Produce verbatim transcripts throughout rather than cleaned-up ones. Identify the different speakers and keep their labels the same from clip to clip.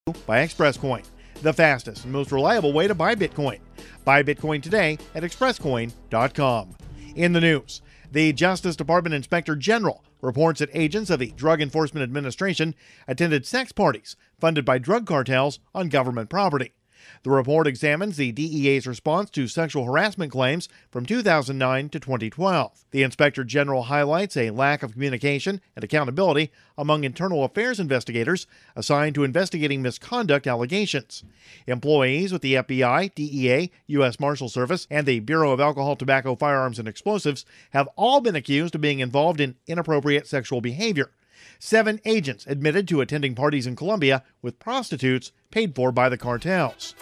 Speaker 1: by ExpressCoin, the fastest and most reliable way to buy Bitcoin. Buy Bitcoin today at express coin dot com. In the news, the Justice Department Inspector General reports that agents of the Drug Enforcement Administration attended sex parties funded by drug cartels on government property. The report examines the D E A's response to sexual harassment claims from two thousand nine to twenty twelve. The Inspector General highlights a lack of communication and accountability among internal affairs investigators assigned to investigating misconduct allegations. Employees with the F B I, D E A, U S Marshal Service, and the Bureau of Alcohol, Tobacco, Firearms, and Explosives have all been accused of being involved in inappropriate sexual behavior. Seven agents admitted to attending parties in Colombia with prostitutes paid for by the cartels.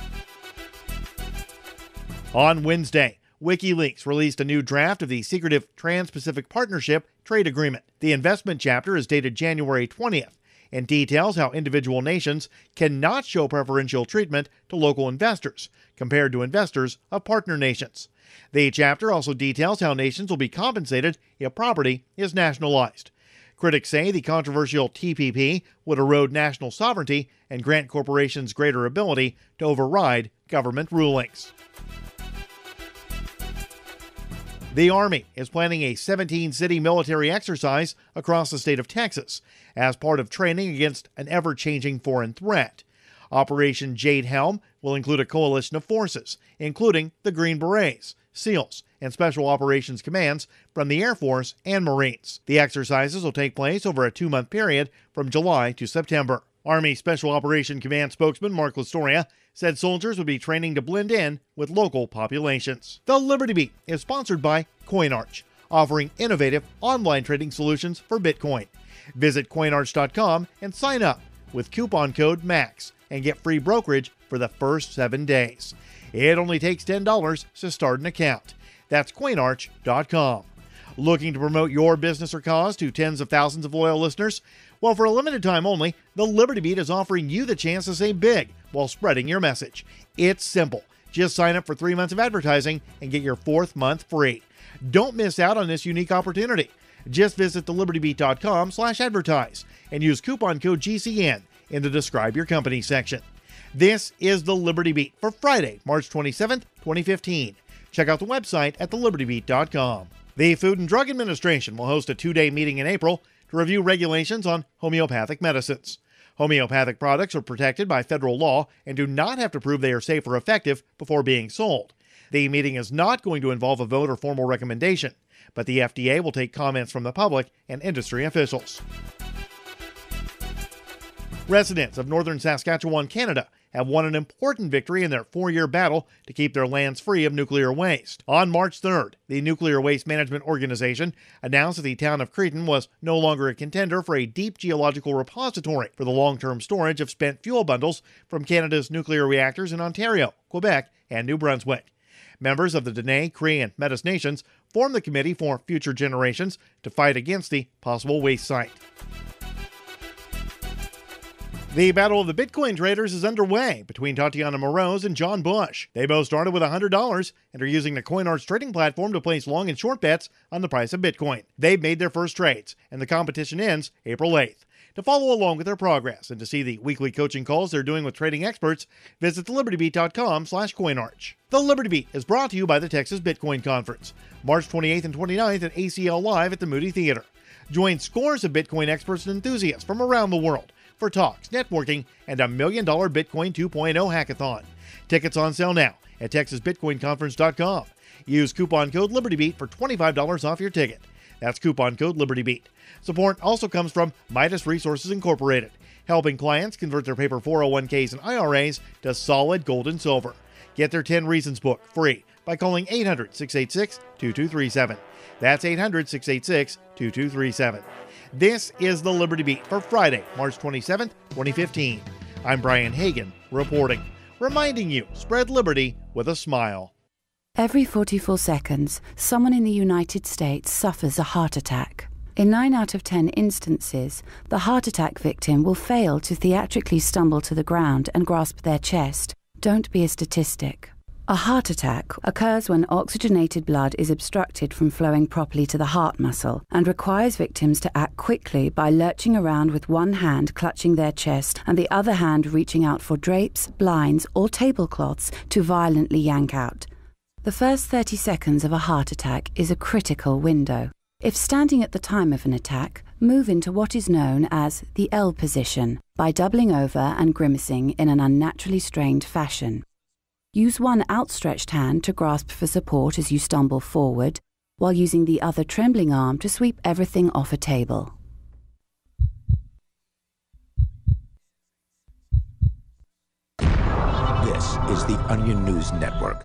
Speaker 1: On Wednesday, WikiLeaks released a new draft of the secretive Trans-Pacific Partnership Trade Agreement. The investment chapter is dated January twentieth and details how individual nations cannot show preferential treatment to local investors compared to investors of partner nations. The chapter also details how nations will be compensated if property is nationalized. Critics say the controversial T P P would erode national sovereignty and grant corporations greater ability to override government rulings. The Army is planning a seventeen-city military exercise across the state of Texas as part of training against an ever-changing foreign threat. Operation Jade Helm will include a coalition of forces, including the Green Berets, SEALs, and Special Operations Commands from the Air Force and Marines. The exercises will take place over a two-month period from July to September. Army Special Operation Command spokesman Mark Lastoria said soldiers would be training to blend in with local populations. The Liberty Beat is sponsored by CoinArch, offering innovative online trading solutions for Bitcoin. Visit coin arch dot com and sign up with coupon code MAX and get free brokerage for the first seven days. It only takes ten dollars to start an account. That's coin arch dot com. Looking to promote your business or cause to tens of thousands of loyal listeners? Well, for a limited time only, the Liberty Beat is offering you the chance to say big while spreading your message. It's simple. Just sign up for three months of advertising and get your fourth month free. Don't miss out on this unique opportunity. Just visit the liberty beat dot com slash advertise and use coupon code G C N in the Describe Your Company section. This is the Liberty Beat for Friday, March twenty-seventh, twenty fifteen. Check out the website at the liberty beat dot com. The Food and Drug Administration will host a two-day meeting in April to review regulations on homeopathic medicines. Homeopathic products are protected by federal law and do not have to prove they are safe or effective before being sold. The meeting is not going to involve a vote or formal recommendation, but the F D A will take comments from the public and industry officials. Residents of northern Saskatchewan, Canada, have won an important victory in their four-year battle to keep their lands free of nuclear waste. On March third, the Nuclear Waste Management Organization announced that the town of Cretin was no longer a contender for a deep geological repository for the long-term storage of spent fuel bundles from Canada's nuclear reactors in Ontario, Quebec, and New Brunswick. Members of the Dene, Cree, and Métis nations formed the Committee for Future Generations to fight against the possible waste site. The battle of the Bitcoin traders is underway between Tatiana Moroz and John Bush. They both started with one hundred dollars and are using the CoinArch trading platform to place long and short bets on the price of Bitcoin. They've made their first trades, and the competition ends April eighth. To follow along with their progress and to see the weekly coaching calls they're doing with trading experts, visit the liberty beat dot com slash coinarch. The Liberty Beat is brought to you by the Texas Bitcoin Conference, March twenty-eighth and twenty-ninth at A C L Live at the Moody Theater. Join scores of Bitcoin experts and enthusiasts from around the world for talks, networking, and a million dollar Bitcoin two point oh hackathon. Tickets on sale now at texas bitcoin conference dot com. Use coupon code LibertyBeat for twenty-five dollars off your ticket. That's coupon code LibertyBeat. Support also comes from Midas Resources Incorporated, helping clients convert their paper four oh one k's and I R As to solid gold and silver. Get their ten Reasons book free by calling eight hundred, six eight six, two two three seven. That's eight hundred, six eight six, two two three seven. This is the Liberty Beat for Friday, March twenty-seventh, twenty fifteen. I'm Brian Hagan, reporting, reminding you, spread liberty with a smile.
Speaker 2: Every forty-four seconds, someone in the United States suffers a heart attack. In nine out of ten instances, the heart attack victim will fail to theatrically stumble to the ground and grasp their chest. Don't be a statistic. A heart attack occurs when oxygenated blood is obstructed from flowing properly to the heart muscle and requires victims to act quickly by lurching around with one hand clutching their chest and the other hand reaching out for drapes, blinds, or tablecloths to violently yank out. The first thirty seconds of a heart attack is a critical window. If standing at the time of an attack, move into what is known as the L position by doubling over and grimacing in an unnaturally strained fashion. Use one outstretched hand to grasp for support as you stumble forward, while using the other trembling arm to sweep everything off a table.
Speaker 3: This is the Onion News Network.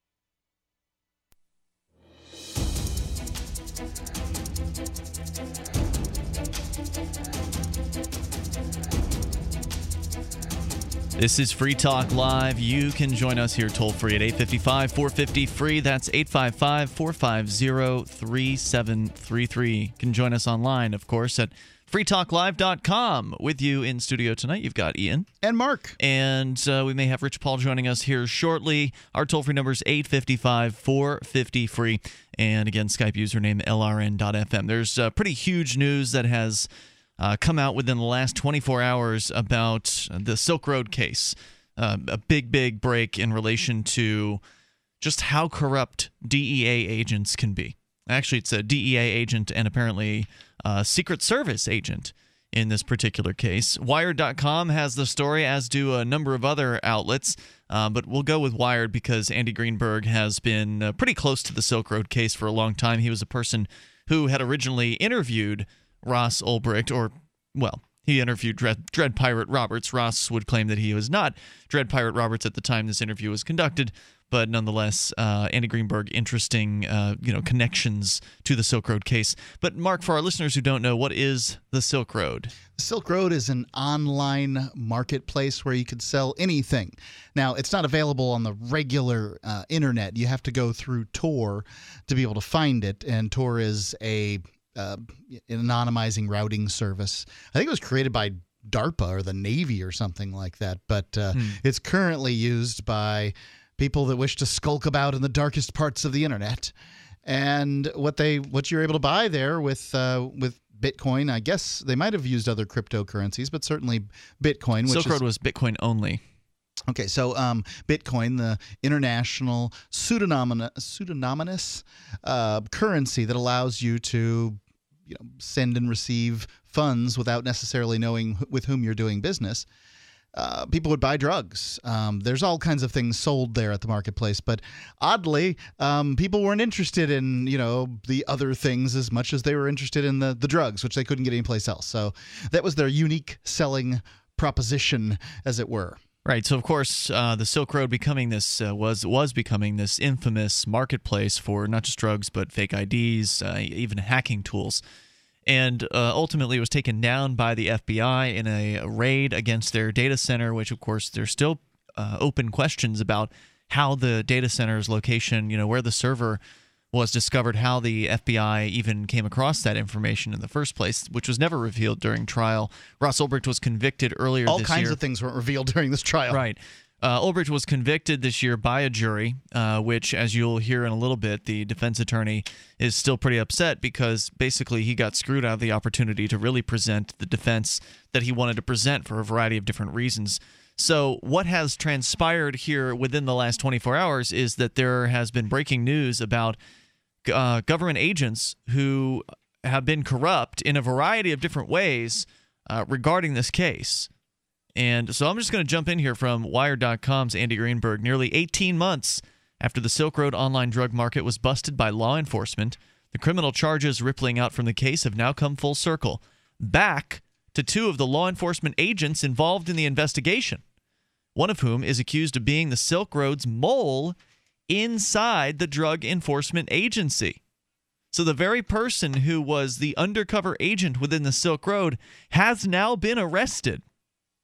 Speaker 4: This is Free Talk Live. You can join us here toll-free at eight five five, four five zero, free. That's eight five five, four five zero, three seven three three. You can join us online, of course, at free talk live dot com. With you in studio tonight, you've got Ian.
Speaker 5: And Mark.
Speaker 4: And uh, we may have Rich Paul joining us here shortly. Our toll-free number is eight five five, four five zero, free. And again, Skype username L R N dot F M. There's uh, pretty huge news that has Uh, come out within the last twenty-four hours about the Silk Road case. Uh, a big, big break in relation to just how corrupt D E A agents can be. Actually, it's a D E A agent and apparently a Secret Service agent in this particular case. Wired dot com has the story, as do a number of other outlets. Uh, but we'll go with Wired because Andy Greenberg has been uh, pretty close to the Silk Road case for a long time. He was a person who had originally interviewed Ross Ulbricht, or, well, he interviewed Dread, Dread Pirate Roberts. Ross would claim that he was not Dread Pirate Roberts at the time this interview was conducted, but nonetheless, uh, Andy Greenberg, interesting, uh, you know, connections to the Silk Road case. But Mark, for our listeners who don't know, what is the Silk Road?
Speaker 5: The Silk Road is an online marketplace where you could sell anything. Now, it's not available on the regular uh, internet. You have to go through Tor to be able to find it, and Tor is a Uh, an anonymizing routing service. I think it was created by DARPA or the Navy or something like that, but uh, hmm. it's currently used by people that wish to skulk about in the darkest parts of the internet. And what they what you're able to buy there with uh, with Bitcoin, I guess they might have used other cryptocurrencies, but certainly Bitcoin. Which
Speaker 4: Silk Road was Bitcoin only.
Speaker 5: Okay, so um, Bitcoin, the international pseudonymous, pseudonymous uh, currency that allows you to, you know, send and receive funds without necessarily knowing wh- with whom you're doing business. Uh, people would buy drugs. Um, there's all kinds of things sold there at the marketplace, but oddly, um, people weren't interested in, you know, the other things as much as they were interested in the the drugs, which they couldn't get anyplace else. So that was their unique selling proposition, as it were.
Speaker 4: Right. So, of course, uh, the Silk Road becoming this uh, was was becoming this infamous marketplace for not just drugs, but fake I Ds, uh, even hacking tools. And uh, ultimately, it was taken down by the F B I in a raid against their data center, which, of course, there's still uh, open questions about how the data center's location, you know, where the server was discovered, how the F B I even came across that information in the first place, which was never revealed during trial. Ross Ulbricht was convicted earlier
Speaker 5: All
Speaker 4: this year.
Speaker 5: All kinds of things weren't revealed during this trial.
Speaker 4: Right. Uh, Ulbricht was convicted this year by a jury, uh, which, as you'll hear in a little bit, the defense attorney is still pretty upset because basically he got screwed out of the opportunity to really present the defense that he wanted to present for a variety of different reasons. So what has transpired here within the last twenty-four hours is that there has been breaking news about uh, government agents who have been corrupt in a variety of different ways uh, regarding this case. And so I'm just going to jump in here from Wired dot com's Andy Greenberg. Nearly eighteen months after the Silk Road online drug market was busted by law enforcement, the criminal charges rippling out from the case have now come full circle, back to two of the law enforcement agents involved in the investigation, one of whom is accused of being the Silk Road's mole inside the Drug Enforcement Agency. So the very person who was the undercover agent within the Silk Road has now been arrested.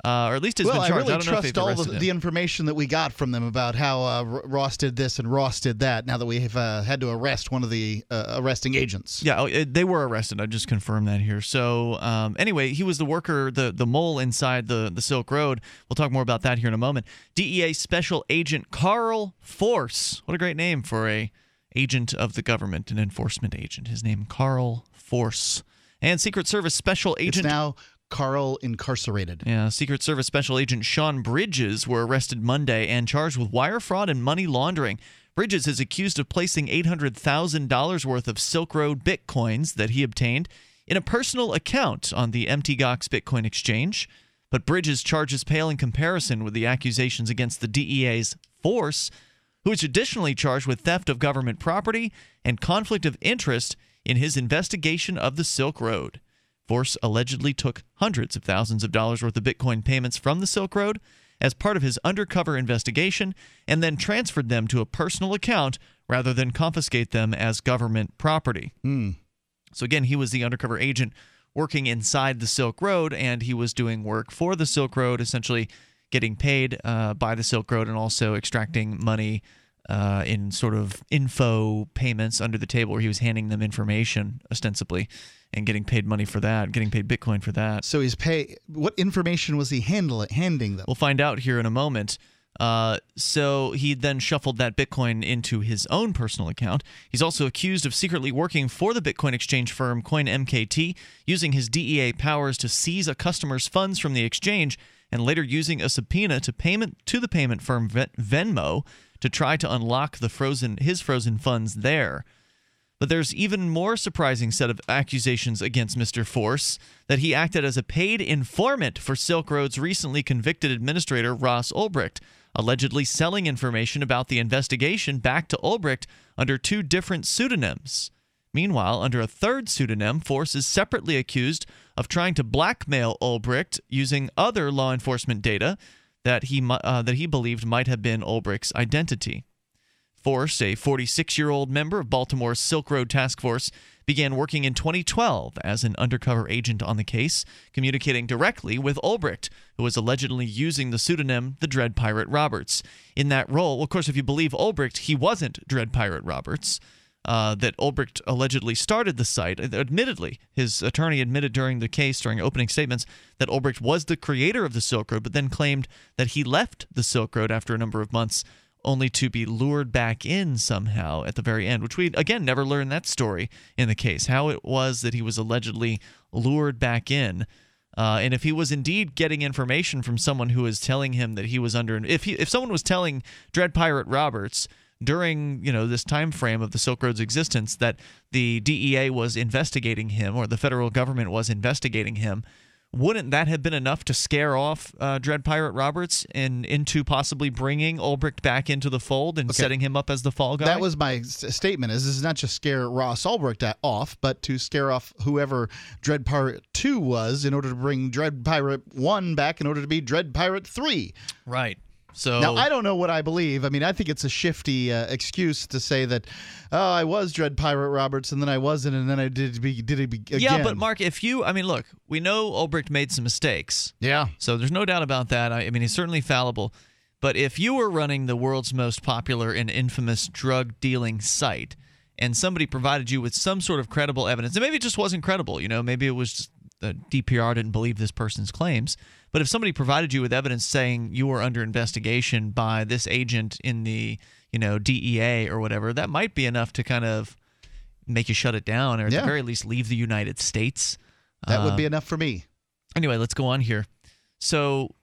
Speaker 4: Uh, or at least has
Speaker 5: well,
Speaker 4: been charged.
Speaker 5: I really
Speaker 4: I don't know if
Speaker 5: trust
Speaker 4: they've
Speaker 5: all
Speaker 4: arrested
Speaker 5: the,
Speaker 4: him.
Speaker 5: the information that we got from them about how uh, Ross did this and Ross did that. Now that we have uh, had to arrest one of the uh, arresting agents.
Speaker 4: Yeah, oh, it, they were arrested. I just confirmed that here. So um, anyway, he was the worker, the the mole inside the the Silk Road. We'll talk more about that here in a moment. D E A Special Agent Carl Force. What a great name for a agent of the government, an enforcement agent. His name, Carl Force. And Secret Service Special Agent.
Speaker 5: It's now Carl Incarcerated.
Speaker 4: Yeah, Secret Service Special Agent Sean Bridges were arrested Monday and charged with wire fraud and money laundering. Bridges is accused of placing eight hundred thousand dollars worth of Silk Road bitcoins that he obtained in a personal account on the M T Gox Bitcoin exchange. But Bridges' charges pale in comparison with the accusations against the D E A's Force, who is additionally charged with theft of government property and conflict of interest in his investigation of the Silk Road. Force allegedly took hundreds of thousands of dollars worth of Bitcoin payments from the Silk Road as part of his undercover investigation and then transferred them to a personal account rather than confiscate them as government property.
Speaker 5: Mm.
Speaker 4: So again, he was the undercover agent working inside the Silk Road, and he was doing work for the Silk Road, essentially getting paid uh, by the Silk Road and also extracting money uh, in sort of info payments under the table, where he was handing them information ostensibly and getting paid money for that, getting paid Bitcoin for that.
Speaker 5: So he's pay. What information was he handle handing them?
Speaker 4: We'll find out here in a moment. Uh, so he then shuffled that Bitcoin into his own personal account. He's also accused of secretly working for the Bitcoin exchange firm CoinMKT, using his D E A powers to seize a customer's funds from the exchange, and later using a subpoena to payment to the payment firm Venmo to try to unlock the frozen his frozen funds there. But there's even more surprising set of accusations against Mister Force, that he acted as a paid informant for Silk Road's recently convicted administrator Ross Ulbricht, allegedly selling information about the investigation back to Ulbricht under two different pseudonyms. Meanwhile, under a third pseudonym, Force is separately accused of trying to blackmail Ulbricht using other law enforcement data that he uh, that he believed might have been Ulbricht's identity. Force, a forty-six-year-old member of Baltimore's Silk Road Task Force, began working in twenty twelve as an undercover agent on the case, communicating directly with Ulbricht, who was allegedly using the pseudonym the Dread Pirate Roberts. In that role, well, of course, if you believe Ulbricht, he wasn't Dread Pirate Roberts. Uh, that Ulbricht allegedly started the site. Admittedly, his attorney admitted during the case, during opening statements, that Ulbricht was the creator of the Silk Road, but then claimed that he left the Silk Road after a number of months, only to be lured back in somehow at the very end, which we, again, never learned that story in the case, how it was that he was allegedly lured back in. Uh, and if he was indeed getting information from someone who was telling him that he was under, if he, if someone was telling Dread Pirate Roberts during, you know, this time frame of the Silk Road's existence that the D E A was investigating him, or the federal government was investigating him, wouldn't that have been enough to scare off uh, Dread Pirate Roberts and into possibly bringing Ulbricht back into the fold and
Speaker 5: Okay.
Speaker 4: setting him up as the fall guy?
Speaker 5: That was my s- statement. Is this is not just scare Ross Ulbricht a- off, but to scare off whoever Dread Pirate two was, in order to bring Dread Pirate one back in order to be Dread Pirate three.
Speaker 4: Right. So
Speaker 5: Now, I don't know what I believe. I mean, I think it's a shifty uh, excuse to say that, oh, I was Dread Pirate Roberts, and then I wasn't, and then I did be, did it be again.
Speaker 4: Yeah, but Mark, if you, I mean, look, we know Ulbricht made some mistakes.
Speaker 5: Yeah.
Speaker 4: So there's no doubt about that. I, I mean, he's certainly fallible. But if you were running the world's most popular and infamous drug dealing site, and somebody provided you with some sort of credible evidence, and maybe it just wasn't credible, you know, maybe it was just uh, D P R didn't believe this person's claims. But if somebody provided you with evidence saying you were under investigation by this agent in the, you know, D E A or whatever, that might be enough to kind of make you shut it down, or at
Speaker 5: Yeah.
Speaker 4: the very least leave the United States.
Speaker 5: That would be
Speaker 4: Uh,
Speaker 5: enough for me.
Speaker 4: Anyway, let's go on here. So,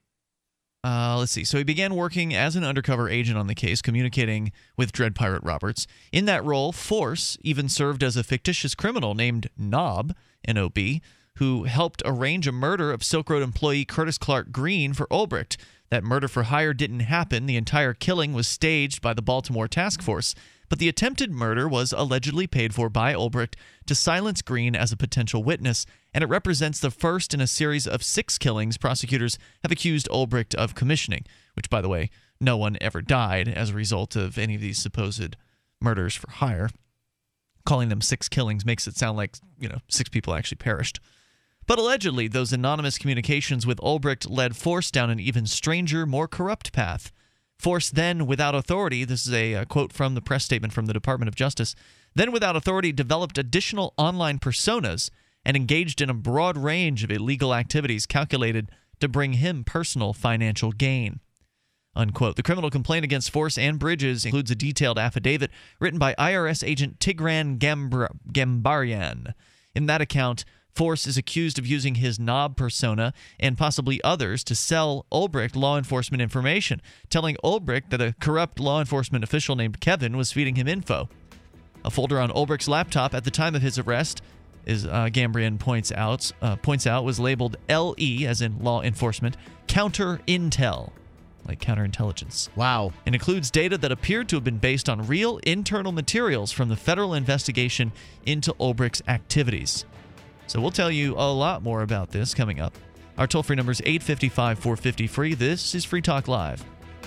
Speaker 4: uh, let's see. So he began working as an undercover agent on the case, communicating with Dread Pirate Roberts. In that role, Force even served as a fictitious criminal named Nob, N O B, who helped arrange a murder of Silk Road employee Curtis Clark Green for Ulbricht. That murder for hire didn't happen. The entire killing was staged by the Baltimore Task Force. But the attempted murder was allegedly paid for by Ulbricht to silence Green as a potential witness, and it represents the first in a series of six killings prosecutors have accused Ulbricht of commissioning, which, by the way, no one ever died as a result of any of these supposed murders for hire. Calling them six killings makes it sound like, you know, six people actually perished. But allegedly, those anonymous communications with Ulbricht led Force down an even stranger, more corrupt path. Force then, without authority, this is a, a quote from the press statement from the Department of Justice, then without authority developed additional online personas and engaged in a broad range of illegal activities calculated to bring him personal financial gain. Unquote. The criminal complaint against Force and Bridges includes a detailed affidavit written by I R S agent Tigran Gambr- Gambarian. In that account, Force is accused of using his Knob persona and possibly others to sell Ulbricht law enforcement information, telling Ulbricht that a corrupt law enforcement official named Kevin was feeding him info. A folder on Ulbricht's laptop at the time of his arrest, as uh, Gambrian points out, uh, points out, was labeled L E, as in law enforcement, counter intel, like counterintelligence.
Speaker 5: Wow.
Speaker 4: And includes data that appeared to have been based on real internal materials from the federal investigation into Ulbricht's activities. So we'll tell you a lot more about this coming up. Our toll-free number is eight five five, four five zero, free. This is Free Talk Live.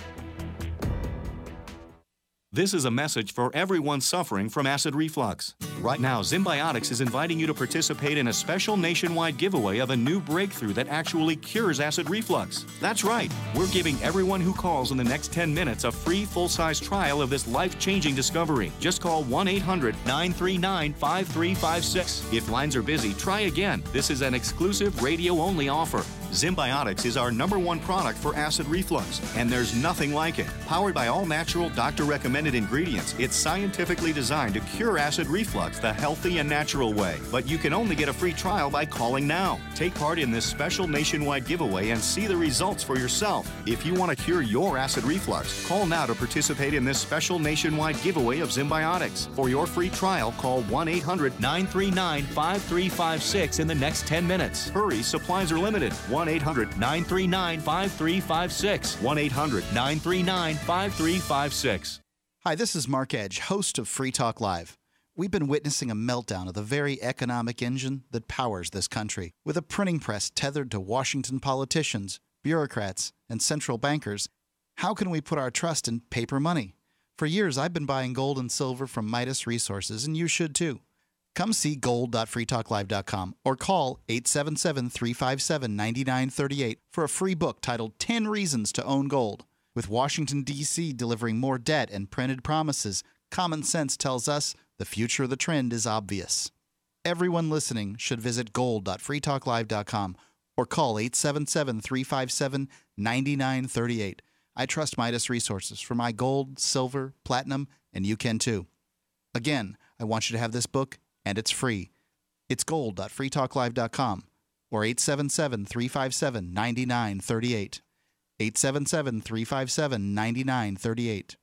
Speaker 6: This is a message for everyone suffering from acid reflux. Right now, Symbiotics is inviting you to participate in a special nationwide giveaway of a new breakthrough that actually cures acid reflux. That's right. We're giving everyone who calls in the next ten minutes a free full-size trial of this life-changing discovery. Just call one eight hundred, nine three nine, five three five six. If lines are busy, try again. This is an exclusive radio-only offer. Symbiotics is our number one product for acid reflux, and there's nothing like it. Powered by all natural, doctor-recommended ingredients, it's scientifically designed to cure acid reflux the healthy and natural way. But you can only get a free trial by calling now. Take part in this special nationwide giveaway and see the results for yourself. If you want to cure your acid reflux, call now to participate in this special nationwide giveaway of Symbiotics. For your free trial, call one eight hundred, nine three nine, five three five six in the next ten minutes. Hurry, supplies are limited. one eight hundred, nine three nine, five three five six. one eight hundred, nine three nine, five three five six.
Speaker 5: Hi, this is Mark Edge, host of Free Talk Live. We've been witnessing a meltdown of the very economic engine that powers this country. With a printing press tethered to Washington politicians, bureaucrats, and central bankers, how can we put our trust in paper money? For years, I've been buying gold and silver from Midas Resources, and you should too. Come see gold dot free talk live dot com or call eight seven seven, three five seven, nine nine three eight for a free book titled ten Reasons to Own Gold. With Washington, D C delivering more debt and printed promises, common sense tells us the future of the trend is obvious. Everyone listening should visit gold dot free talk live dot com or call eight seven seven, three five seven, nine nine three eight. I trust Midas Resources for my gold, silver, platinum, and you can too. Again, I want you to have this book, and it's free. It's gold dot free talk live dot com or eight seven seven, three five seven, nine nine three eight. eight seven seven, three five seven, nine nine three eight.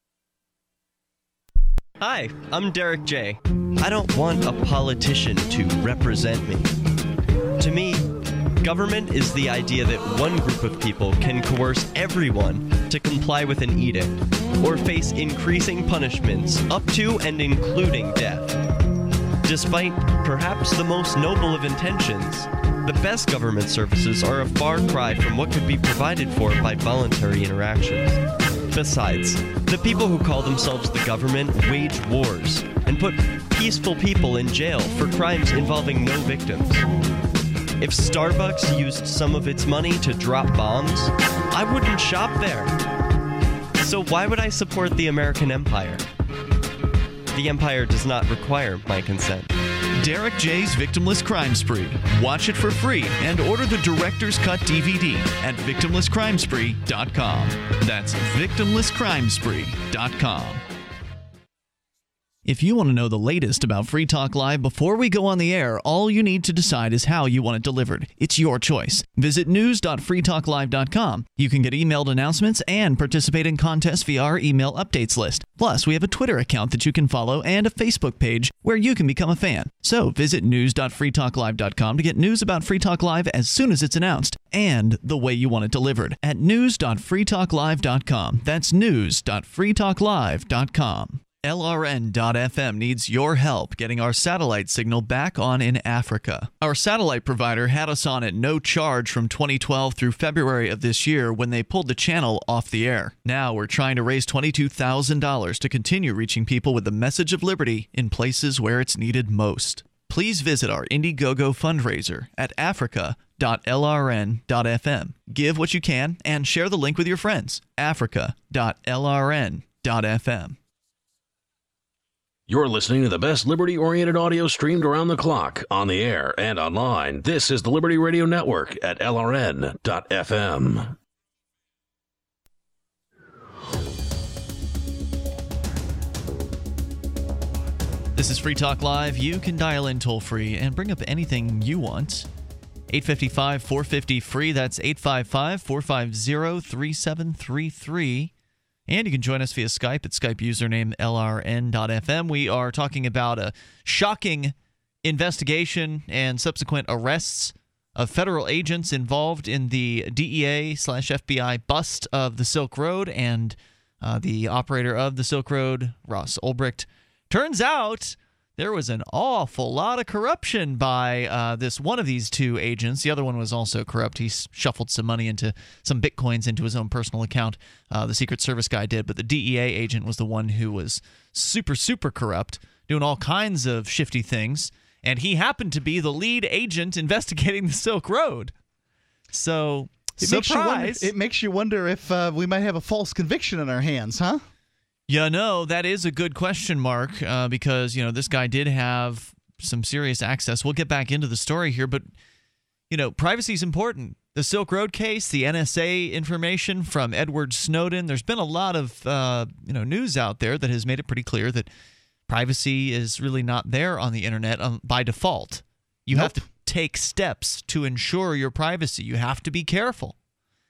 Speaker 7: Hi, I'm Derek J. I don't want a politician to represent me. To me, government is the idea that one group of people can coerce everyone to comply with an edict or face increasing punishments up to and including death. Despite perhaps the most noble of intentions, the best government services are a far cry from what could be provided for by voluntary interactions. Besides, the people who call themselves the government wage wars and put peaceful people in jail for crimes involving no victims. If Starbucks used some of its money to drop bombs, I wouldn't shop there. So why would I support the American empire? The empire does not require my consent.
Speaker 4: Derek J's Victimless Crime Spree. Watch it for free and order the Director's Cut D V D at victimless crime spree dot com. That's victimless crime spree dot com. If you want to know the latest about Free Talk Live before we go on the air, all you need to decide is how you want it delivered. It's your choice. Visit news dot free talk live dot com. You can get emailed announcements and participate in contests via our email updates list. Plus, we have a Twitter account that you can follow and a Facebook page where you can become a fan. So visit news dot free talk live dot com to get news about Free Talk Live as soon as it's announced and the way you want it delivered at news dot free talk live dot com. That's news dot free talk live dot com. L R N dot F M needs your help getting our satellite signal back on in Africa. Our satellite provider had us on at no charge from twenty twelve through February of this year when they pulled the channel off the air. Now we're trying to raise twenty-two thousand dollars to continue reaching people with the message of liberty in places where it's needed most. please visit our Indiegogo fundraiser at africa dot l r n dot f m. Give what you can and share the link with your friends. africa dot l r n dot f m.
Speaker 8: You're listening to the best liberty-oriented audio streamed around the clock, on the air and online. This is the Liberty Radio Network at l r n dot f m.
Speaker 4: This is Free Talk Live. You can dial in toll-free and bring up anything you want. eight five five, four five zero, free. That's eight five five, four five zero, three seven three three. And you can join us via Skype at Skype username L R N dot F M. We are talking about a shocking investigation and subsequent arrests of federal agents involved in the D E A slash F B I bust of the Silk Road and uh, the operator of the Silk Road, Ross Ulbricht. Turns out there was an awful lot of corruption by uh, this one of these two agents. The other one was also corrupt. He shuffled some money into some bitcoins into his own personal account. Uh, the Secret Service guy did, but the D E A agent was the one who was super, super corrupt, doing all kinds of shifty things. And he happened to be the lead agent investigating the Silk Road. So,
Speaker 5: it
Speaker 4: surprise!
Speaker 5: Makes you wonder, it makes you wonder if uh, we might have a false conviction in our hands, huh?
Speaker 4: Yeah, no, that is a good question, Mark, uh, because, you know, this guy did have some serious access. We'll get back into the story here, but, you know, privacy is important. The Silk Road case, the N S A information from Edward Snowden, there's been a lot of, uh, you know, news out there that has made it pretty clear that privacy is really not there on the internet um, by default. You
Speaker 5: Nope.
Speaker 4: have to take steps to ensure your privacy. You have to be careful.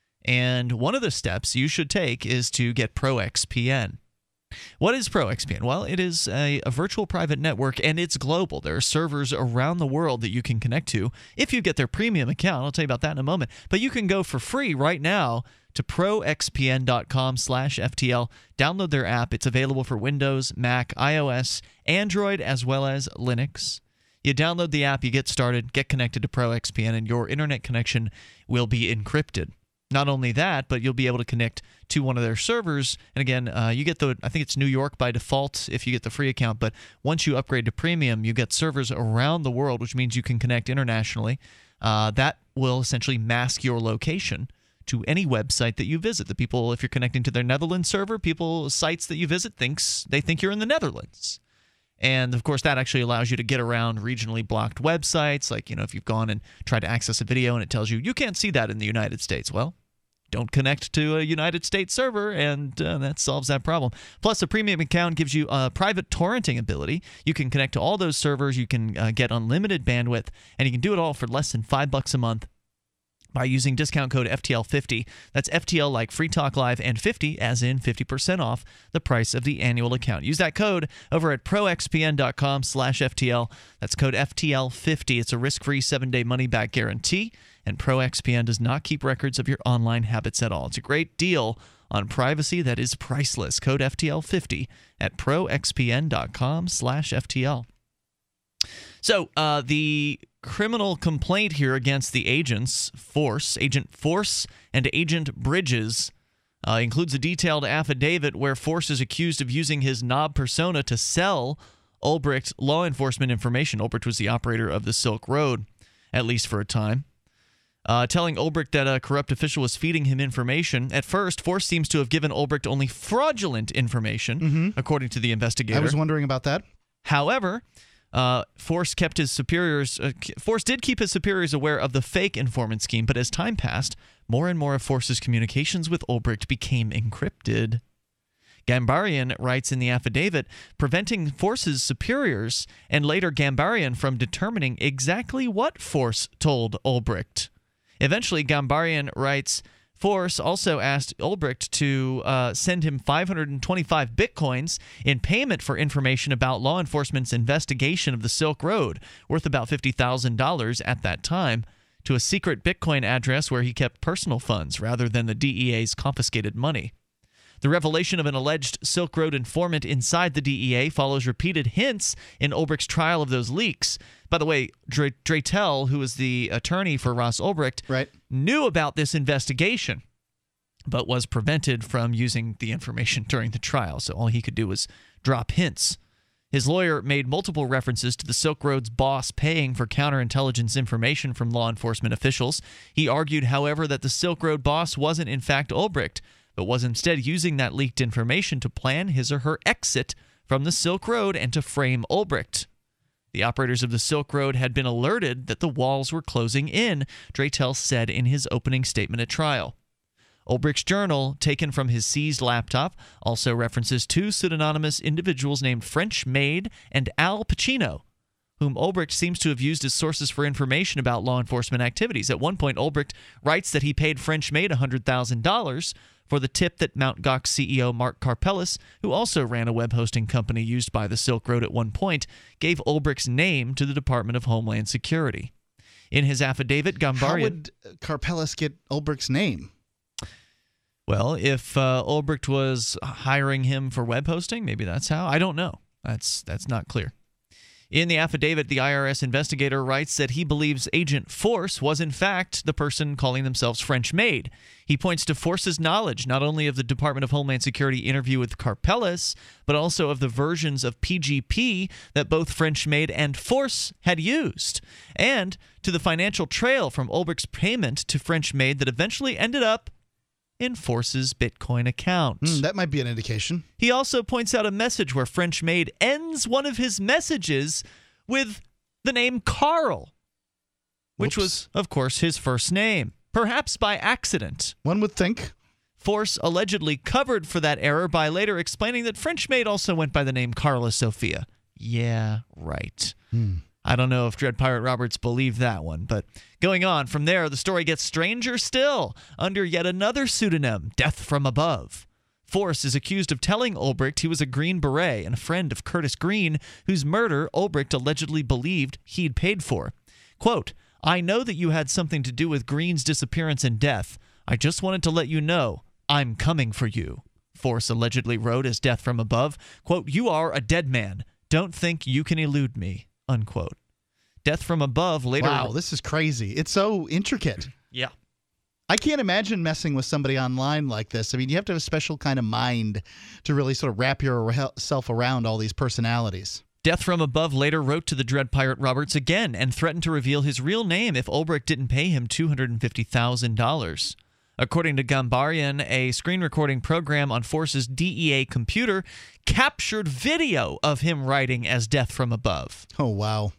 Speaker 4: And one of the steps you should take is to get ProXPN. What is ProXPN? Well, it is a, a virtual private network, and it's global. There are servers around the world that you can connect to if you get their premium account. I'll tell you about that in a moment. But you can go for free right now to proxpn dot com slash F T L. Download their app. It's available for Windows, Mac, iOS, Android, as well as Linux. You download the app, you get started, get connected to ProXPN, and your internet connection will be encrypted. Not only that, but you'll be able to connect to one of their servers. And again, uh, you get the, I think it's New York by default if you get the free account. But once you upgrade to premium, you get servers around the world, which means you can connect internationally. Uh, that will essentially mask your location to any website that you visit. The people, if you're connecting to their Netherlands server, people, sites that you visit, thinks they think you're in the Netherlands. And, of course, that actually allows you to get around regionally blocked websites. Like, you know, if you've gone and tried to access a video and it tells you, you can't see that in the United States. Well, don't connect to a United States server, and uh, that solves that problem. Plus, a premium account gives you a private torrenting ability. You can connect to all those servers. You can uh, get unlimited bandwidth, and you can do it all for less than five bucks a month by using discount code F T L fifty. That's F T L like Free Talk Live, and fifty as in fifty percent off the price of the annual account. Use that code over at proxpn dot com slash F T L. That's code F T L fifty. It's a risk-free seven-day money-back guarantee, and ProXPN does not keep records of your online habits at all. It's a great deal on privacy that is priceless. Code F T L fifty at proxpn dot com slash F T L. So uh, the criminal complaint here against the agents, Force, Agent Force and Agent Bridges, uh, includes a detailed affidavit where Force is accused of using his knob persona to sell Ulbricht law enforcement information. Ulbricht was the operator of the Silk Road, at least for a time. Uh, telling Ulbricht that a corrupt official was feeding him information. At first, Force seems to have given Ulbricht only fraudulent information, mm-hmm. according to the investigator.
Speaker 5: I was wondering about that.
Speaker 4: However, Uh, Force kept his superiors. Uh, Force did keep his superiors aware of the fake informant scheme, but as time passed, more and more of Force's communications with Ulbricht became encrypted. Gambarian writes in the affidavit, preventing Force's superiors and later Gambarian from determining exactly what Force told Ulbricht. Eventually, Gambarian writes, Force also asked Ulbricht to uh, send him five hundred twenty-five bitcoins in payment for information about law enforcement's investigation of the Silk Road, worth about fifty thousand dollars at that time, to a secret Bitcoin address where he kept personal funds rather than the D E A's confiscated money. The revelation of an alleged Silk Road informant inside the D E A follows repeated hints in Ulbricht's trial of those leaks. By the way, Dre- Draytel, who was the attorney for Ross Ulbricht,
Speaker 5: right.
Speaker 4: knew about this investigation, but was prevented from using the information during the trial. So all he could do was drop hints. His lawyer made multiple references to the Silk Road's boss paying for counterintelligence information from law enforcement officials. He argued, however, that the Silk Road boss wasn't in fact Ulbricht, but was instead using that leaked information to plan his or her exit from the Silk Road and to frame Ulbricht. The operators of the Silk Road had been alerted that the walls were closing in, Draytel said in his opening statement at trial. Ulbricht's journal, taken from his seized laptop, also references two pseudonymous individuals named French Maid and Al Pacino, whom Ulbricht seems to have used as sources for information about law enforcement activities. At one point, Ulbricht writes that he paid French Maid one hundred thousand dollars for the tip that Mt. Gox C E O Mark Karpeles, who also ran a web hosting company used by the Silk Road at one point, gave Ulbricht's name to the Department of Homeland Security. In his affidavit, Gambarian...
Speaker 5: How would Karpeles get Ulbricht's name?
Speaker 4: Well, if uh, Ulbricht was hiring him for web hosting, maybe that's how. I don't know. That's that's not clear. In the affidavit, the I R S investigator writes that he believes Agent Force was in fact the person calling themselves French Maid. He points to Force's knowledge not only of the Department of Homeland Security interview with Karpeles, but also of the versions of P G P that both French Maid and Force had used, and to the financial trail from Ulbricht's payment to French Maid that eventually ended up in Force's Bitcoin account.
Speaker 5: Mm, that might be an indication.
Speaker 4: He also points out a message where French Maid ends one of his messages with the name Carl, which
Speaker 5: Whoops.
Speaker 4: was, of course, his first name, perhaps by accident.
Speaker 5: One would think.
Speaker 4: Force allegedly covered for that error by later explaining that French Maid also went by the name Carla Sophia. Yeah, right.
Speaker 5: Hmm.
Speaker 4: I don't know if Dread Pirate Roberts believed that one, but going on from there, the story gets stranger still under yet another pseudonym, Death from Above. Force is accused of telling Ulbricht he was a Green Beret and a friend of Curtis Green, whose murder Ulbricht allegedly believed he'd paid for. Quote, "I know that you had something to do with Green's disappearance and death. I just wanted to let you know I'm coming for you," Force allegedly wrote as Death from Above. Quote, "You are a dead man. Don't think you can elude me." Unquote. Death from Above later...
Speaker 5: Wow, this is crazy. It's so intricate.
Speaker 4: Yeah.
Speaker 5: I can't imagine messing with somebody online like this. I mean, you have to have a special kind of mind to really sort of wrap yourself around all these personalities.
Speaker 4: Death from Above later wrote to the Dread Pirate Roberts again and threatened to reveal his real name if Ulbricht didn't pay him two hundred fifty thousand dollars. According to Gambarian, a screen recording program on Force's D E A computer captured video of him writing as Death from Above.
Speaker 5: Oh, wow.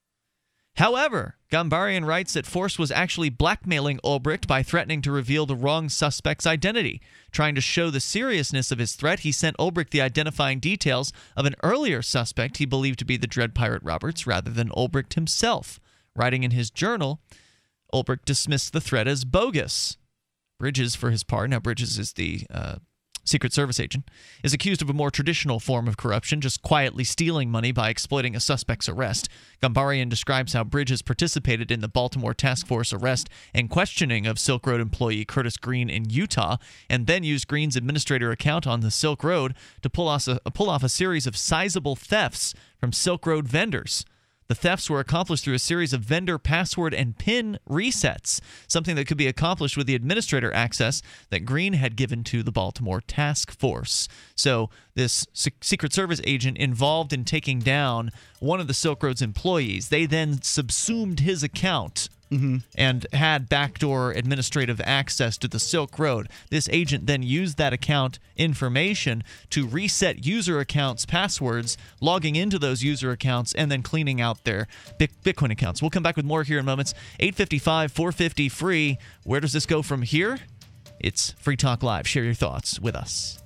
Speaker 4: However, Gambarian writes that Force was actually blackmailing Ulbricht by threatening to reveal the wrong suspect's identity. Trying to show the seriousness of his threat, he sent Ulbricht the identifying details of an earlier suspect he believed to be the Dread Pirate Roberts rather than Ulbricht himself. Writing in his journal, Ulbricht dismissed the threat as bogus. Bridges, for his part, now Bridges is the uh, Secret Service agent, is accused of a more traditional form of corruption, just quietly stealing money by exploiting a suspect's arrest. Gambarian describes how Bridges participated in the Baltimore Task Force arrest and questioning of Silk Road employee Curtis Green in Utah, and then used Green's administrator account on the Silk Road to pull off a, pull off a series of sizable thefts from Silk Road vendors. The thefts were accomplished through a series of vendor password and PIN resets, something that could be accomplished with the administrator access that Green had given to the Baltimore Task Force. So this Secret Service agent involved in taking down one of the Silk Road's employees, they then subsumed his account mm-hmm. and had backdoor administrative access to the Silk Road. This agent then used that account information to reset user accounts' passwords, logging into those user accounts, and then cleaning out their Bitcoin accounts. We'll come back with more here in moments. eight five five, four five zero, free. Where does this go from here? It's Free Talk Live. Share your thoughts with us.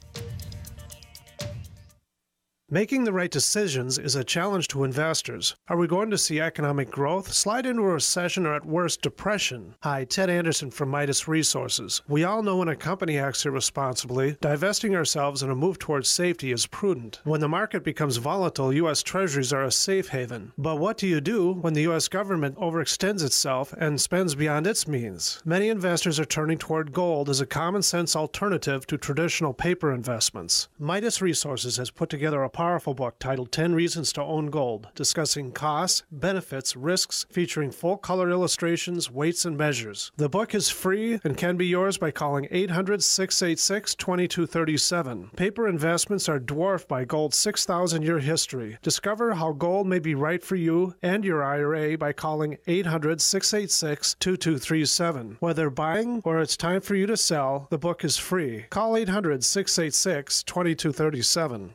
Speaker 9: Making the right decisions is a challenge to investors. Are we going to see economic growth, slide into a recession, or at worst, depression? Hi, Ted Anderson from Midas Resources. We all know when a company acts irresponsibly, divesting ourselves in a move towards safety is prudent. When the market becomes volatile, U S Treasuries are a safe haven. But what do you do when the U S government overextends itself and spends beyond its means? Many investors are turning toward gold as a common-sense alternative to traditional paper investments. Midas Resources has put together a powerful book titled ten Reasons to Own Gold, discussing costs, benefits, risks, featuring full-color illustrations, weights, and measures. The book is free and can be yours by calling eight hundred, six eight six, two two three seven. Paper investments are dwarfed by gold's six thousand year history. Discover how gold may be right for you and your I R A by calling eight hundred, six eight six, two two three seven. Whether buying or it's time for you to sell, the book is free. Call eight hundred, six eight six, two two three seven.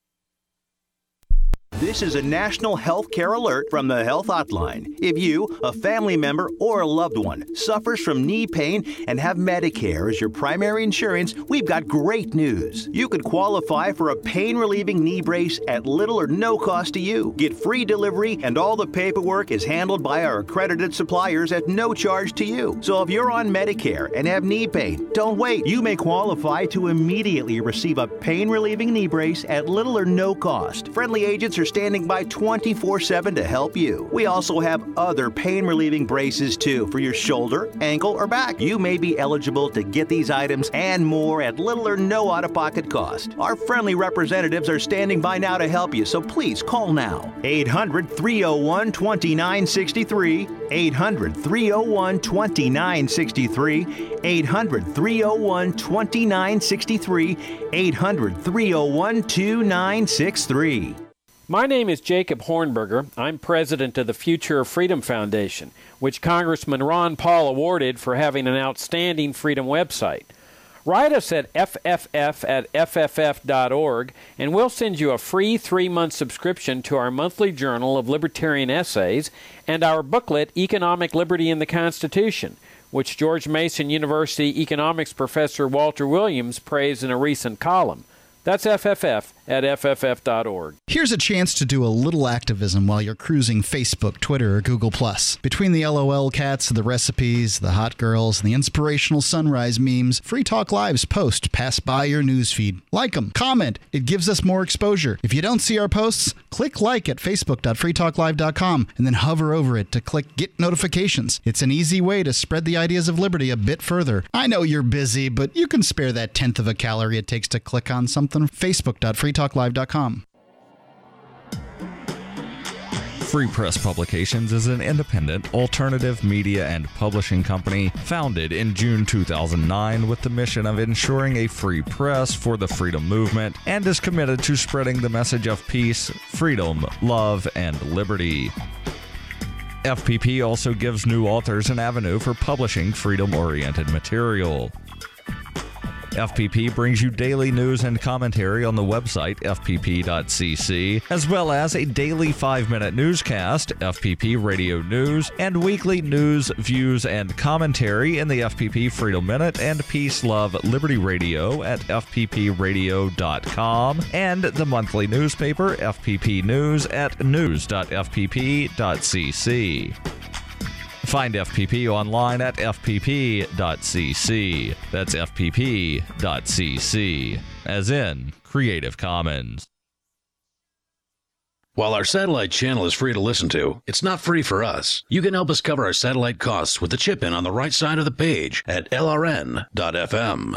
Speaker 10: This is a national health care alert from the Health Hotline. If you, a family member, or a loved one suffers from knee pain and have Medicare as your primary insurance, we've got great news. You could qualify for a pain-relieving knee brace at little or no cost to you. Get free delivery, and all the paperwork is handled by our accredited suppliers at no charge to you. So if you're on Medicare and have knee pain, don't wait. You may qualify to immediately receive a pain-relieving knee brace at little or no cost. Friendly agents are standing by twenty-four seven to help you. We also have other pain-relieving braces too for your shoulder, ankle, or back. You may be eligible to get these items and more at little or no out-of-pocket cost. Our friendly representatives are standing by now to help you, so please call now. eight hundred, three oh one, two nine six three, eight hundred, three oh one, two nine six three, eight hundred, three oh one, two nine six three, eight hundred, three oh one, two nine six three.
Speaker 11: My name is Jacob Hornberger. I'm president of the Future of Freedom Foundation, which Congressman Ron Paul awarded for having an outstanding freedom website. Write us at f f f at f f f dot org, and we'll send you a free three-month subscription to our monthly journal of libertarian essays and our booklet, Economic Liberty in the Constitution, which George Mason University economics professor Walter Williams praised in a recent column. That's F F F at f f f dot org.
Speaker 5: Here's a chance to do a little activism while you're cruising Facebook, Twitter, or Google plus. Between the LOL cats, the recipes, the hot girls, and the inspirational sunrise memes, Free Talk Live's posts pass by your newsfeed. Like them, comment. It gives us more exposure. If you don't see our posts, click like at facebook dot free talk live dot com and then hover over it to click Get Notifications. It's an easy way to spread the ideas of liberty a bit further. I know you're busy, but you can spare that tenth of a calorie it takes to click on something. facebook dot free talk live dot com.
Speaker 12: Free Press Publications is an independent, alternative media and publishing company founded in June two thousand nine with the mission of ensuring a free press for the freedom movement and is committed to spreading the message of peace, freedom, love, and liberty. F P P also gives new authors an avenue for publishing freedom-oriented material. F P P brings you daily news and commentary on the website f p p dot c c, as well as a daily five-minute newscast, F P P Radio News, and weekly news, views, and commentary in the F P P Freedom Minute and Peace, Love, Liberty Radio at f p p radio dot com, and the monthly newspaper, F P P News, at news dot f p p dot c c. Find F P P online at f p p dot c c. That's f p p dot c c, as in Creative Commons.
Speaker 8: While our satellite channel is free to listen to, it's not free for us. You can help us cover our satellite costs with the chip-in on the right side of the page at l r n dot f m.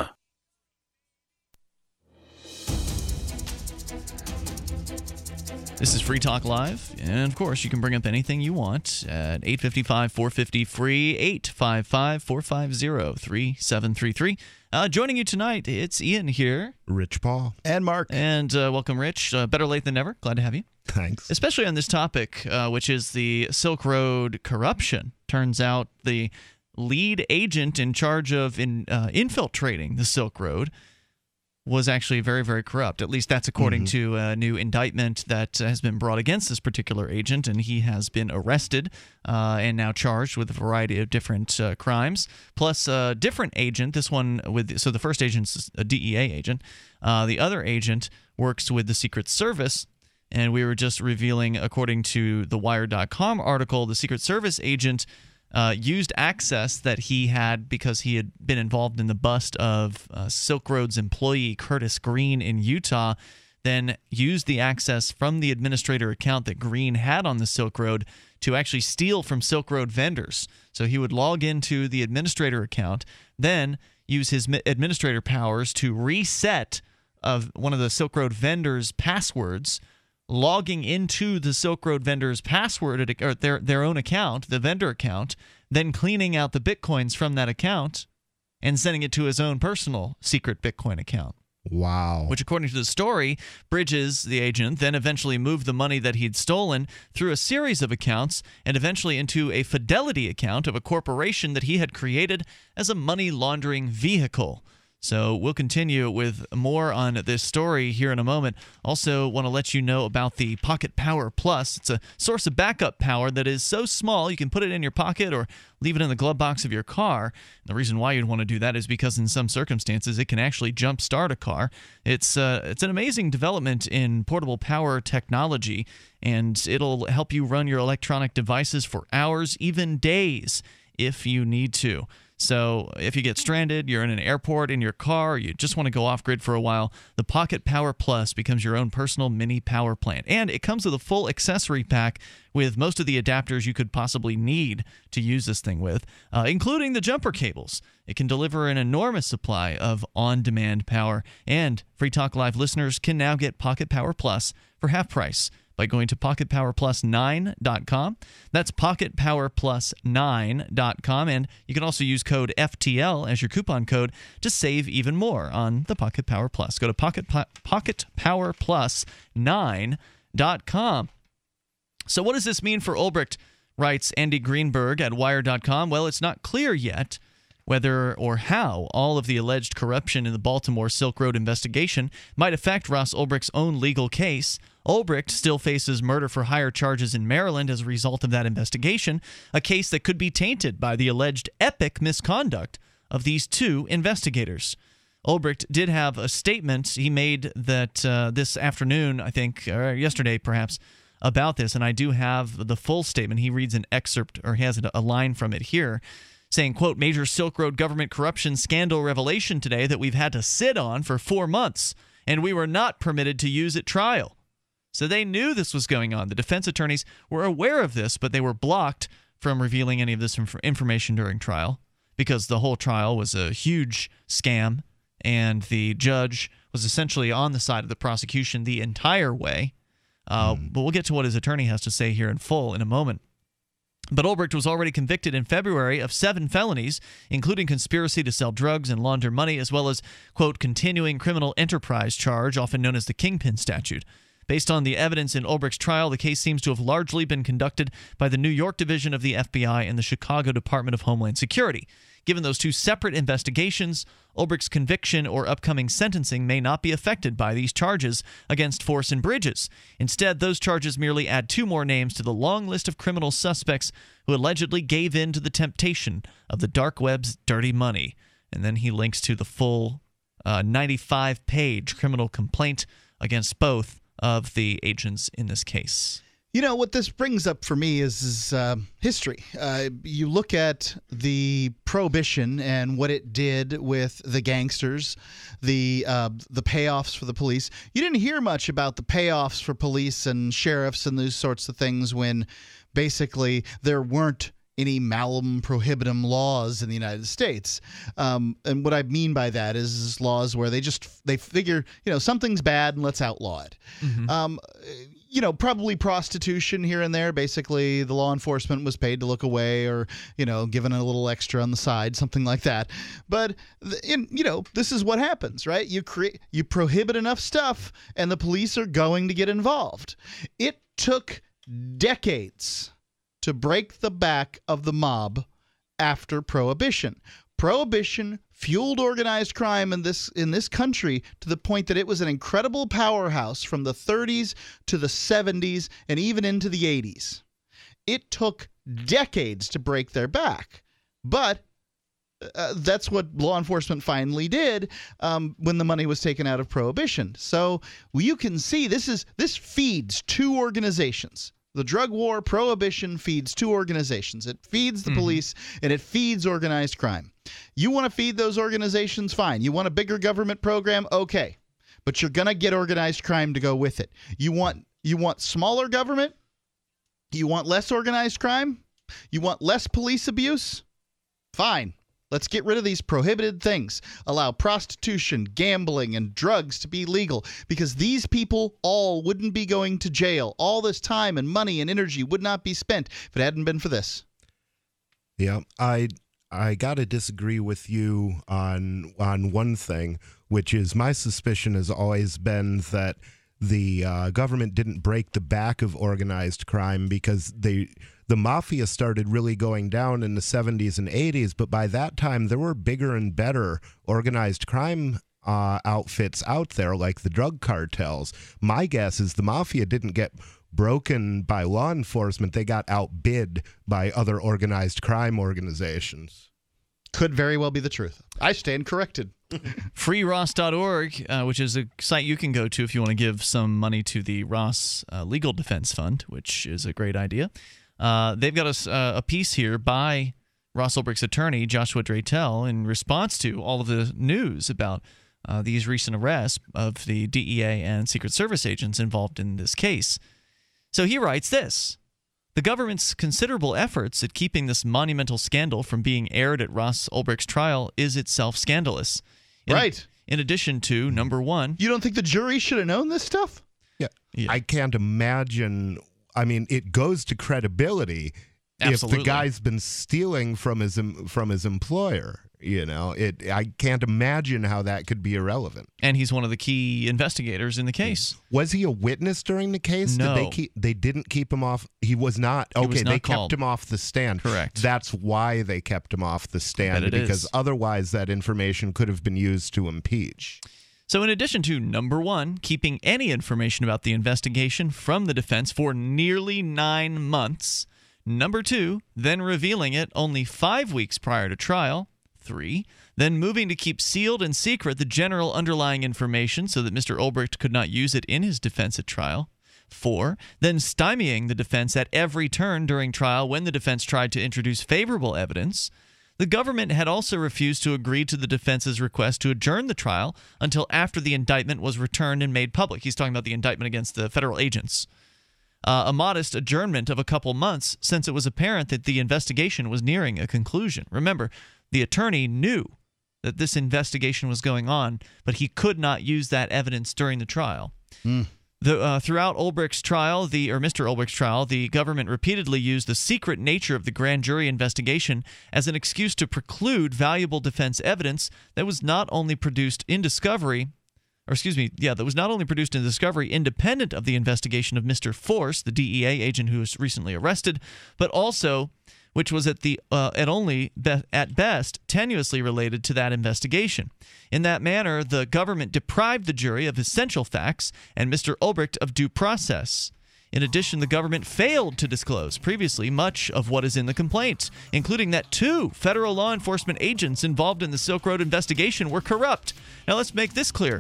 Speaker 4: This is Free Talk Live, and of course, you can bring up anything you want at eight five five, four five zero, free, eight five five, four five zero, three seven three three. Uh, joining you tonight, it's Ian here.
Speaker 13: Rich Paul.
Speaker 5: And Mark.
Speaker 4: And uh, welcome, Rich. Uh, better late than never. Glad to have you.
Speaker 13: Thanks.
Speaker 4: Especially on this topic, uh, which is the Silk Road corruption. Turns out the lead agent in charge of in, uh, infiltrating the Silk Road was actually very, very corrupt. At least that's according mm-hmm. to a new indictment that has been brought against this particular agent, and he has been arrested uh, and now charged with a variety of different uh, crimes. Plus a different agent, this one with, so the first agent's a D E A agent. Uh, the other agent works with the Secret Service, and we were just revealing, according to the wire dot com article, the Secret Service agent Uh, used access that he had because he had been involved in the bust of uh, Silk Road's employee Curtis Green in Utah, then used the access from the administrator account that Green had on the Silk Road to actually steal from Silk Road vendors. So he would log into the administrator account, then use his administrator powers to reset of one of the Silk Road vendors' passwords, logging into the Silk Road vendor's password or their their own account, the vendor account, then cleaning out the Bitcoins from that account and sending it to his own personal secret Bitcoin account.
Speaker 5: Wow.
Speaker 4: Which, according to the story, Bridges, the agent, then eventually moved the money that he'd stolen through a series of accounts and eventually into a Fidelity account of a corporation that he had created as a money laundering vehicle. So we'll continue with more on this story here in a moment. Also want to let you know about the Pocket Power Plus. It's a source of backup power that is so small you can put it in your pocket or leave it in the glove box of your car. And the reason why you'd want to do that is because in some circumstances it can actually jump start a car. It's uh, it's an amazing development in portable power technology, and it'll help you run your electronic devices for hours, even days, if you need to. So if you get stranded, you're in an airport, in your car, or you just want to go off-grid for a while, the Pocket Power Plus becomes your own personal mini power plant. And it comes with a full accessory pack with most of the adapters you could possibly need to use this thing with, uh, including the jumper cables. It can deliver an enormous supply of on-demand power. And Free Talk Live listeners can now get Pocket Power Plus for half price by going to pocket power plus nine dot com. That's pocket power plus nine dot com. And you can also use code F T L as your coupon code to save even more on the Pocket Power Plus. Go to pocket, pocket power plus nine dot com. So what does this mean for Ulbricht, writes Andy Greenberg at wire dot com? Well, it's not clear yet whether or how all of the alleged corruption in the Baltimore Silk Road investigation might affect Ross Ulbricht's own legal case. Ulbricht still faces murder for hire charges in Maryland as a result of that investigation, a case that could be tainted by the alleged epic misconduct of these two investigators. Ulbricht did have a statement he made that uh, this afternoon, I think, or yesterday perhaps, about this, and I do have the full statement. He reads an excerpt, or he has a line from it here, saying, quote, "Major Silk Road government corruption scandal revelation today that we've had to sit on for four months, and we were not permitted to use at trial." So they knew this was going on. The defense attorneys were aware of this, but they were blocked from revealing any of this inf- information during trial because the whole trial was a huge scam, and the judge was essentially on the side of the prosecution the entire way. Uh, mm. But we'll get to what his attorney has to say here in full in a moment. But Ulbricht was already convicted in February of seven felonies, including conspiracy to sell drugs and launder money, as well as, quote, continuing criminal enterprise charge, often known as the Kingpin statute. Based on the evidence in Ulbricht's trial, the case seems to have largely been conducted by the New York division of the F B I and the Chicago Department of Homeland Security. Given those two separate investigations, Ulbricht's conviction or upcoming sentencing may not be affected by these charges against Force and Bridges. Instead, those charges merely add two more names to the long list of criminal suspects who allegedly gave in to the temptation of the dark web's dirty money. And then he links to the full uh, ninety-five page criminal complaint against both of the agents in this case.
Speaker 5: You know, what this brings up for me is, is uh, history. Uh, you look at the Prohibition and what it did with the gangsters, the uh, the payoffs for the police. You didn't hear much about the payoffs for police and sheriffs and those sorts of things when basically there weren't any malum prohibitum laws in the United States. Um, and what I mean by that is, is laws where they just they figure, you know, something's bad and let's outlaw it. Mm-hmm. Um, you know, probably prostitution here and there. Basically, the law enforcement was paid to look away or, you know, given a little extra on the side, something like that. But, in, you know, this is what happens, right? You create, you prohibit enough stuff and the police are going to get involved. It took decades to break the back of the mob after Prohibition. Prohibition fueled organized crime in this in this country to the point that it was an incredible powerhouse from the thirties to the seventies and even into the eighties. It took decades to break their back, but uh, that's what law enforcement finally did um, when the money was taken out of Prohibition. So well, you can see this is this feeds two organizations. The drug war, Prohibition, feeds two organizations. It feeds the mm-hmm. police, and it feeds organized crime. You want to feed those organizations? Fine. You want a bigger government program? Okay. But you're going to get organized crime to go with it. You want you want smaller government? You want less organized crime? You want less police abuse? Fine. Let's get rid of these prohibited things. Allow prostitution, gambling, and drugs to be legal, because these people all wouldn't be going to jail. All this time and money and energy would not be spent if it hadn't been for this.
Speaker 13: Yeah, I I got to disagree with you on on one thing, which is my suspicion has always been that the uh, government didn't break the back of organized crime, because they the mafia started really going down in the seventies and eighties, but by that time there were bigger and better organized crime uh, outfits out there, like the drug cartels. My guess is the mafia didn't get broken by law enforcement. They got outbid by other organized crime organizations.
Speaker 5: Could very well be the truth. I stand corrected.
Speaker 4: free ross dot org, uh, which is a site you can go to if you want to give some money to the Ross uh, Legal Defense Fund, which is a great idea. Uh, they've got a, a piece here by Ross Ulbricht's attorney, Joshua Draytell, in response to all of the news about uh, these recent arrests of the D E A and Secret Service agents involved in this case. So he writes this: the government's considerable efforts at keeping this monumental scandal from being aired at Ross Ulbricht's trial is itself scandalous. In,
Speaker 5: right.
Speaker 4: In addition to, number one...
Speaker 5: You don't think the jury should have known this stuff?
Speaker 13: Yeah.
Speaker 4: yeah.
Speaker 13: I can't imagine... I mean, it goes to credibility.
Speaker 4: Absolutely.
Speaker 13: If the guy's been stealing from his from his employer. You know, it. I can't imagine how that could be irrelevant.
Speaker 4: And he's one of the key investigators in the case.
Speaker 13: Was he a witness during the case?
Speaker 4: No.
Speaker 13: Did they keep? They didn't keep him off. He was not.
Speaker 4: He
Speaker 13: Okay,
Speaker 4: was not
Speaker 13: they
Speaker 4: called.
Speaker 13: kept him off the stand.
Speaker 4: Correct.
Speaker 13: That's why they kept him off the stand,
Speaker 4: Bet it
Speaker 13: because
Speaker 4: is.
Speaker 13: otherwise that information could have been used to impeach.
Speaker 4: So in addition to, number one, keeping any information about the investigation from the defense for nearly nine months, number two, then revealing it only five weeks prior to trial, three, then moving to keep sealed and secret the general underlying information so that Mister Ulbricht could not use it in his defense at trial, four, then stymieing the defense at every turn during trial when the defense tried to introduce favorable evidence. The government had also refused to agree to the defense's request to adjourn the trial until after the indictment was returned and made public. He's talking about the indictment against the federal agents. Uh, a modest adjournment of a couple months, since it was apparent that the investigation was nearing a conclusion. Remember, the attorney knew that this investigation was going on, but he could not use that evidence during the trial.
Speaker 5: Mm.
Speaker 4: The, uh, throughout Ulbricht's trial, the or Mister Ulbricht's trial, the government repeatedly used the secret nature of the grand jury investigation as an excuse to preclude valuable defense evidence that was not only produced in discovery, or excuse me, yeah, that was not only produced in discovery independent of the investigation of Mister Force, the D E A agent who was recently arrested, but also which was at the uh, at only be- at best tenuously related to that investigation. In that manner, the government deprived the jury of essential facts and Mister Ulbricht of due process. In addition, the government failed to disclose previously much of what is in the complaint, including that two federal law enforcement agents involved in the Silk Road investigation were corrupt. Now, let's make this clear.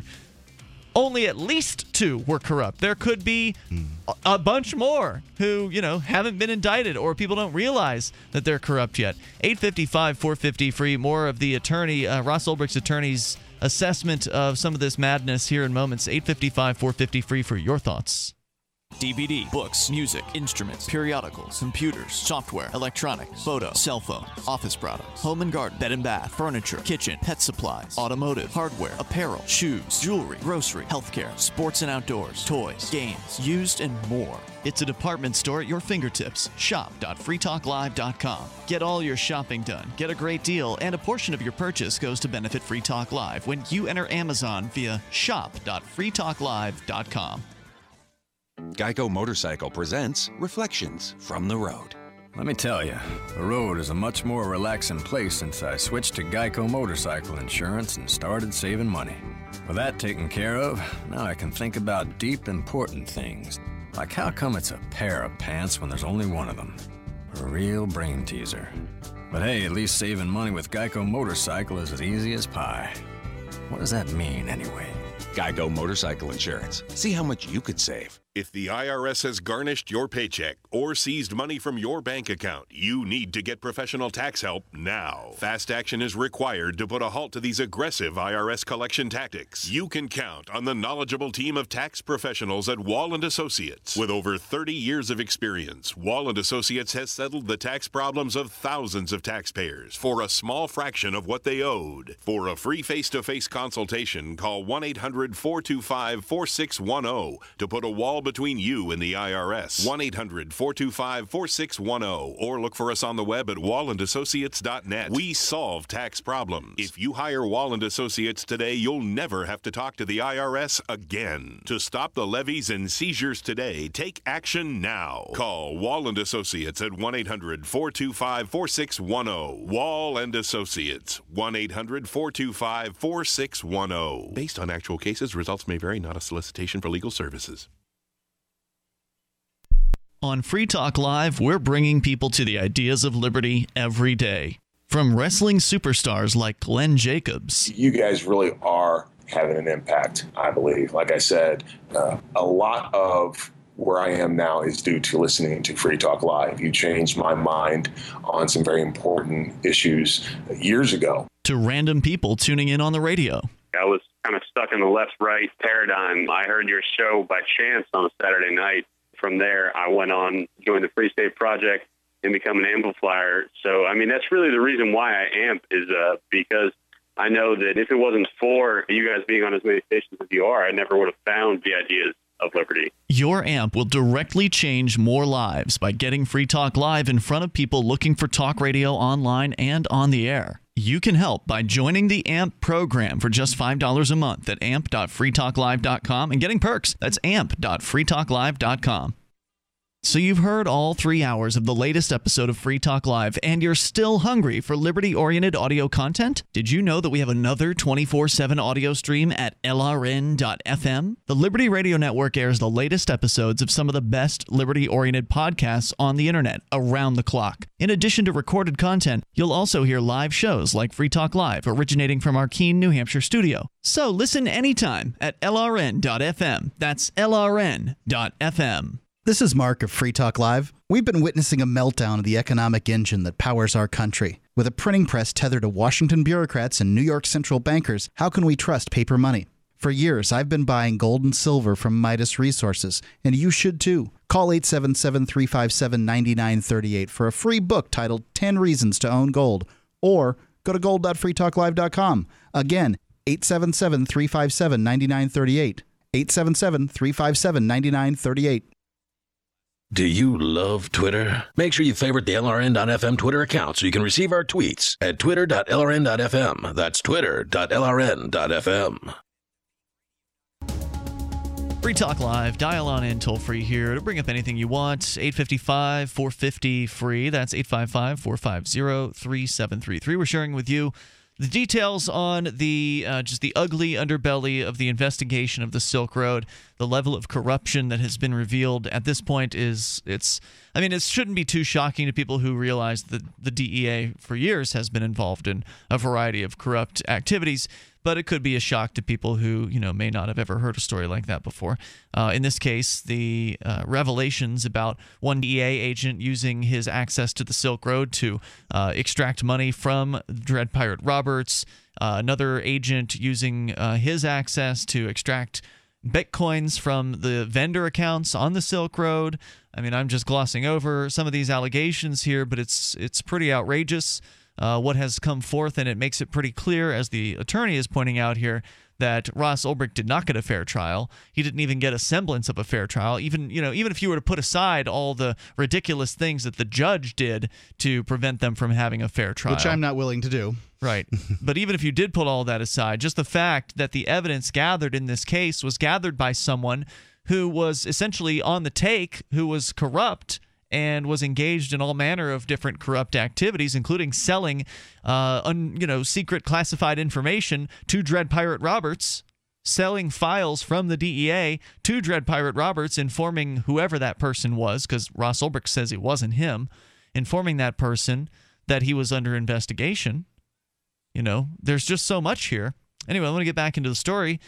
Speaker 4: Only at least two were corrupt. There could be a, a bunch more who, you know, haven't been indicted or people don't realize that they're corrupt yet. eight five five, four five zero, free. More of the attorney, uh, Ross Ulbricht's attorney's assessment of some of this madness here in moments. eight five five, four five zero, free for your thoughts.
Speaker 14: D V D, books, music, instruments, periodicals, computers, software, electronics, photo, cell phones, office products, home and garden, bed and bath, furniture, kitchen, pet supplies, automotive, hardware, apparel, shoes, jewelry, grocery, healthcare, sports and outdoors, toys, games, used, and more. It's a department store at your fingertips. shop dot free talk live dot com. Get all your shopping done, get a great deal, and a portion of your purchase goes to benefit Free Talk Live when you enter Amazon via shop dot free talk live dot com.
Speaker 3: Geico Motorcycle presents Reflections from the Road.
Speaker 15: Let me tell you, the road is a much more relaxing place since I switched to Geico Motorcycle Insurance and started saving money. With that taken care of, now I can think about deep, important things, like how come it's a pair of pants when there's only one of them? A real brain teaser. But hey, at least saving money with Geico Motorcycle is as easy as pie. What does that mean, anyway?
Speaker 3: Geico Motorcycle Insurance. See how much you could save.
Speaker 16: If the I R S has garnished your paycheck or seized money from your bank account, you need to get professional tax help now. Fast action is required to put a halt to these aggressive I R S collection tactics. You can count on the knowledgeable team of tax professionals at Wall and Associates. With over thirty years of experience, Wall and Associates has settled the tax problems of thousands of taxpayers for a small fraction of what they owed. For a free face-to-face consultation, call one eight hundred four two five four six one zero to put a wall between you and the I R S. one eight hundred four two five four six one zero or look for us on the web at wall and associates dot net. We solve tax problems. If you hire Wall and Associates today, you'll never have to talk to the I R S again. To stop the levies and seizures today, take action now. Call Wall and Associates at one eight hundred four two five four six one zero. Wall and Associates, one eight hundred four two five four six one zero. Based on actual cases, results may vary, not a solicitation for legal services.
Speaker 4: On Free Talk Live, we're bringing people to the ideas of liberty every day. From wrestling superstars like Glenn Jacobs.
Speaker 17: You guys really are having an impact, I believe. Like I said, uh, a lot of where I am now is due to listening to Free Talk Live. You changed my mind on some very important issues years ago.
Speaker 4: To random people tuning in on the radio.
Speaker 18: I was kind of stuck in the left-right paradigm. I heard your show by chance on a Saturday night. From there, I went on, joined the Free State Project, and become an amplifier. So, I mean, that's really the reason why I amp is uh, because I know that if it wasn't for you guys being on as many stations as you are, I never would have found the ideas of liberty.
Speaker 4: Your amp will directly change more lives by getting Free Talk Live in front of people looking for talk radio online and on the air. You can help by joining the A M P program for just five dollars a month at amp dot free talk live dot com and getting perks. That's amp dot free talk live dot com. So you've heard all three hours of the latest episode of Free Talk Live, and you're still hungry for liberty-oriented audio content? Did you know that we have another twenty-four seven audio stream at L R N dot F M? The Liberty Radio Network airs the latest episodes of some of the best liberty-oriented podcasts on the internet around the clock. In addition to recorded content, you'll also hear live shows like Free Talk Live, originating from our Keene, New Hampshire studio. So listen anytime at L R N dot F M. That's L R N dot F M.
Speaker 5: This is Mark of Free Talk Live. We've been witnessing a meltdown of the economic engine that powers our country. With a printing press tethered to Washington bureaucrats and New York central bankers, how can we trust paper money? For years, I've been buying gold and silver from Midas Resources, and you should too. Call eight seven seven, three five seven, nine nine three eight for a free book titled ten Reasons to Own Gold, or go to gold dot free talk live dot com. Again, eight seven seven, three five seven, nine nine three eight. eight seven seven, three five seven, nine nine three eight.
Speaker 8: Do you love Twitter? Make sure you favorite the L R N dot F M Twitter account so you can receive our tweets at twitter dot L R N dot F M. That's twitter dot L R N dot F M.
Speaker 4: Free Talk Live. Dial on in toll free here to bring up anything you want. eight five five, four five zero, free. That's eight five five, four five zero, three seven three three. We're sharing with you the details on the uh, just the ugly underbelly of the investigation of the Silk Road. The level of corruption that has been revealed at this point is it's I mean it shouldn't be too shocking to people who realize that the D E A for years has been involved in a variety of corrupt activities. But it could be a shock to people who, you know, may not have ever heard a story like that before. Uh, in this case, the uh, revelations about one D E A agent using his access to the Silk Road to uh, extract money from Dread Pirate Roberts, uh, another agent using uh, his access to extract Bitcoins from the vendor accounts on the Silk Road. I mean, I'm just glossing over some of these allegations here, but it's it's pretty outrageous. Uh, what has come forth, and it makes it pretty clear, as the attorney is pointing out here, that Ross Ulbricht did not get a fair trial. He didn't even get a semblance of a fair trial. Even you know, even if you were to put aside all the ridiculous things that the judge did to prevent them from having a fair trial,
Speaker 5: which I'm not willing to do.
Speaker 4: Right. But even if you did put all that aside, just the fact that the evidence gathered in this case was gathered by someone who was essentially on the take, who was corrupt, and was engaged in all manner of different corrupt activities, including selling, uh, un, you know, secret classified information to Dread Pirate Roberts, selling files from the D E A to Dread Pirate Roberts, informing whoever that person was, because Ross Ulbricht says it wasn't him, informing that person that he was under investigation. You know, there's just so much here. Anyway, I want to get back into the story.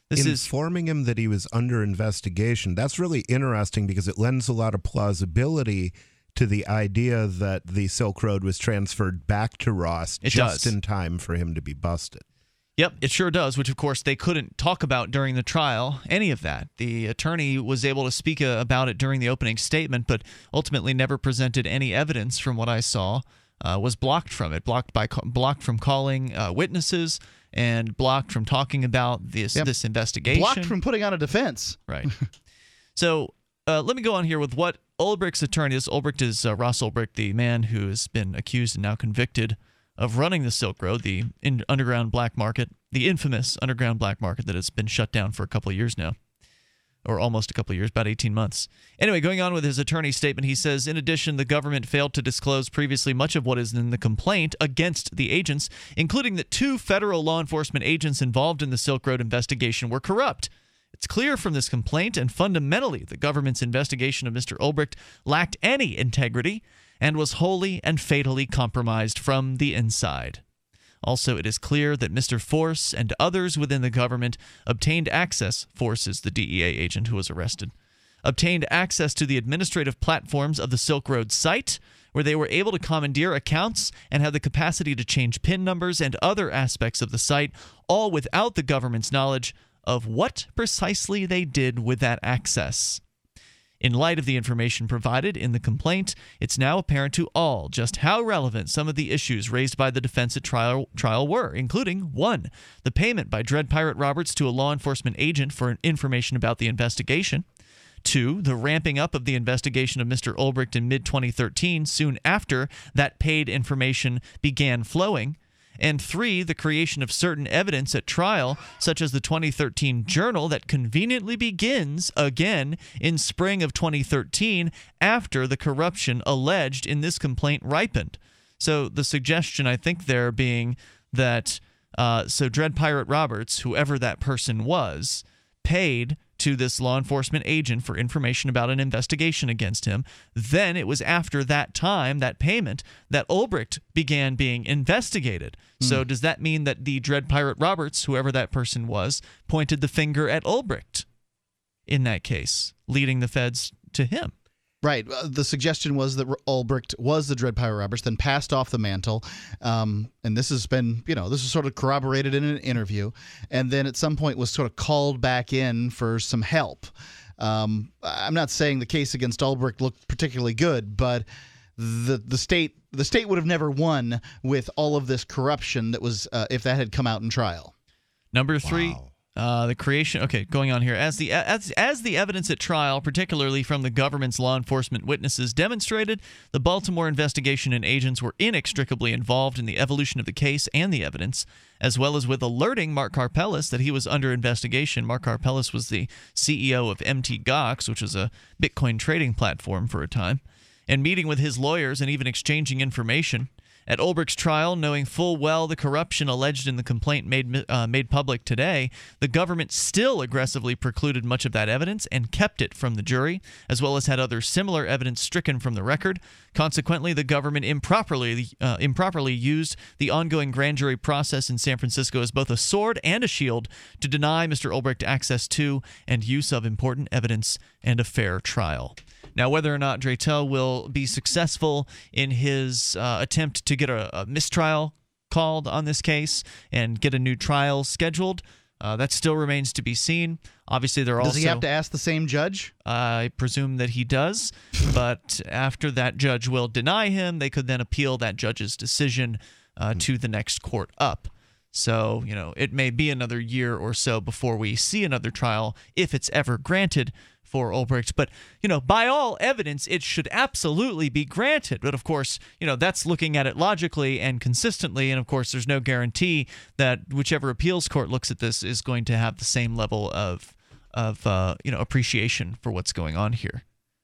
Speaker 4: This
Speaker 13: Informing
Speaker 4: is,
Speaker 13: him that he was under investigation, that's really interesting because it lends a lot of plausibility to the idea that the Silk Road was transferred back to Ross
Speaker 4: It
Speaker 13: just
Speaker 4: does.
Speaker 13: in time for him to be busted.
Speaker 4: Yep, it sure does, which of course they couldn't talk about during the trial, any of that. The attorney was able to speak uh, about it during the opening statement, but ultimately never presented any evidence from what I saw, uh, was blocked from it, blocked by blocked from calling uh, witnesses, and blocked from talking about this,
Speaker 5: Yep.
Speaker 4: this investigation.
Speaker 5: Blocked from putting on a defense.
Speaker 4: Right. So uh, let me go on here with what Ulbricht's attorney, this Ulbricht is uh, Ross Ulbricht, the man who has been accused and now convicted of running the Silk Road, the in underground black market, the infamous underground black market that has been shut down for a couple of years now, or almost a couple of years, about eighteen months. Anyway, going on with his attorney's statement, he says, in addition, the government failed to disclose previously much of what is in the complaint against the agents, including that two federal law enforcement agents involved in the Silk Road investigation were corrupt. It's clear from this complaint, and fundamentally, the government's investigation of Mister Ulbricht lacked any integrity and was wholly and fatally compromised from the inside. Also, it is clear that Mister Force and others within the government obtained access, Force is the D E A agent who was arrested, obtained access to the administrative platforms of the Silk Road site, where they were able to commandeer accounts and have the capacity to change PIN numbers and other aspects of the site, all without the government's knowledge of what precisely they did with that access. In light of the information provided in the complaint, it's now apparent to all just how relevant some of the issues raised by the defense at trial, trial were, including one, the payment by Dread Pirate Roberts to a law enforcement agent for information about the investigation; two, the ramping up of the investigation of Mister Ulbricht in mid twenty thirteen, soon after that paid information began flowing; and three, the creation of certain evidence at trial, such as the twenty thirteen journal that conveniently begins again in spring of twenty thirteen after the corruption alleged in this complaint ripened. So the suggestion, I think, there being that uh, so Dread Pirate Roberts, whoever that person was, paid to this law enforcement agent for information about an investigation against him. Then it was after that time, that payment, that Ulbricht began being investigated. Mm. So does that mean that the Dread Pirate Roberts, whoever that person was, pointed the finger at Ulbricht in that case, leading the feds to him?
Speaker 5: Right. Uh, the suggestion was that Ulbricht was the Dread Pirate Roberts, then passed off the mantle. Um, and this has been, you know, this was sort of corroborated in an interview. And then at some point was sort of called back in for some help. Um, I'm not saying the case against Ulbricht looked particularly good, but the the state the state would have never won with all of this corruption that was uh, if that had come out in trial.
Speaker 4: Number three. Wow. Uh, the creation. Okay, going on here. As the as as the evidence at trial, particularly from the government's law enforcement witnesses, demonstrated, the Baltimore investigation and agents were inextricably involved in the evolution of the case and the evidence, as well as with alerting Mark Karpeles that he was under investigation. Mark Karpeles was the C E O of M T Gox, which was a Bitcoin trading platform for a time, and meeting with his lawyers and even exchanging information. At Ulbricht's trial, knowing full well the corruption alleged in the complaint made uh, made public today, the government still aggressively precluded much of that evidence and kept it from the jury, as well as had other similar evidence stricken from the record. Consequently, the government improperly uh, improperly used the ongoing grand jury process in San Francisco as both a sword and a shield to deny Mister Ulbricht access to and use of important evidence and a fair trial. Now, whether or not Draytel will be successful in his uh, attempt to get a, a mistrial called on this case and get a new trial scheduled, uh, that still remains to be seen. Obviously, there are also...
Speaker 5: Does he have to ask the same judge?
Speaker 4: I presume that he does, but after that judge will deny him, they could then appeal that judge's decision uh, to the next court up. So, you know, it may be another year or so before we see another trial, if it's ever granted for Ulbricht. But, you know, by all evidence, it should absolutely be granted. But, of course, you know, that's looking at it logically and consistently. And, of course, there's no guarantee that whichever appeals court looks at this is going to have the same level of, of uh, you know, appreciation for what's going on here.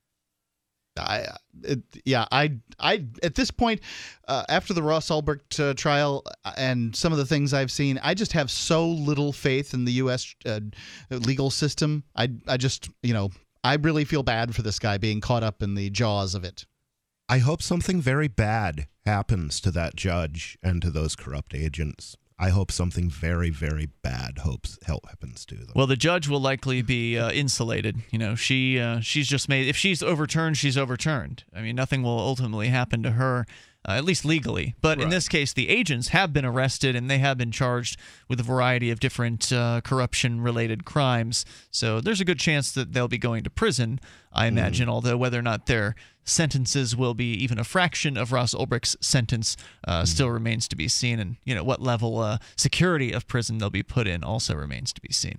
Speaker 5: I, it, yeah, I, I, at this point, uh, after the Ross Ulbricht uh, trial and some of the things I've seen, I just have so little faith in the U S uh, legal system. I, I just, you know, I really feel bad for this guy being caught up in the jaws of it.
Speaker 13: I hope something very bad happens to that judge and to those corrupt agents. I hope something very, very bad hopes help happens to them.
Speaker 4: Well, the judge will likely be uh, insulated. You know, she uh, she's just made. If she's overturned, she's overturned. I mean, nothing will ultimately happen to her, uh, at least legally. But right. in this case, the agents have been arrested and they have been charged with a variety of different uh, corruption-related crimes. So there's a good chance that they'll be going to prison, I imagine. Mm. Although whether or not they're sentences will be even a fraction of Ross Ulbricht's sentence uh, mm. still remains to be seen, and you know what level uh, security of prison they'll be put in also remains to be seen.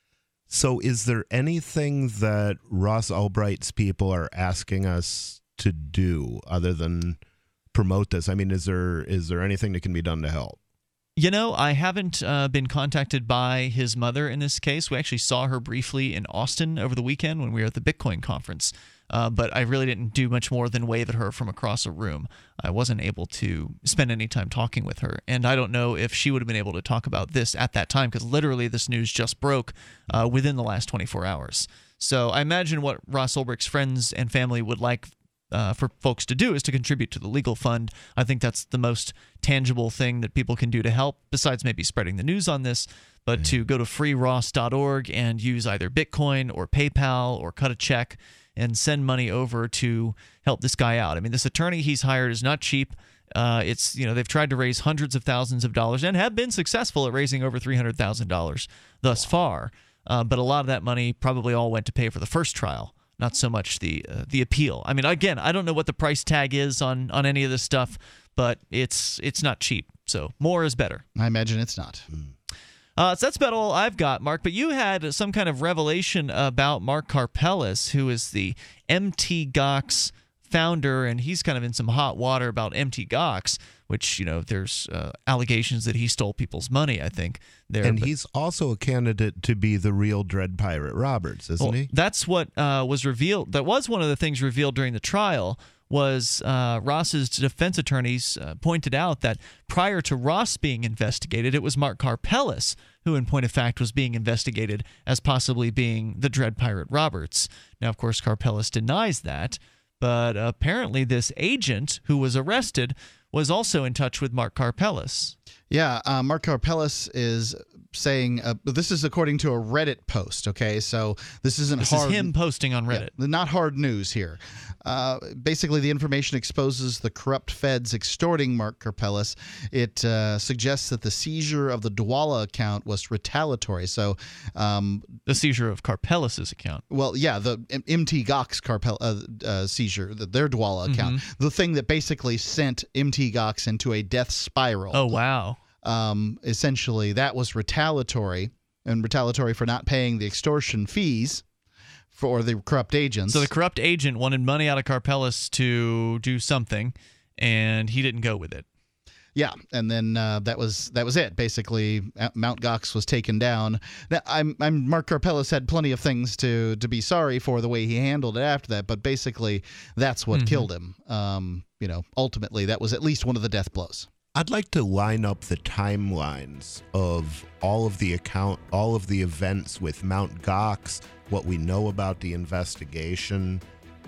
Speaker 13: So is there anything that Ross Ulbricht's people are asking us to do other than promote this? I mean, is there is there anything that can be done to help?
Speaker 4: You know, I haven't uh, been contacted by his mother in this case. We actually saw her briefly in Austin over the weekend when we were at the Bitcoin conference. Uh, but I really didn't do much more than wave at her from across a room. I wasn't able to spend any time talking with her. And I don't know if she would have been able to talk about this at that time, because literally this news just broke uh, within the last twenty-four hours. So I imagine what Ross Ulbricht's friends and family would like uh, for folks to do is to contribute to the legal fund. I think that's the most tangible thing that people can do to help, besides maybe spreading the news on this. But to go to free ross dot org and use either Bitcoin or PayPal or cut a check and send money over to help this guy out. I mean, this attorney he's hired is not cheap. Uh, it's you know they've tried to raise hundreds of thousands of dollars and have been successful at raising over three hundred thousand dollars thus far. Uh, but a lot of that money probably all went to pay for the first trial, not so much the uh, the appeal. I mean, again, I don't know what the price tag is on on any of this stuff, but it's it's not cheap. So more is better.
Speaker 5: I imagine it's not.
Speaker 13: Mm.
Speaker 4: Uh, so that's about all I've got, Mark. But you had some kind of revelation about Mark Karpelès, who is the M T Gox founder, and he's kind of in some hot water about M T Gox, which, you know, there's uh, allegations that he stole people's money, I think. There,
Speaker 13: and
Speaker 4: but,
Speaker 13: he's also a candidate to be the real Dread Pirate Roberts, isn't
Speaker 4: well,
Speaker 13: he?
Speaker 4: That's what uh, was revealed. That was one of the things revealed during the trial. Was uh, Ross's defense attorneys uh, pointed out that prior to Ross being investigated, it was Mark Karpelès who, in point of fact, was being investigated as possibly being the Dread Pirate Roberts. Now, of course, Karpelès denies that, but apparently this agent who was arrested was also in touch with Mark Karpelès.
Speaker 5: Yeah, uh, Mark Karpelès is saying uh, this is according to a Reddit post. Okay, so this isn't
Speaker 4: this
Speaker 5: hard.
Speaker 4: This is him posting on Reddit.
Speaker 5: Yeah, not hard news here. Uh, basically, the information exposes the corrupt feds extorting Mark Karpelès. It uh, suggests that the seizure of the Dwala account was retaliatory. So, um,
Speaker 4: the seizure of Karpelès' account.
Speaker 5: Well, yeah, the M T Gox Karpel uh, uh, seizure, the, their Dwala account, mm-hmm. the thing that basically sent M T Gox into a death spiral.
Speaker 4: Oh wow.
Speaker 5: Um, essentially, that was retaliatory, and retaliatory for not paying the extortion fees for the corrupt agents.
Speaker 4: So the corrupt agent wanted money out of Karpelès to do something, and he didn't go with it.
Speaker 5: Yeah, and then uh, that was that was it. Basically, Mount Gox was taken down. Now, I'm, I'm Mark Karpelès had plenty of things to to be sorry for the way he handled it after that, but basically, that's what mm-hmm. killed him. Um, you know, ultimately, that was at least one of the death blows.
Speaker 13: I'd like to line up the timelines of all of the account, all of the events with Mount Gox, what we know about the investigation,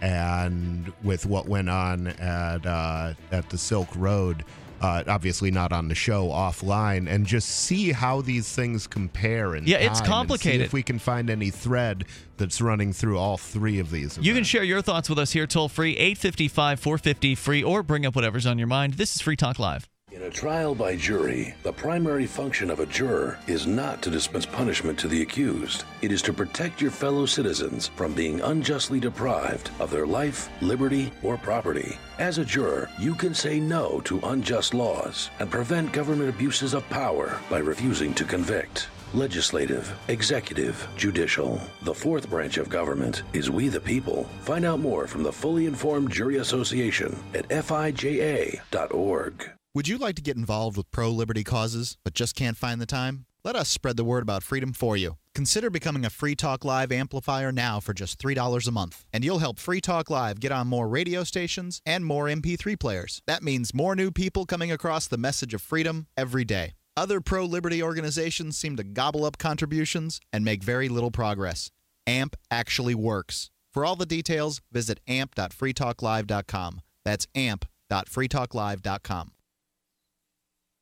Speaker 13: and with what went on at uh, at the Silk Road. Uh, obviously not on the show, offline, and just see how these things compare in
Speaker 4: yeah,
Speaker 13: time
Speaker 4: it's complicated.
Speaker 13: And see if we can find any thread that's running through all three of these events.
Speaker 4: You can share your thoughts with us here toll free, eight five five, four five zero, free, or bring up whatever's on your mind. This is Free Talk Live.
Speaker 8: In a trial by jury, the primary function of a juror is not to dispense punishment to the accused. It is to protect your fellow citizens from being unjustly deprived of their life, liberty, or property. As a juror, you can say no to unjust laws and prevent government abuses of power by refusing to convict. Legislative, executive, judicial. The fourth branch of government is we the people. Find out more from the Fully Informed Jury Association at F I J A dot org.
Speaker 19: Would you like to get involved with pro-liberty causes, but just can't find the time? Let us spread the word about freedom for you. Consider becoming a Free Talk Live amplifier now for just three dollars a month, and you'll help Free Talk Live get on more radio stations and more M P three players. That means more new people coming across the message of freedom every day. Other pro-liberty organizations seem to gobble up contributions and make very little progress. A M P actually works. For all the details, visit amp dot free talk live dot com. That's amp dot free talk live dot com.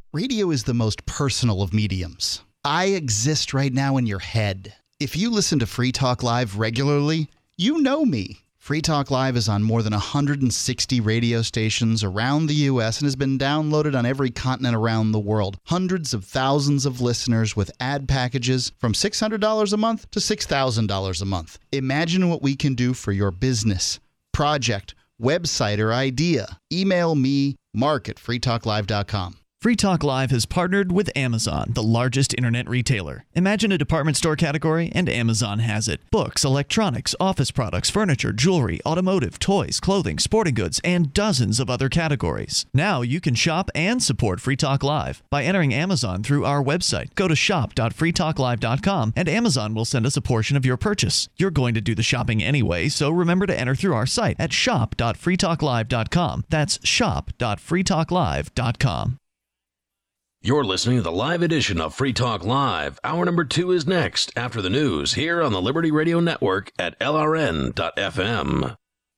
Speaker 5: Radio is the most personal of mediums. I exist right now in your head. If you listen to Free Talk Live regularly, you know me. Free Talk Live is on more than one hundred sixty radio stations around the U S and has been downloaded on every continent around the world. Hundreds of thousands of listeners with ad packages from six hundred dollars a month to six thousand dollars a month. Imagine what we can do for your business, project, website, or idea. Email me, mark at free talk live dot com.
Speaker 4: Free Talk Live has partnered with Amazon, the largest internet retailer. Imagine a department store category, and Amazon has it. Books, electronics, office products, furniture, jewelry, automotive, toys, clothing, sporting goods, and dozens of other categories. Now you can shop and support Free Talk Live by entering Amazon through our website. Go to shop dot free talk live dot com, and Amazon will send us a portion of your purchase. You're going to do the shopping anyway, so remember to enter through our site at shop dot free talk live dot com. That's shop dot free talk live dot com.
Speaker 8: You're listening to the live edition of Free Talk Live. Hour number two is next, after the news, here on the Liberty Radio Network at L R N dot F M.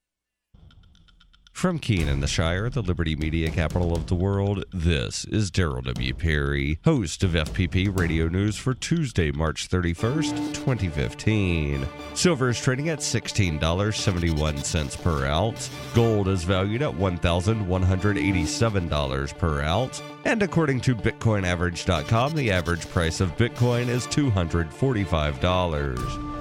Speaker 12: From Keene in the Shire, the Liberty Media capital of the world, this is Daryl W. Perry, host of F P P Radio News for Tuesday, March thirty-first, twenty fifteen. Silver is trading at sixteen dollars and seventy-one cents per ounce. Gold is valued at one thousand one hundred eighty-seven dollars per ounce. And according to Bitcoin Average dot com, the average price of Bitcoin is two hundred forty-five dollars.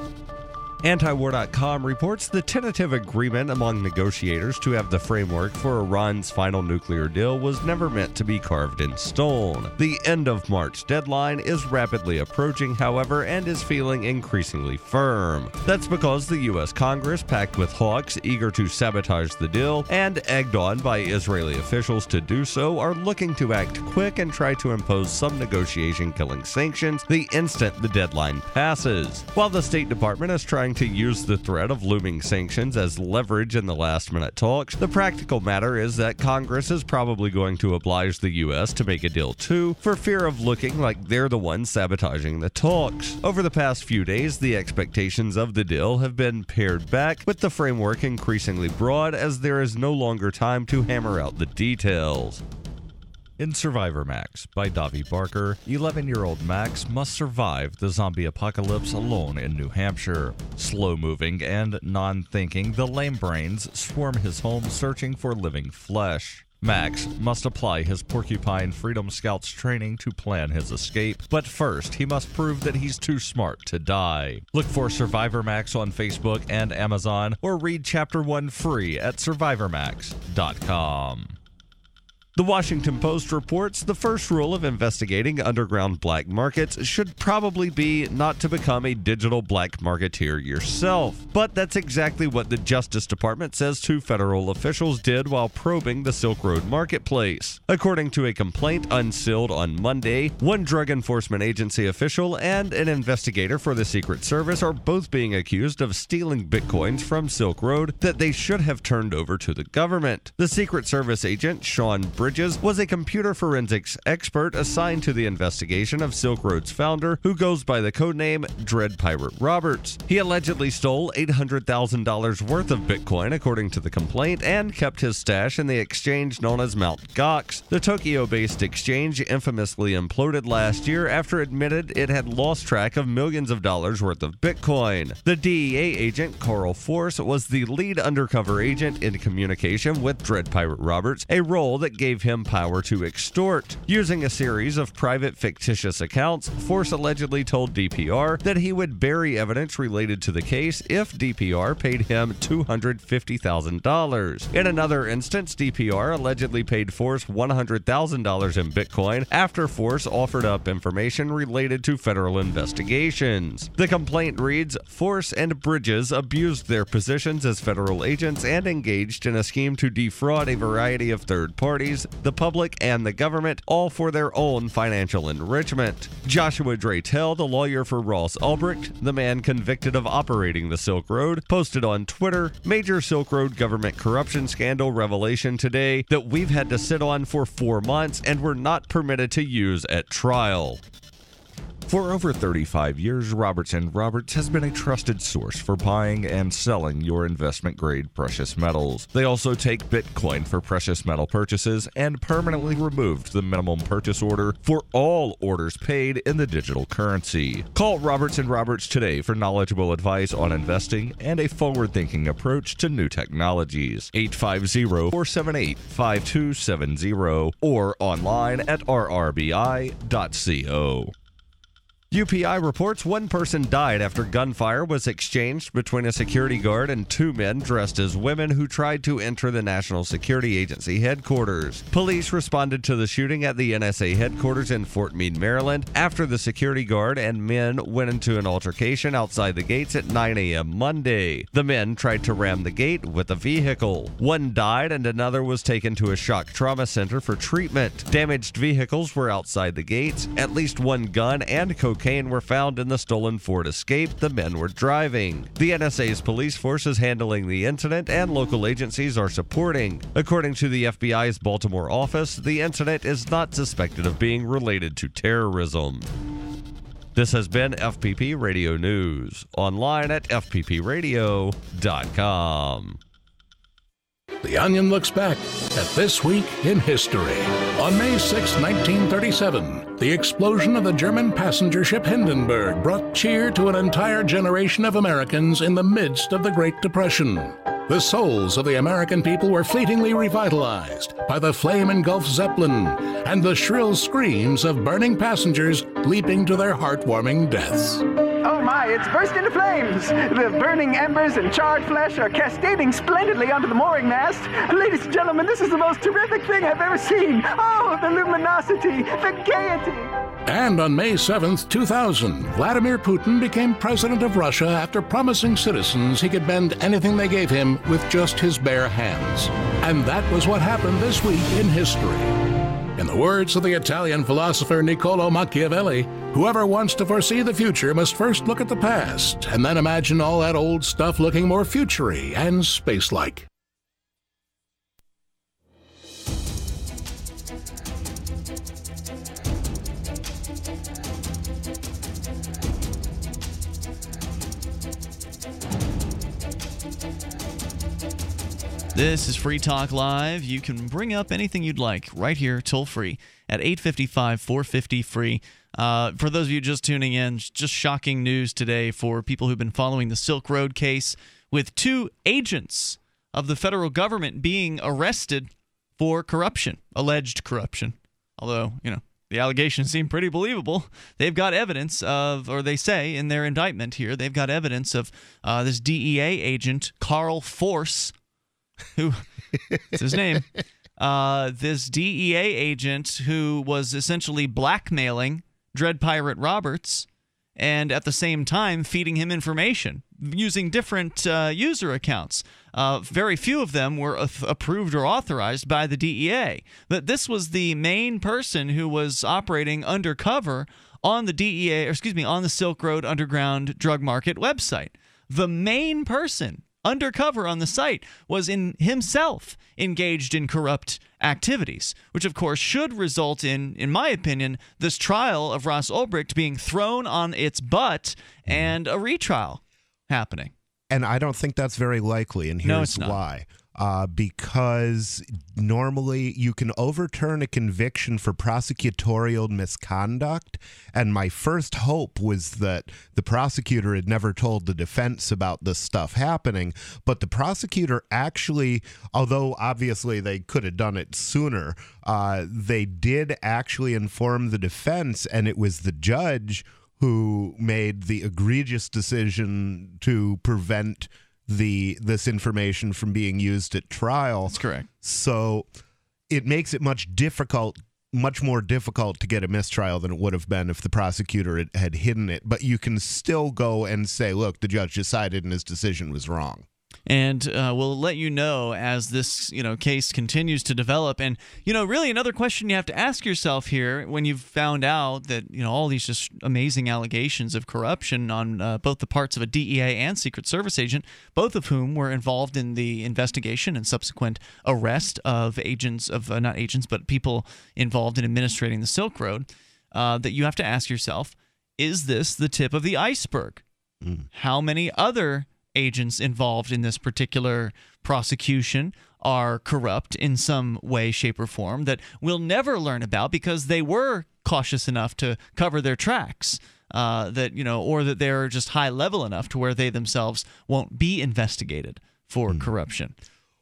Speaker 12: Antiwar dot com reports the tentative agreement among negotiators to have the framework for Iran's final nuclear deal was never meant to be carved in stone. The end of March deadline is rapidly approaching, however, and is feeling increasingly firm. That's because the U S Congress, packed with hawks eager to sabotage the deal and egged on by Israeli officials to do so, are looking to act quick and try to impose some negotiation-killing sanctions the instant the deadline passes. While the State Department is trying to use the threat of looming sanctions as leverage in the last-minute talks, the practical matter is that Congress is probably going to oblige the U S to make a deal too, for fear of looking like they're the ones sabotaging the talks. Over the past few days, the expectations of the deal have been pared back, with the framework increasingly broad as there is no longer time to hammer out the details. In Survivor Max by Davi Barker, eleven-year-old Max must survive the zombie apocalypse alone in New Hampshire. Slow-moving and non-thinking, the lame brains swarm his home searching for living flesh. Max must apply his Porcupine Freedom Scouts training to plan his escape, but first he must prove that he's too smart to die. Look for Survivor Max on Facebook and Amazon, or read Chapter one free at survivor max dot com. The Washington Post reports the first rule of investigating underground black markets should probably be not to become a digital black marketeer yourself. But that's exactly what the Justice Department says two federal officials did while probing the Silk Road marketplace. According to a complaint unsealed on Monday, one drug enforcement agency official and an investigator for the Secret Service are both being accused of stealing bitcoins from Silk Road that they should have turned over to the government. The Secret Service agent, Sean Bridges, was a computer forensics expert assigned to the investigation of Silk Road's founder, who goes by the codename Dread Pirate Roberts. He allegedly stole eight hundred thousand dollars worth of Bitcoin, according to the complaint, and kept his stash in the exchange known as Mount Gox. The Tokyo-based exchange infamously imploded last year after it admitted it had lost track of millions of dollars worth of Bitcoin. The D E A agent, Carl Force, was the lead undercover agent in communication with Dread Pirate Roberts, a role that gave him power to extort. Using a series of private fictitious accounts, Force allegedly told D P R that he would bury evidence related to the case if D P R paid him two hundred fifty thousand dollars. In another instance, D P R allegedly paid Force one hundred thousand dollars in Bitcoin after Force offered up information related to federal investigations. The complaint reads, Force and Bridges abused their positions as federal agents and engaged in a scheme to defraud a variety of third parties, the public, and the government, all for their own financial enrichment. Joshua Draytell, the lawyer for Ross Ulbricht, the man convicted of operating the Silk Road, posted on Twitter, "Major Silk Road government corruption scandal revelation today that we've had to sit on for four months and were not permitted to use at trial." For over thirty-five years, Roberts and Roberts has been a trusted source for buying and selling your investment-grade precious metals. They also take Bitcoin for precious metal purchases and permanently removed the minimum purchase order for all orders paid in the digital currency. Call Roberts and Roberts today for knowledgeable advice on investing and a forward-thinking approach to new technologies. eight five zero, four seven eight, five two seven zero or online at r r b i dot co. U P I reports one person died after gunfire was exchanged between a security guard and two men dressed as women who tried to enter the National Security Agency headquarters. Police responded to the shooting at the N S A headquarters in Fort Meade, Maryland, after the security guard and men went into an altercation outside the gates at nine a.m. Monday. The men tried to ram the gate with a vehicle. One died and another was taken to a shock trauma center for treatment. Damaged vehicles were outside the gates. At least one gun and cocaine were found in the stolen Ford Escape the men were driving. The N S A's police force is handling the incident and local agencies are supporting. According to the F B I's Baltimore office, the incident is not suspected of being related to terrorism. This has been F P P Radio News, online at f p p radio dot com.
Speaker 20: The Onion looks back at This Week in History. On May sixth, nineteen thirty-seven, the explosion of the German passenger ship Hindenburg brought cheer to an entire generation of Americans in the midst of the Great Depression. The souls of the American people were fleetingly revitalized by the flame-engulfed Zeppelin and the shrill screams of burning passengers leaping to their heartwarming deaths.
Speaker 21: Oh my, it's burst into flames! The burning embers and charred flesh are cascading splendidly onto the mooring mast. Ladies and gentlemen, this is the most terrific thing I've ever seen. Oh, the luminosity, the gaiety!
Speaker 20: And on May seventh, two thousand, Vladimir Putin became president of Russia after promising citizens he could bend anything they gave him with just his bare hands. And that was what happened this week in history. In the words of the Italian philosopher Niccolò Machiavelli, whoever wants to foresee the future must first look at the past and then imagine all that old stuff looking more future-y and space-like.
Speaker 4: This is Free Talk Live. You can bring up anything you'd like right here, toll free, at eight five five, four five zero, free. Uh, for those of you just tuning in, just shocking news today for people who've been following the Silk Road case, with two agents of the federal government being arrested for corruption, alleged corruption. Although, you know, the allegations seem pretty believable. They've got evidence of, or they say in their indictment here, they've got evidence of uh, this D E A agent, Carl Force, who it's his name, uh, this D E A agent who was essentially blackmailing Dread Pirate Roberts and at the same time feeding him information using different uh, user accounts. Uh, very few of them were uh, approved or authorized by the D E A. But this was the main person who was operating undercover on the D E A, or excuse me, on the Silk Road Underground Drug Market website. The main person undercover on the site was in himself engaged in corrupt activities, which of course should result in, in my opinion, this trial of Ross Ulbricht being thrown on its butt and a retrial happening.
Speaker 13: And I don't think that's very likely, and here's
Speaker 4: No, it's not.
Speaker 13: why. Uh, because normally you can overturn a conviction for prosecutorial misconduct, and my first hope was that the prosecutor had never told the defense about this stuff happening, but the prosecutor actually, although obviously they could have done it sooner, uh, they did actually inform the defense, and it was the judge who made the egregious decision to prevent the this information from being used at trial.
Speaker 4: That's correct.
Speaker 13: So it makes it much difficult, much more difficult to get a mistrial than it would have been if the prosecutor had, had hidden it. But you can still go and say, look, the judge decided and his decision was wrong.
Speaker 4: And uh, we'll let you know as this, you know, case continues to develop. And, you know, really another question you have to ask yourself here when you've found out that, you know, all these just amazing allegations of corruption on uh, both the parts of a D E A and Secret Service agent, both of whom were involved in the investigation and subsequent arrest of agents of, uh, not agents, but people involved in administrating the Silk Road, uh, that you have to ask yourself, is this the tip of the iceberg? Mm. How many other agents involved in this particular prosecution are corrupt in some way, shape, or form that we'll never learn about because they were cautious enough to cover their tracks, uh, that you know, or that they're just high level enough to where they themselves won't be investigated for mm. corruption.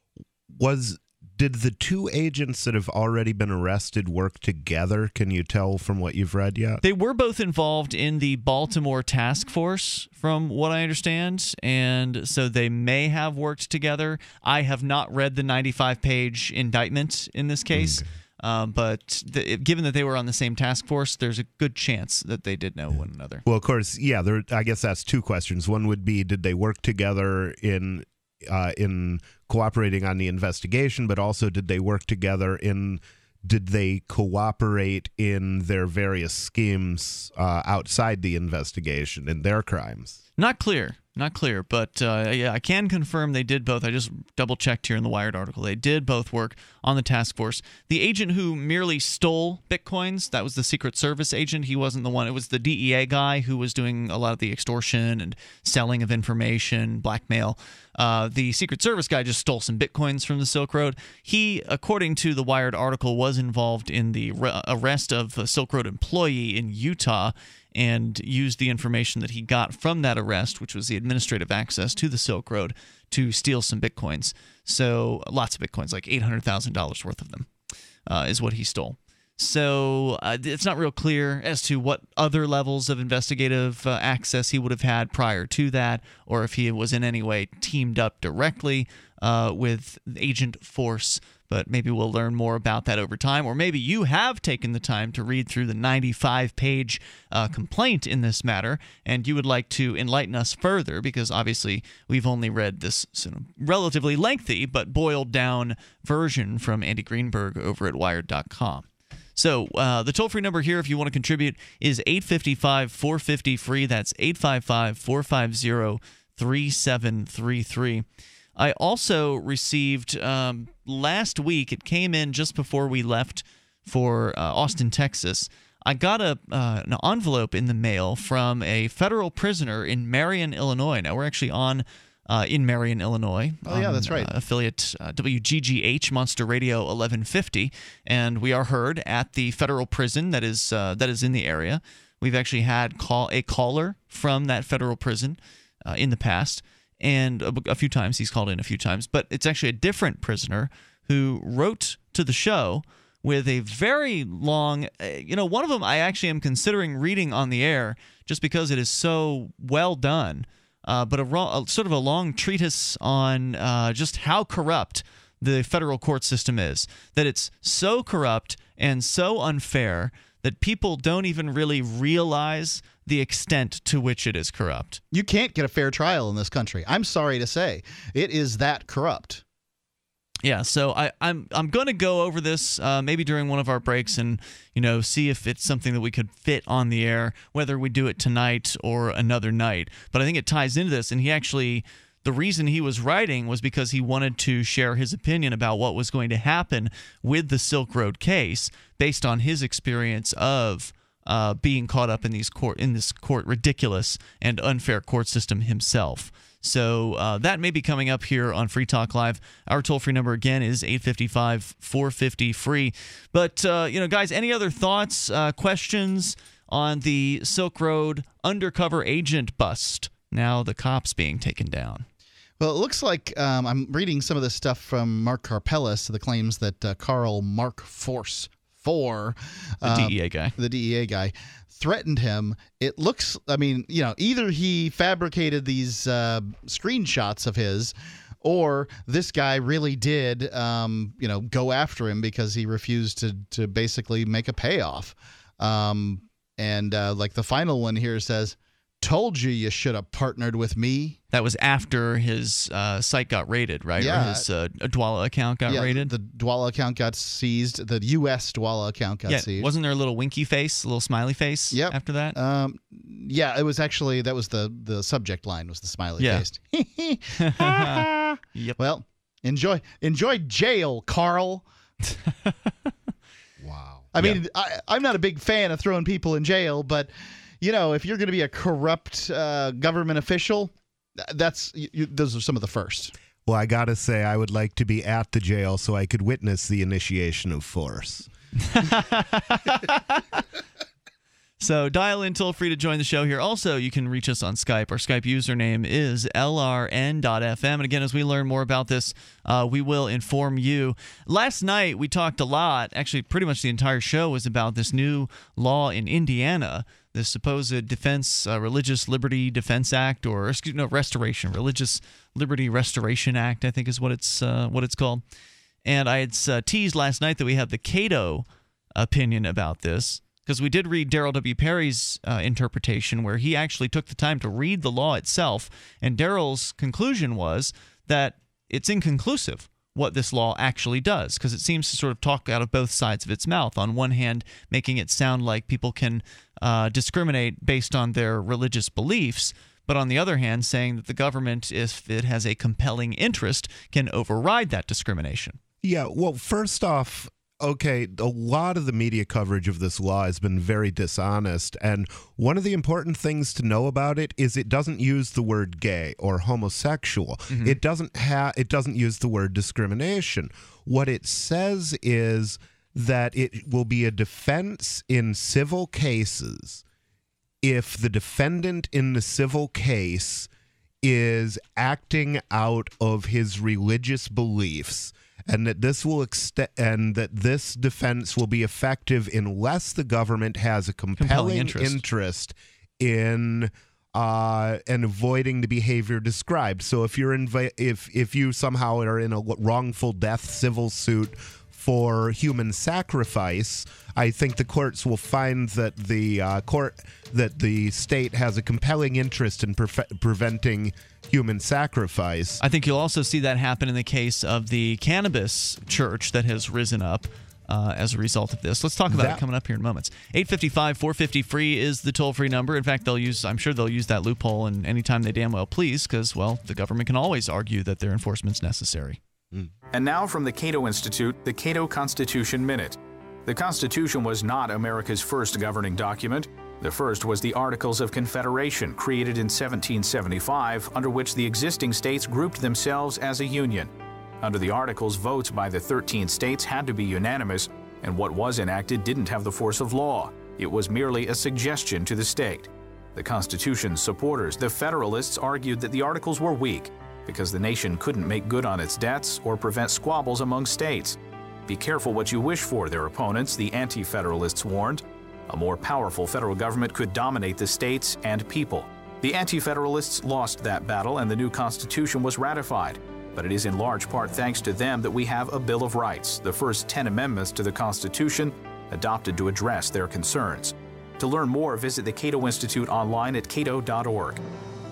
Speaker 13: Was did the two agents that have already been arrested work together? Can you tell from what you've read yet?
Speaker 4: They were both involved in the Baltimore task force, from what I understand, and so they may have worked together. I have not read the ninety-five page indictment in this case, okay. um, but the, given that they were on the same task force, there's a good chance that they did know one another.
Speaker 13: Well, of course, yeah. There, I guess that's two questions. One would be, did they work together in uh, in cooperating on the investigation, but also did they work together in, did they cooperate in their various schemes uh, outside the investigation in their crimes?
Speaker 4: Not clear. Not clear, but uh, yeah, I can confirm they did both. I just double-checked here in the Wired article. They did both work on the task force. The agent who merely stole Bitcoins, that was the Secret Service agent. He wasn't the one. It was the D E A guy who was doing a lot of the extortion and selling of information, blackmail. Uh, the Secret Service guy just stole some Bitcoins from the Silk Road. He, according to the Wired article, was involved in the re- arrest of a Silk Road employee in Utah and used the information that he got from that arrest, which was the administrative access to the Silk Road, to steal some Bitcoins. So lots of Bitcoins, like eight hundred thousand dollars worth of them, uh, is what he stole. So uh, it's not real clear as to what other levels of investigative uh, access he would have had prior to that, or if he was in any way teamed up directly uh, with Agent Force. But maybe we'll learn more about that over time. Or maybe you have taken the time to read through the ninety-five page uh, complaint in this matter, and you would like to enlighten us further, because obviously we've only read this sort of relatively lengthy but boiled down version from Andy Greenberg over at Wired dot com. So uh, the toll-free number here, if you want to contribute, is eight five five, four five zero, free. That's eight five five, four five zero, three seven three three. I also received um, last week, it came in just before we left for uh, Austin, Texas. I got a uh, an envelope in the mail from a federal prisoner in Marion, Illinois. Now, we're actually on uh, in Marion, Illinois.
Speaker 5: Oh, yeah,
Speaker 4: on,
Speaker 5: that's right.
Speaker 4: Uh, affiliate uh, W G G H, Monster Radio eleven fifty. And we are heard at the federal prison that is uh, that is in the area. We've actually had call a caller from that federal prison uh, in the past. And a, a few times, he's called in a few times, but it's actually a different prisoner who wrote to the show with a very long, uh, you know, one of them I actually am considering reading on the air just because it is so well done, uh, but a, a sort of a long treatise on uh, just how corrupt the federal court system is, that it's so corrupt and so unfair that people don't even really realize the extent to which it is corrupt.
Speaker 5: You can't get a fair trial in this country. I'm sorry to say. It is that corrupt.
Speaker 4: Yeah, so I, I'm I'm going to go over this uh, maybe during one of our breaks and, you know, see if it's something that we could fit on the air, whether we do it tonight or another night. But I think it ties into this, and he actually... The reason he was writing was because he wanted to share his opinion about what was going to happen with the Silk Road case based on his experience of uh, being caught up in these court in this court ridiculous and unfair court system himself. So uh, that may be coming up here on Free Talk Live. Our toll-free number again is eight five five, four five zero, free. But, uh, you know, guys, any other thoughts, uh, questions on the Silk Road undercover agent bust? Now the cops being taken down.
Speaker 5: Well, it looks like um, I'm reading some of this stuff from Mark Karpelis, the claims that uh, Carl Mark Force four,
Speaker 4: the
Speaker 5: uh,
Speaker 4: D E A guy,
Speaker 5: the D E A guy, threatened him. It looks, I mean, you know, either he fabricated these uh, screenshots of his, or this guy really did, um, you know, go after him because he refused to to basically make a payoff. Um, and uh, like the final one here says, "Told you you should have partnered with me."
Speaker 4: That was after his uh, site got raided, right?
Speaker 5: Yeah.
Speaker 4: Or his uh, Dwala account got
Speaker 5: yeah,
Speaker 4: raided?
Speaker 5: The Dwala account got seized. The U S Dwala account got
Speaker 4: yeah,
Speaker 5: seized.
Speaker 4: Wasn't there a little winky face, a little smiley face
Speaker 5: yep.
Speaker 4: after that?
Speaker 5: Um, yeah, it was actually, that was the, the subject line was the smiley
Speaker 4: yeah.
Speaker 5: face.
Speaker 4: Yep.
Speaker 5: Well, enjoy enjoy jail, Carl.
Speaker 13: Wow.
Speaker 5: I mean,
Speaker 4: yeah.
Speaker 5: I, I'm not a big fan of throwing people in jail, but... you know, if you're going to be a corrupt uh, government official, that's you, those are some of the first.
Speaker 13: Well, I got to say, I would like to be at the jail so I could witness the initiation of force.
Speaker 4: So dial in toll free to join the show here. Also, you can reach us on Skype. Our Skype username is L R N dot F M. And again, as we learn more about this, uh, we will inform you. Last night, we talked a lot. Actually, pretty much the entire show was about this new law in Indiana, this supposed Defense uh, Religious Liberty Defense Act, or excuse no Restoration Religious Liberty Restoration Act, I think is what it's uh, what it's called. And I had uh, teased last night that we have the Cato opinion about this, because we did read Darrell W. Perry's uh, interpretation, where he actually took the time to read the law itself, and Darrell's conclusion was that it's inconclusive what this law actually does, because it seems to sort of talk out of both sides of its mouth. On one hand, making it sound like people can uh, discriminate based on their religious beliefs, but on the other hand, saying that the government, if it has a compelling interest, can override that discrimination.
Speaker 13: Yeah, well, first off, okay, a lot of the media coverage of this law has been very dishonest, and one of the important things to know about it is it doesn't use the word gay or homosexual. Mm-hmm. It doesn't have it doesn't use the word discrimination. What it says is that it will be a defense in civil cases if the defendant in the civil case is acting out of his religious beliefs, and that this will extend, and that this defense will be effective unless the government has a compelling, compelling interest. interest in uh, in avoiding the behavior described. So if you're inv- if if you somehow are in a wrongful death civil suit for human sacrifice, I think the courts will find that the uh, court that the state has a compelling interest in pre- preventing human sacrifice.
Speaker 4: I think you'll also see that happen in the case of the cannabis church that has risen up uh, as a result of this. Let's talk about that, it coming up here in moments. eight five five, four five zero, free is the toll-free number. In fact, they'll use, I'm sure they'll use that loophole and anytime they damn well please, because, well, the government can always argue that their enforcement's necessary.
Speaker 1: Mm. And now from the Cato Institute, the Cato Constitution Minute. The Constitution was not America's first governing document. The first was the Articles of Confederation, created in seventeen seventy-five, under which the existing states grouped themselves as a union. Under the Articles, votes by the thirteen states had to be unanimous, and what was enacted didn't have the force of law. It was merely a suggestion to the state. The Constitution's supporters, the Federalists, argued that the Articles were weak because the nation couldn't make good on its debts or prevent squabbles among states. Be careful what you wish for, their opponents, the Anti-Federalists, warned. A more powerful federal government could dominate the states and people. The Anti-Federalists lost that battle and the new Constitution was ratified. But it is in large part thanks to them that we have a Bill of Rights, the first ten amendments to the Constitution adopted to address their concerns. To learn more, visit the Cato Institute online at cato dot org.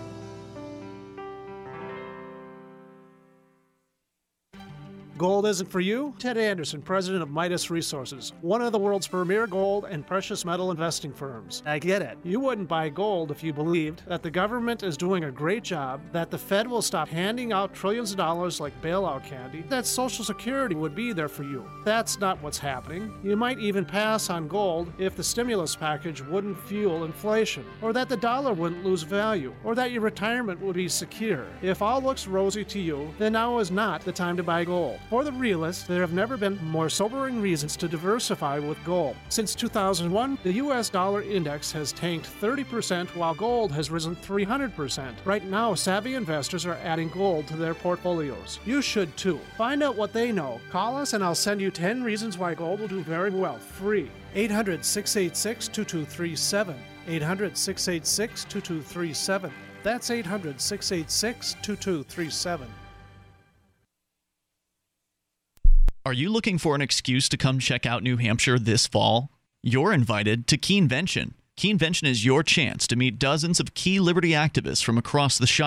Speaker 9: Gold isn't for you? Ted Anderson, president of Midas Resources, one of the world's premier gold and precious metal investing firms. I get it. You wouldn't buy gold if you believed that the government is doing a great job, that the Fed will stop handing out trillions of dollars like bailout candy, that Social Security would be there for you. That's not what's happening. You might even pass on gold if the stimulus package wouldn't fuel inflation, or that the dollar wouldn't lose value, or that your retirement would be secure. If all looks rosy to you, then now is not the time to buy gold. For the realist, there have never been more sobering reasons to diversify with gold. Since two thousand one, the U S dollar index has tanked thirty percent while gold has risen three hundred percent. Right now, savvy investors are adding gold to their portfolios. You should too. Find out what they know. Call us and I'll send you ten reasons why gold will do very well, free. eight hundred, six eight six, two two three seven. eight hundred, six eight six, two two three seven. That's eight hundred, six eight six, two two three seven.
Speaker 4: Are you looking for an excuse to come check out New Hampshire this fall? You're invited to Keenvention. Keenvention is your chance to meet dozens of key liberty activists from across the Shire.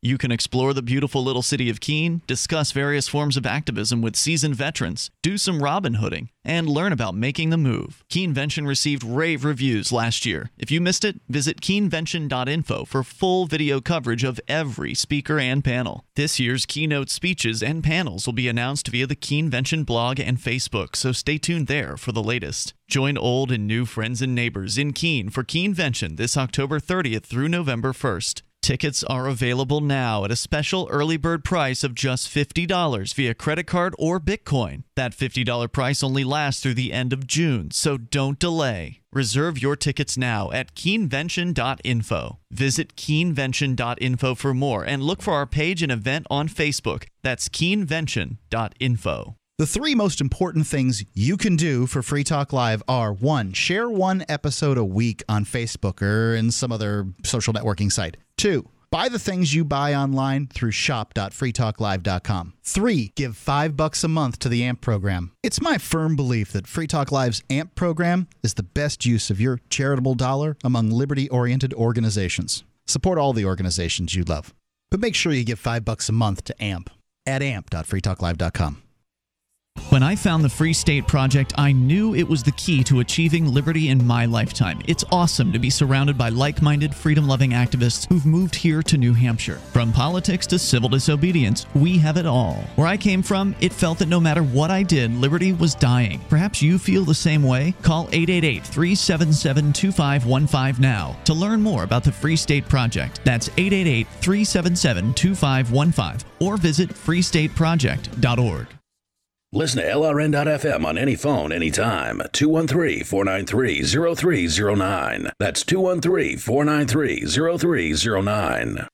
Speaker 4: You can explore the beautiful little city of Keene, discuss various forms of activism with seasoned veterans, do some Robin Hooding, and learn about making the move. Keenvention received rave reviews last year. If you missed it, visit keenvention dot info for full video coverage of every speaker and panel. This year's keynote speeches and panels will be announced via the Keenvention blog and Facebook, so stay tuned there for the latest. Join old and new friends and neighbors in Keene for Keenvention this October thirtieth through November first. Tickets are available now at a special early bird price of just fifty dollars via credit card or Bitcoin. That fifty dollars price only lasts through the end of June, so don't delay. Reserve your tickets now at keenvention dot info. Visit keenvention dot info for more and look for our page and event on Facebook. That's keenvention dot info.
Speaker 5: The three most important things you can do for Free Talk Live are, one, share one episode a week on Facebook or in some other social networking site. Two, buy the things you buy online through shop dot free talk live dot com. Three, give five bucks a month to the A M P program. It's my firm belief that Free Talk Live's A M P program is the best use of your charitable dollar among liberty-oriented organizations. Support all the organizations you love, but make sure you give five bucks a month to A M P at A M P dot free talk live dot com.
Speaker 4: When I found the Free State Project, I knew it was the key to achieving liberty in my lifetime. It's awesome to be surrounded by like-minded, freedom-loving activists who've moved here to New Hampshire. From politics to civil disobedience, we have it all. Where I came from, it felt that no matter what I did, liberty was dying. Perhaps you feel the same way? Call eight eight eight, three seven seven, two five one five now to learn more about the Free State Project. That's eight eight eight, three seven seven, two five one five or visit free state project dot org.
Speaker 8: Listen to L R N dot F M on any phone, anytime. two one three, four nine three, zero three zero nine. That's two one three, four nine three, zero three zero nine.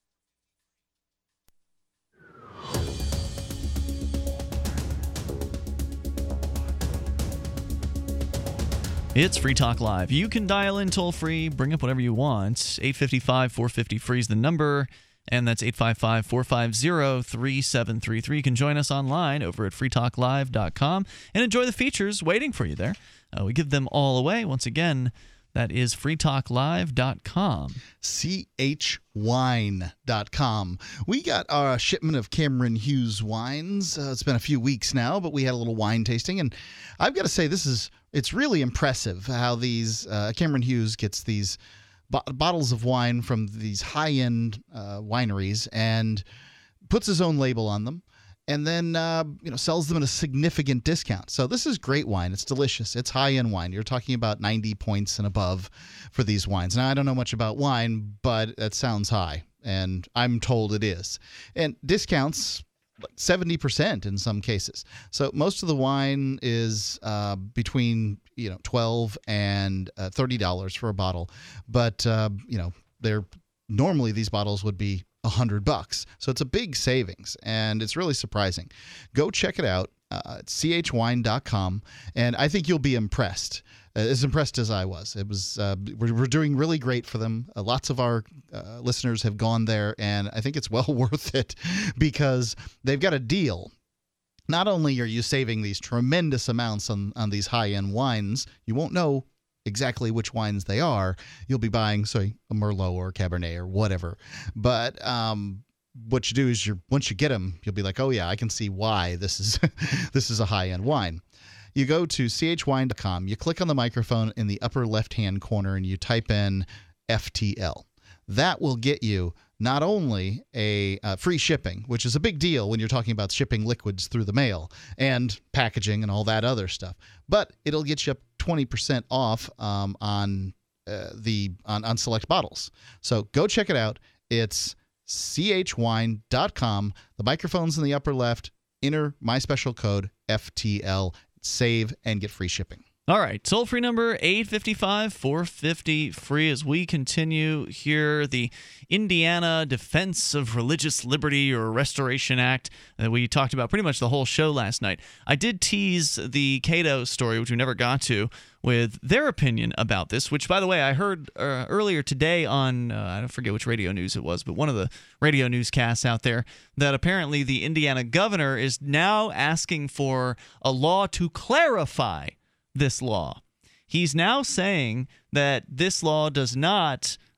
Speaker 4: It's Free Talk Live. You can dial in toll-free, bring up whatever you want. eight five five, four five zero, free is the number. And that's eight five five, four five zero, three seven three three. You can join us online over at free talk live dot com and enjoy the features waiting for you there. Uh, we give them all away. Once again, that is free talk live dot com.
Speaker 5: C H wine dot com. We got our shipment of Cameron Hughes wines. Uh, it's been a few weeks now, but we had a little wine tasting. And I've got to say, this is it's really impressive how these uh, Cameron Hughes gets these bottles of wine from these high-end uh, wineries and puts his own label on them, and then uh, you know sells them at a significant discount. So this is great wine. It's delicious. It's high-end wine. You're talking about ninety points and above for these wines. Now, I don't know much about wine, but that sounds high, and I'm told it is. And discounts, like seventy percent in some cases. So most of the wine is uh, between you know twelve and thirty dollars for a bottle, but uh, you know they're normally these bottles would be a hundred bucks. So it's a big savings, and it's really surprising. Go check it out uh, at c h wine dot com, and I think you'll be impressed. Uh, as impressed as I was. It was uh, we're, we're doing really great for them. Uh, lots of our uh, listeners have gone there, and I think it's well worth it because they've got a deal. Not only are you saving these tremendous amounts on, on these high-end wines, you won't know exactly which wines they are. You'll be buying, say, a Merlot or a Cabernet or whatever. But um, what you do is, you're once you get them, you'll be like, oh, yeah, I can see why this is this is a high-end wine. You go to c h wine dot com, you click on the microphone in the upper left-hand corner, and you type in F T L. That will get you not only a uh, free shipping, which is a big deal when you're talking about shipping liquids through the mail and packaging and all that other stuff, but it'll get you twenty percent off um, on uh, the on, on select bottles. So go check it out. It's c h wine dot com. The microphone's in the upper left. Enter my special code F T L. Save and get free shipping.
Speaker 4: All right, toll-free number eight five five, four five zero, free as we continue here. The Indiana Defense of Religious Liberty or Restoration Act that we talked about pretty much the whole show last night. I did tease the Cato story, which we never got to, with their opinion about this, which, by the way, I heard uh, earlier today on, uh, I don't forget which radio news it was, but one of the radio newscasts out there, that apparently the Indiana governor is now asking for a law to clarify this law. He's now saying that this law does not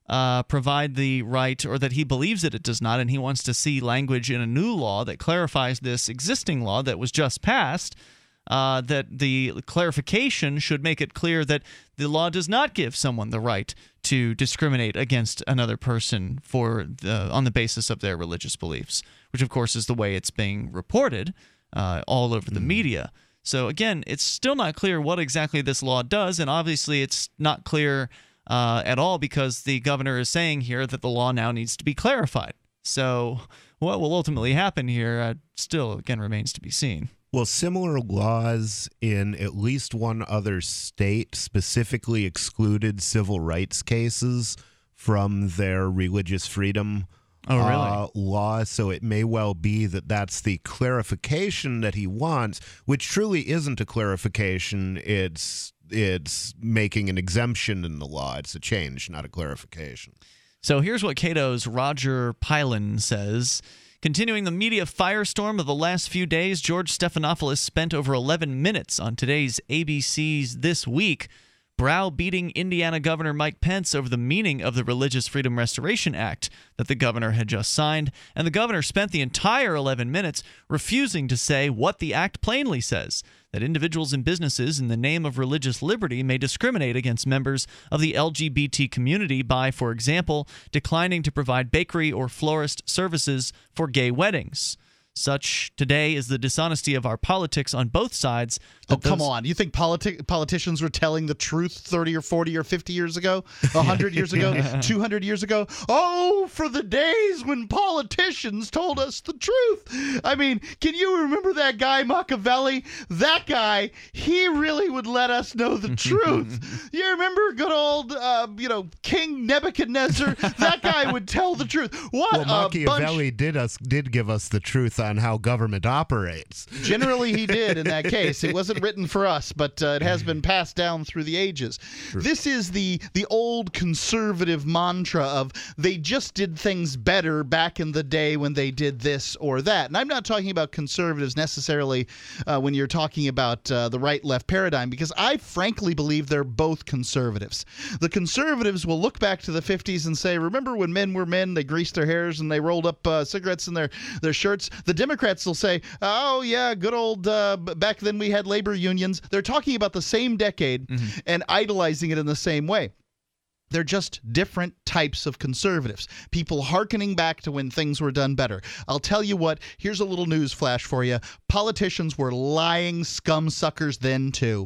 Speaker 4: uh, provide the right, or that he believes that it does not, and he wants to see language in a new law that clarifies this existing law that was just passed, uh, that the clarification should make it clear that the law does not give someone the right to discriminate against another person for the, on the basis of their religious beliefs, which, of course, is the way it's being reported uh, all over the mm. media. So, again, it's still not clear what exactly this law does, and obviously it's not clear uh, at all because the governor is saying here that the law now needs to be clarified. So what will ultimately happen here uh, still, again, remains to be seen.
Speaker 13: Well, similar laws in at least one other state specifically excluded civil rights cases from their religious freedom
Speaker 4: oh, really?
Speaker 13: uh, law. So it may well be that that's the clarification that he wants, which truly isn't a clarification. It's it's making an exemption in the law. It's a change, not a clarification.
Speaker 4: So here's what Cato's Roger Pilon says. Continuing the media firestorm of the last few days, George Stephanopoulos spent over eleven minutes on today's A B C's This Week browbeating Indiana Governor Mike Pence over the meaning of the Religious Freedom Restoration Act that the governor had just signed, and the governor spent the entire eleven minutes refusing to say what the act plainly says, that individuals and businesses in the name of religious liberty may discriminate against members of the L G B T community by, for example, declining to provide bakery or florist services for gay weddings. Such today is the dishonesty of our politics on both sides.
Speaker 5: Oh, come on. You think politi- politicians were telling the truth thirty or forty or fifty years ago? one hundred years ago? two hundred years ago? Oh, for the days when politicians told us the truth. I mean, can you remember that guy, Machiavelli? That guy, he really would let us know the truth. You remember good old, uh, you know, King Nebuchadnezzar? That guy would tell the truth. What
Speaker 13: well,
Speaker 5: a
Speaker 13: Machiavelli
Speaker 5: bunch-
Speaker 13: did us did give us the truth on how government operates.
Speaker 5: Generally, he did in that case. It wasn't written for us, but uh, it has been passed down through the ages. True. This is the the old conservative mantra of they just did things better back in the day when they did this or that. And I'm not talking about conservatives necessarily uh, when you're talking about uh, the right-left paradigm, because I frankly believe they're both conservatives. The conservatives will look back to the fifties and say, remember when men were men, they greased their hairs and they rolled up uh, cigarettes in their, their shirts? The Democrats will say, oh, yeah, good old, uh, back then we had labor unions. They're talking about the same decade mm-hmm. and idolizing it in the same way. They're just different types of conservatives, people hearkening back to when things were done better. I'll tell you what, here's a little news flash for you. Politicians were lying scum suckers then, too.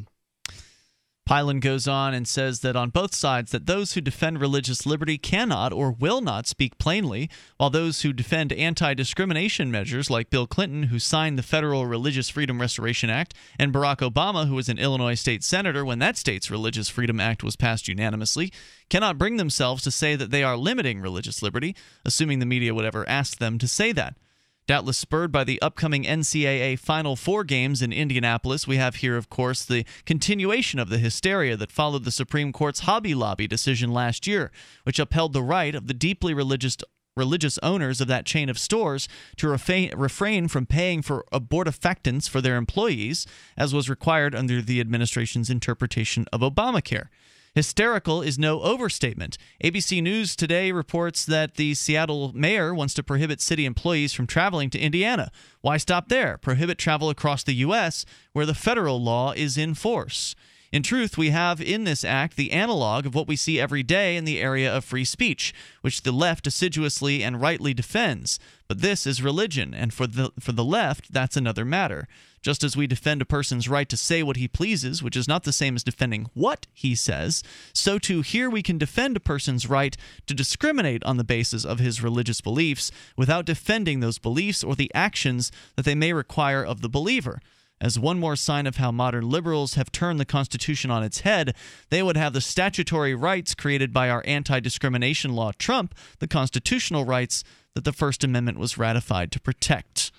Speaker 4: Pilon goes on and says that on both sides that those who defend religious liberty cannot or will not speak plainly, while those who defend anti-discrimination measures like Bill Clinton, who signed the Federal Religious Freedom Restoration Act, and Barack Obama, who was an Illinois state senator when that state's Religious Freedom Act was passed unanimously, cannot bring themselves to say that they are limiting religious liberty, assuming the media would ever ask them to say that. Doubtless spurred by the upcoming N C double A Final Four games in Indianapolis, we have here, of course, the continuation of the hysteria that followed the Supreme Court's Hobby Lobby decision last year, which upheld the right of the deeply religious religious owners of that chain of stores to refa- refrain from paying for abortifactants for their employees, as was required under the administration's interpretation of Obamacare. Hysterical is no overstatement. A B C News today reports that the Seattle mayor wants to prohibit city employees from traveling to Indiana. Why stop there? Prohibit travel across the U S, where the federal law is in force. In truth, we have in this act the analog of what we see every day in the area of free speech, which the left assiduously and rightly defends. But this is religion, and for the for the left, that's another matter. Just as we defend a person's right to say what he pleases, which is not the same as defending what he says, so too here we can defend a person's right to discriminate on the basis of his religious beliefs without defending those beliefs or the actions that they may require of the believer. As one more sign of how modern liberals have turned the Constitution on its head, they would have the statutory rights created by our anti-discrimination law trump the constitutional rights that the First Amendment was ratified to protect.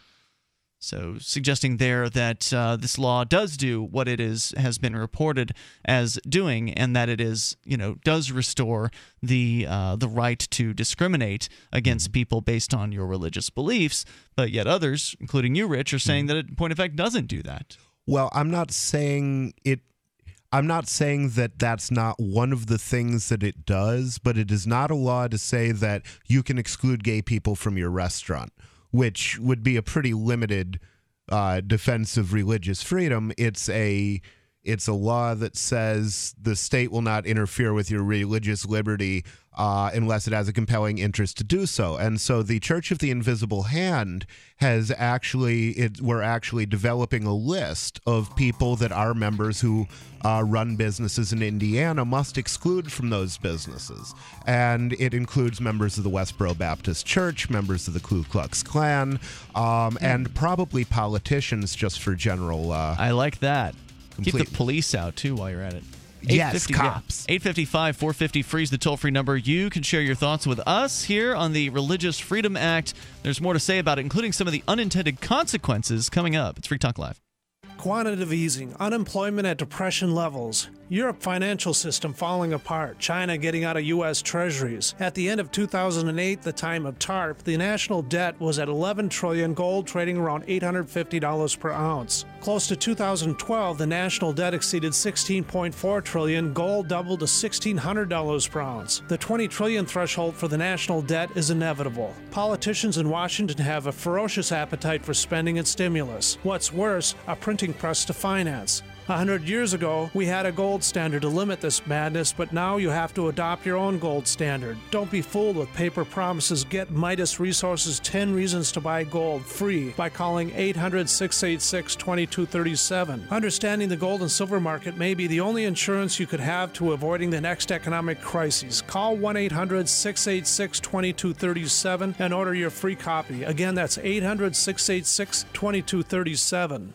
Speaker 4: So suggesting there that uh, this law does do what it is has been reported as doing, and that it is, you know, does restore the uh, the right to discriminate against people based on your religious beliefs. But yet others, including you, Rich, are saying that it, in point of fact, doesn't do that.
Speaker 13: Well, I'm not saying it. I'm not saying that that's not one of the things that it does, but it is not a law to say that you can exclude gay people from your restaurant, which would be a pretty limited uh, defense of religious freedom. It's a it's a law that says the state will not interfere with your religious liberty uh, unless it has a compelling interest to do so. And so the Church of the Invisible Hand has actually, it, we're actually developing a list of people that are members who uh, run businesses in Indiana must exclude from those businesses. And it includes members of the Westboro Baptist Church, members of the Ku Klux Klan, um, and probably politicians just for general... Uh,
Speaker 4: I like that.
Speaker 13: Complete.
Speaker 4: Keep the police out, too, while you're at it.
Speaker 13: Yes, cops.
Speaker 4: eight five five, four five zero, free is the toll-free number. You can share your thoughts with us here on the Religious Freedom Act. There's more to say about it, including some of the unintended consequences coming up. It's Free Talk Live.
Speaker 9: Quantitative easing, unemployment at depression levels, Europe financial system falling apart, China getting out of U S treasuries. At the end of two thousand eight, the time of TARP, the national debt was at eleven trillion dollars, gold trading around eight hundred fifty dollars per ounce. Close to two thousand twelve, the national debt exceeded sixteen point four trillion dollars, gold doubled to sixteen hundred dollars per ounce. The twenty trillion dollars threshold for the national debt is inevitable. Politicians in Washington have a ferocious appetite for spending and stimulus. What's worse, a printing press to finance. A hundred years ago, we had a gold standard to limit this madness, but now you have to adopt your own gold standard. Don't be fooled with paper promises. Get Midas Resources ten Reasons to Buy Gold free by calling eight hundred, six eight six, two two three seven. Understanding the gold and silver market may be the only insurance you could have to avoiding the next economic crisis. Call one eight hundred, six eight six, two two three seven and order your free copy. Again, that's eight hundred, six eight six, two two three seven.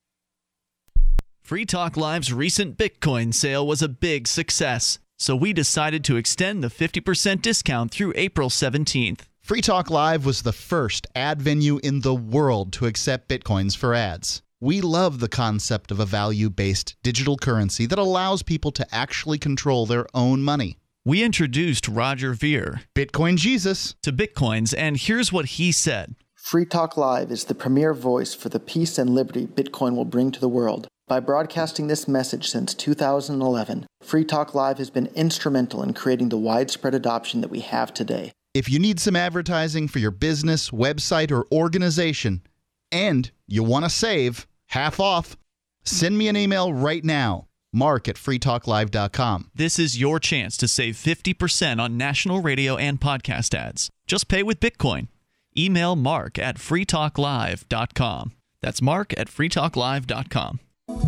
Speaker 4: Free Talk Live's recent Bitcoin sale was a big success, so we decided to extend the fifty percent discount through April seventeenth.
Speaker 19: Free Talk Live was the first ad venue in the world to accept Bitcoins for ads. We love the concept of a value-based digital currency that allows people to actually control their own money.
Speaker 4: We introduced Roger Ver,
Speaker 19: Bitcoin Jesus,
Speaker 4: to Bitcoins, and here's what he said.
Speaker 2: Free Talk Live is the premier voice for the peace and liberty Bitcoin will bring to the world. By broadcasting this message since two thousand eleven, Free Talk Live has been instrumental in creating the widespread adoption that we have today.
Speaker 19: If you need some advertising for your business, website, or organization, and you want to save half off, send me an email right now, mark at free talk live dot com.
Speaker 4: This is your chance to save fifty percent on national radio and podcast ads. Just pay with Bitcoin. Email mark at free talk live dot com. That's mark at free talk live dot com.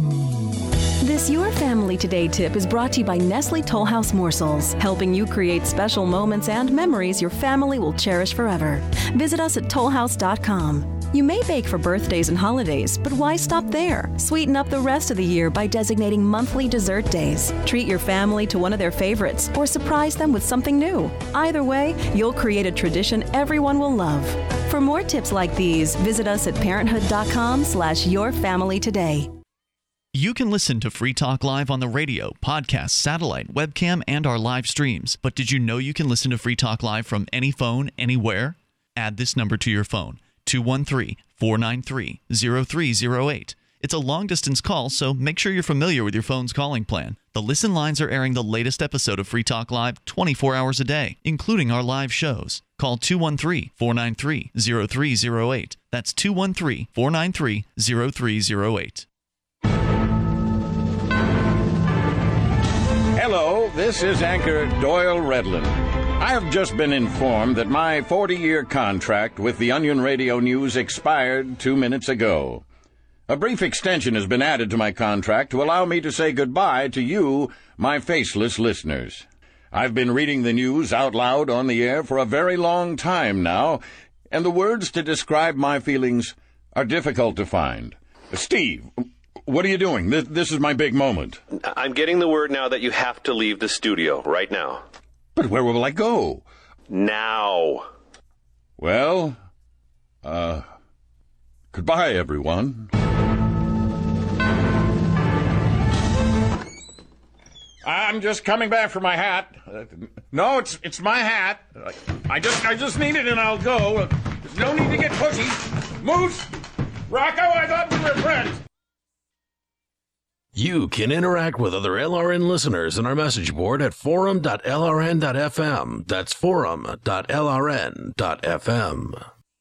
Speaker 22: This Your Family Today tip is brought to you by Nestle Toll House Morsels, helping you create special moments and memories your family will cherish forever. Visit us at toll house dot com. You may bake for birthdays and holidays, but why stop there? Sweeten up the rest of the year by designating monthly dessert days. Treat your family to one of their favorites or surprise them with something new. Either way, you'll create a tradition everyone will love. For more tips like these, visit us at parenthood dot com slash your family today.
Speaker 4: You can listen to Free Talk Live on the radio, podcast, satellite, webcam, and our live streams. But did you know you can listen to Free Talk Live from any phone, anywhere? Add this number to your phone, two one three, four nine three, zero three zero eight. It's a long-distance call, so make sure you're familiar with your phone's calling plan. The listen lines are airing the latest episode of Free Talk Live twenty-four hours a day, including our live shows. Call two one three, four nine three, zero three zero eight. That's two one three, four nine three, zero three zero eight.
Speaker 23: Hello, this is anchor Doyle Redland. I have just been informed that my forty-year contract with the Onion Radio News expired two minutes ago. A brief extension has been added to my contract to allow me to say goodbye to you, my faceless listeners. I've been reading the news out loud on the air for a very long time now, and the words to describe my feelings are difficult to find. Steve, what are you doing? This, this is my big moment.
Speaker 24: I'm getting the word now that you have to leave the studio right now.
Speaker 23: But where will I go?
Speaker 24: Now.
Speaker 23: Well, uh, goodbye, everyone. I'm just coming back for my hat. Uh, no, it's it's my hat. I just I just need it and I'll go. There's no need to get pushy. Moose! Rocco, I thought we were friends.
Speaker 8: You can interact with other L R N listeners in our message board at forum dot L R N dot F M. That's forum dot L R N dot F M.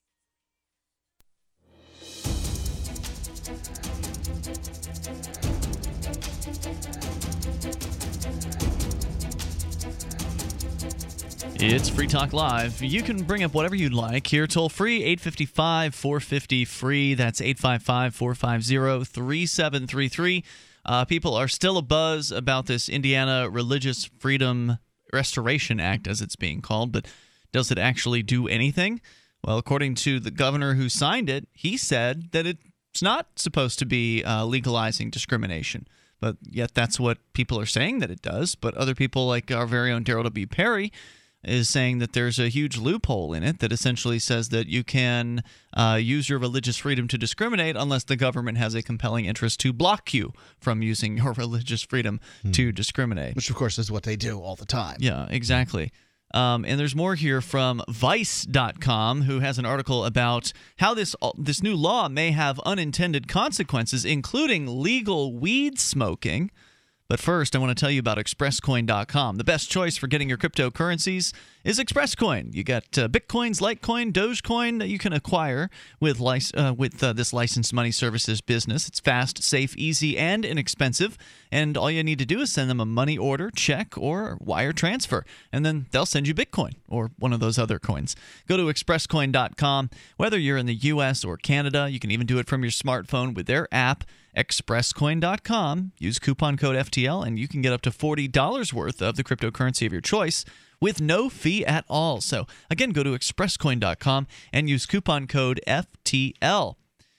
Speaker 4: It's Free Talk Live. You can bring up whatever you'd like here. Toll free, eight five five, four five zero, free. That's eight five five, four five zero, three seven three three. Uh, people are still abuzz about this Indiana Religious Freedom Restoration Act, as it's being called, but does it actually do anything? Well, according to the governor who signed it, he said that it's not supposed to be uh, legalizing discrimination. But yet that's what people are saying that it does. But other people, like our very own Daryl W. Perry, is saying that there's a huge loophole in it that essentially says that you can uh, use your religious freedom to discriminate unless the government has a compelling interest to block you from using your religious freedom hmm. to discriminate.
Speaker 5: Which, of course, is what they do all the time.
Speaker 4: Yeah, exactly. Um, and there's more here from Vice dot com, who has an article about how this this new law may have unintended consequences, including legal weed smoking. But first, I want to tell you about Express Coin dot com. The best choice for getting your cryptocurrencies is ExpressCoin. You got uh, Bitcoins, Litecoin, Dogecoin that you can acquire with lic- uh, with uh, this licensed money services business. It's fast, safe, easy, and inexpensive. And all you need to do is send them a money order, check, or wire transfer. And then they'll send you Bitcoin or one of those other coins. Go to Express Coin dot com. Whether you're in the U S or Canada, you can even do it from your smartphone with their app. Express Coin dot com. Use coupon code F T L and you can get up to forty dollars worth of the cryptocurrency of your choice with no fee at all. So again, go to Express Coin dot com and use coupon code F T L.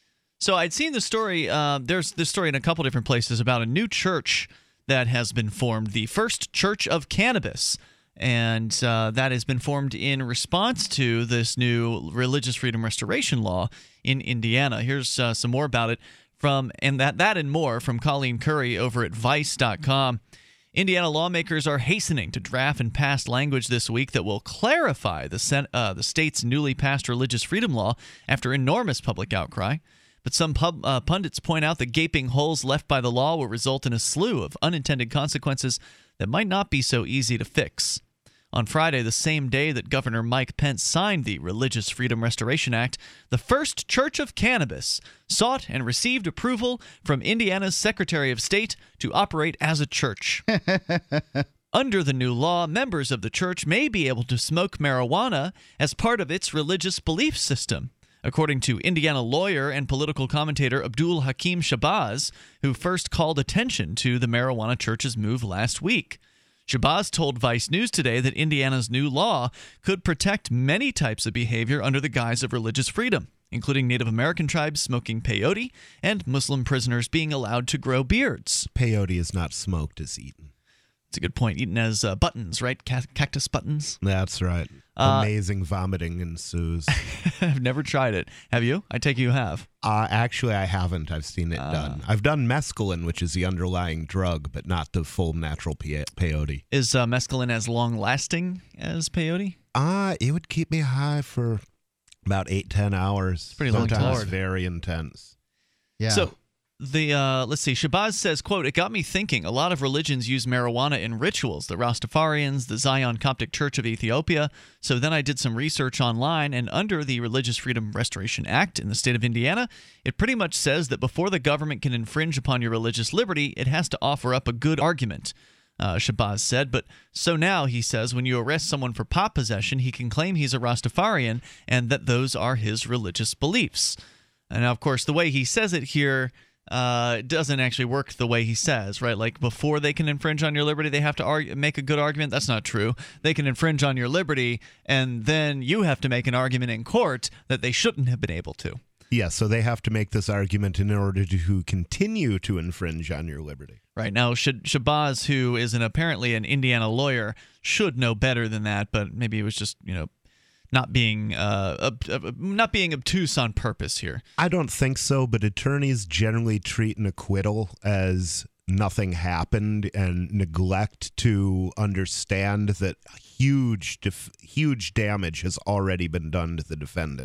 Speaker 4: So I'd seen the story, uh, there's this story in a couple different places about a new church that has been formed, the First Church of Cannabis. And uh, that has been formed in response to this new religious freedom restoration law in Indiana. Here's uh, some more about it. From and that that and more from Colleen Curry over at Vice dot com. Indiana lawmakers are hastening to draft and pass language this week that will clarify the sen- uh, the state's newly passed religious freedom law after enormous public outcry. But some pub, uh, pundits point out the gaping holes left by the law will result in a slew of unintended consequences that might not be so easy to fix. On Friday, the same day that Governor Mike Pence signed the Religious Freedom Restoration Act, the First Church of Cannabis sought and received approval from Indiana's Secretary of State to operate as a church. Under the new law, members of the church may be able to smoke marijuana as part of its religious belief system, according to Indiana lawyer and political commentator Abdul Hakim Shabazz, who first called attention to the marijuana church's move last week. Shabazz told Vice News today that Indiana's new law could protect many types of behavior under the guise of religious freedom, including Native American tribes smoking peyote and Muslim prisoners being allowed to grow beards.
Speaker 13: Peyote is not smoked, it's eaten.
Speaker 4: That's a good point. Eaten as uh, buttons, right? Cactus buttons?
Speaker 13: That's right. Uh, Amazing vomiting ensues.
Speaker 4: I've never tried it. Have you? I take it you have.
Speaker 13: Uh, actually, I haven't. I've seen it uh, done. I've done mescaline, which is the underlying drug, but not the full natural pe- peyote.
Speaker 4: Is uh, mescaline as long-lasting as peyote?
Speaker 13: Uh, it would keep me high for about eight, ten hours.
Speaker 4: It's pretty long time.
Speaker 13: Sometimes very intense.
Speaker 5: Yeah.
Speaker 4: So, The uh, let's see. Shabazz says, quote, "It got me thinking. A lot of religions use marijuana in rituals. The Rastafarians, the Zion Coptic Church of Ethiopia. So then I did some research online, and under the Religious Freedom Restoration Act in the state of Indiana, it pretty much says that before the government can infringe upon your religious liberty, it has to offer up a good argument." Uh, Shabazz said. But so now, he says, when you arrest someone for pot possession, he can claim he's a Rastafarian and that those are his religious beliefs. And now, of course, the way he says it here. Uh, it doesn't actually work the way he says, right? Like before they can infringe on your liberty, they have to argue, make a good argument. That's not true. They can infringe on your liberty, and then you have to make an argument in court that they shouldn't have been able to.
Speaker 13: Yeah, so they have to make this argument in order to continue to infringe on your liberty.
Speaker 4: Right. Now, Shabazz, who is an apparently an Indiana lawyer, should know better than that, but maybe it was just, you know, not being uh, ob- not being obtuse on purpose here.
Speaker 13: I don't think so, but attorneys generally treat an acquittal as nothing happened and neglect to understand that huge def- huge damage has already been done to the defendant.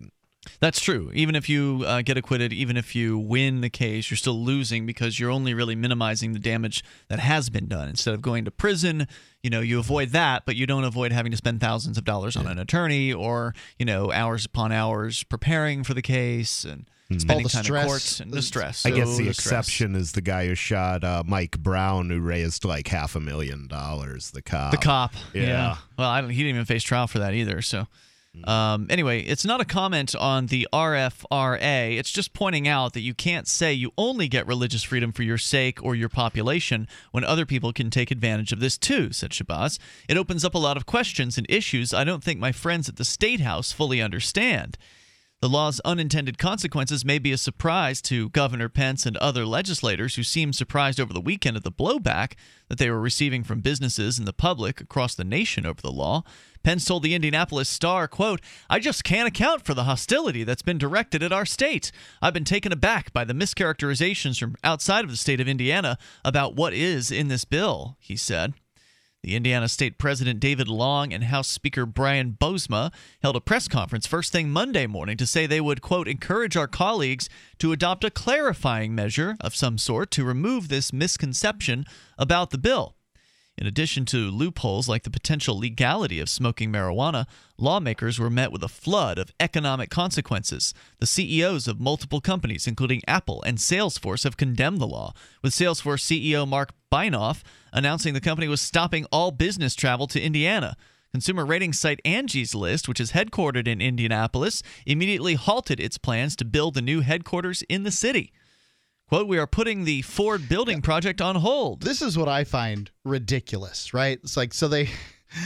Speaker 4: That's true. Even if you uh, get acquitted, even if you win the case, you're still losing because you're only really minimizing the damage that has been done. Instead of going to prison, you know, you avoid that, but you don't avoid having to spend thousands of dollars on an attorney or, you know, hours upon hours preparing for the case and spending
Speaker 5: All the
Speaker 4: time
Speaker 5: stress.
Speaker 4: in courts and the stress.
Speaker 13: I guess
Speaker 4: So
Speaker 13: the
Speaker 4: the
Speaker 13: exception is the guy who shot uh, Mike Brown, who raised like half a million dollars. The cop.
Speaker 4: The cop.
Speaker 13: Yeah.
Speaker 4: yeah. Well, I don't, he didn't even face trial for that either. So, um, anyway, it's not a comment on the R F R A. It's just pointing out that you can't say you only get religious freedom for your sake or your population when other people can take advantage of this too, said Shabazz. It opens up a lot of questions and issues I don't think my friends at the State House fully understand. The law's unintended consequences may be a surprise to Governor Pence and other legislators who seemed surprised over the weekend at the blowback that they were receiving from businesses and the public across the nation over the law. Pence told the Indianapolis Star, quote, "I just can't account for the hostility that's been directed at our state. I've been taken aback by the mischaracterizations from outside of the state of Indiana about what is in this bill," he said. The Indiana State President David Long and House Speaker Brian Bosma held a press conference first thing Monday morning to say they would, quote, "encourage our colleagues to adopt a clarifying measure of some sort to remove this misconception about the bill." In addition to loopholes like the potential legality of smoking marijuana, lawmakers were met with a flood of economic consequences. The C E Os of multiple companies, including Apple and Salesforce, have condemned the law, with Salesforce C E O Mark Beinoff announcing the company was stopping all business travel to Indiana. Consumer ratings site Angie's List, which is headquartered in Indianapolis, immediately halted its plans to build the new headquarters in the city. Quote, "We are putting the Ford building project on hold."
Speaker 5: This is what I find ridiculous, right? It's like, so they,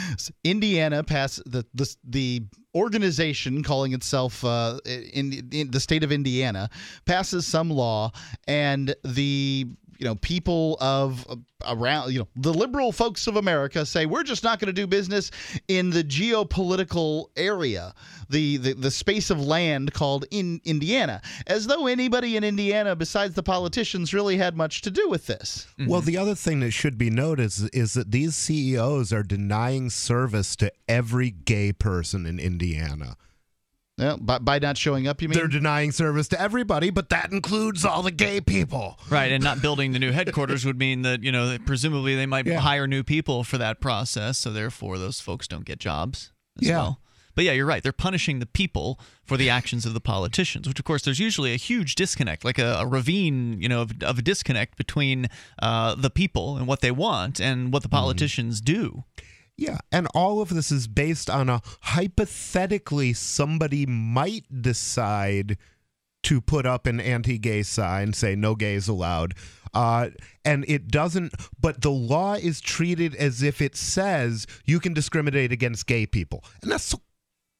Speaker 5: Indiana passed, the, the, the organization calling itself uh, in, in the state of Indiana passes some law, and the, you know, people of uh, around, you know, the liberal folks of America say, we're just not going to do business in the geopolitical area, the, the, the space of land called in Indiana, as though anybody in Indiana besides the politicians really had much to do with this.
Speaker 13: Mm-hmm. Well, the other thing that should be noted is, is that these C E Os are denying service to every gay person in Indiana.
Speaker 5: Yeah, by, by not showing up, you mean?
Speaker 13: They're denying service to everybody, but that includes all the gay people.
Speaker 4: Right, and not building the new headquarters would mean that, you know, that presumably they might yeah. hire new people for that process, so therefore those folks don't get jobs as
Speaker 13: yeah.
Speaker 4: well. But yeah, you're right. They're punishing the people for the actions of the politicians, which, of course, there's usually a huge disconnect, like a, a ravine, you know, of, of a disconnect between uh, the people and what they want and what the politicians mm. do.
Speaker 13: Yeah, and all of this is based on a hypothetically somebody might decide to put up an anti-gay sign, say no gays allowed, uh, and it doesn't, but the law is treated as if it says you can discriminate against gay people. And that's so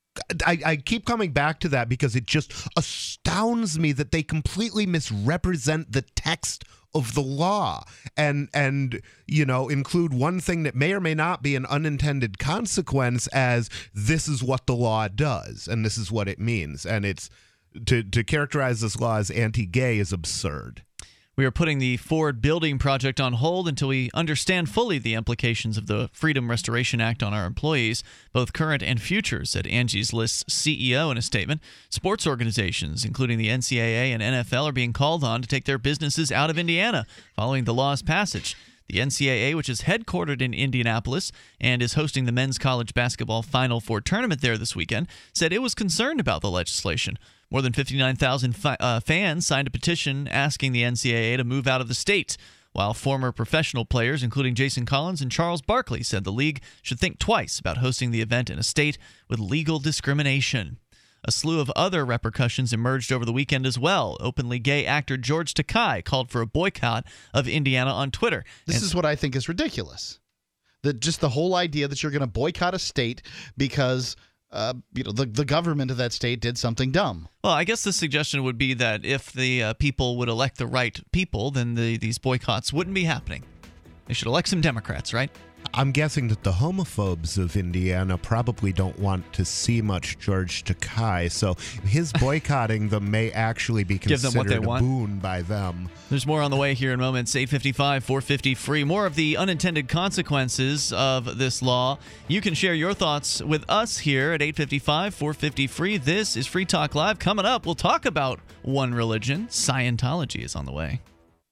Speaker 13: I, I keep coming back to that because it just astounds me that they completely misrepresent the text of the law and and you know include one thing that may or may not be an unintended consequence as this is what the law does and this is what it means, and it's to to characterize this law as anti-gay is absurd.
Speaker 4: We are putting the Ford building project on hold until we understand fully the implications of the Freedom Restoration Act on our employees, both current and future, said Angie's List's C E O in a statement. Sports organizations, including the N C double A and N F L, are being called on to take their businesses out of Indiana following the law's passage. The N C double A, which is headquartered in Indianapolis and is hosting the men's college basketball Final Four tournament there this weekend, said it was concerned about the legislation. More than fifty-nine thousand fi- uh, fans signed a petition asking the N C double A to move out of the state, while former professional players, including Jason Collins and Charles Barkley, said the league should think twice about hosting the event in a state with legal discrimination. A slew of other repercussions emerged over the weekend as well. Openly gay actor George Takei called for a boycott of Indiana on Twitter.
Speaker 5: This
Speaker 4: and
Speaker 5: is what I think is ridiculous. That just the whole idea that you're going to boycott a state because uh, you know the, the government of that state did something dumb.
Speaker 4: Well, I guess the suggestion would be that if the uh, people would elect the right people, then the, these boycotts wouldn't be happening. They should elect some Democrats, right?
Speaker 13: I'm guessing that the homophobes of Indiana probably don't want to see much George Takei, so his boycotting them may actually be
Speaker 4: Give them what
Speaker 13: considered
Speaker 4: they
Speaker 13: a
Speaker 4: want.
Speaker 13: boon by them.
Speaker 4: There's more on the way here in moments. eight fifty-five, four fifty free. More of the unintended consequences of this law. You can share your thoughts with us here at eight fifty-five, four fifty free. This is Free Talk Live. Coming up, we'll talk about one religion. Scientology is on the way.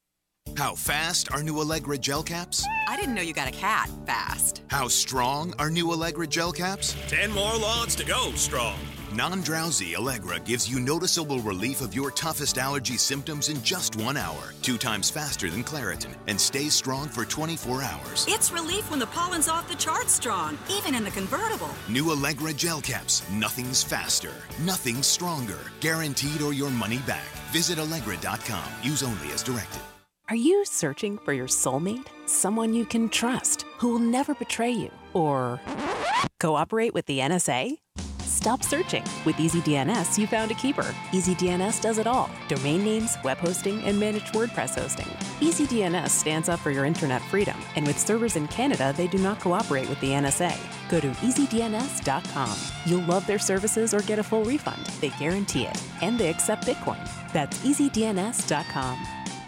Speaker 6: How fast are new Allegra gel caps?
Speaker 7: I didn't know you got a cat fast.
Speaker 6: How strong are new Allegra gel caps?
Speaker 10: Ten more lawns to go, strong.
Speaker 6: Non-drowsy Allegra gives you noticeable relief of your toughest allergy symptoms in just one hour, two times faster than Claritin, and stays strong for twenty-four hours.
Speaker 7: It's relief when the pollen's off the charts strong, even in the convertible.
Speaker 6: New Allegra gel caps. Nothing's faster, nothing's stronger. Guaranteed or your money back. Visit Allegra dot com. Use only as directed.
Speaker 11: Are you searching for your soulmate? Someone you can trust, who will never betray you, or cooperate with the N S A? Stop searching. With EasyDNS, you found a keeper. EasyDNS does it all. Domain names, web hosting, and managed WordPress hosting. EasyDNS stands up for your internet freedom, and with servers in Canada, they do not cooperate with the N S A. Go to easy D N S dot com. You'll love their services or get a full refund. They guarantee it. And they accept Bitcoin. That's easy D N S dot com.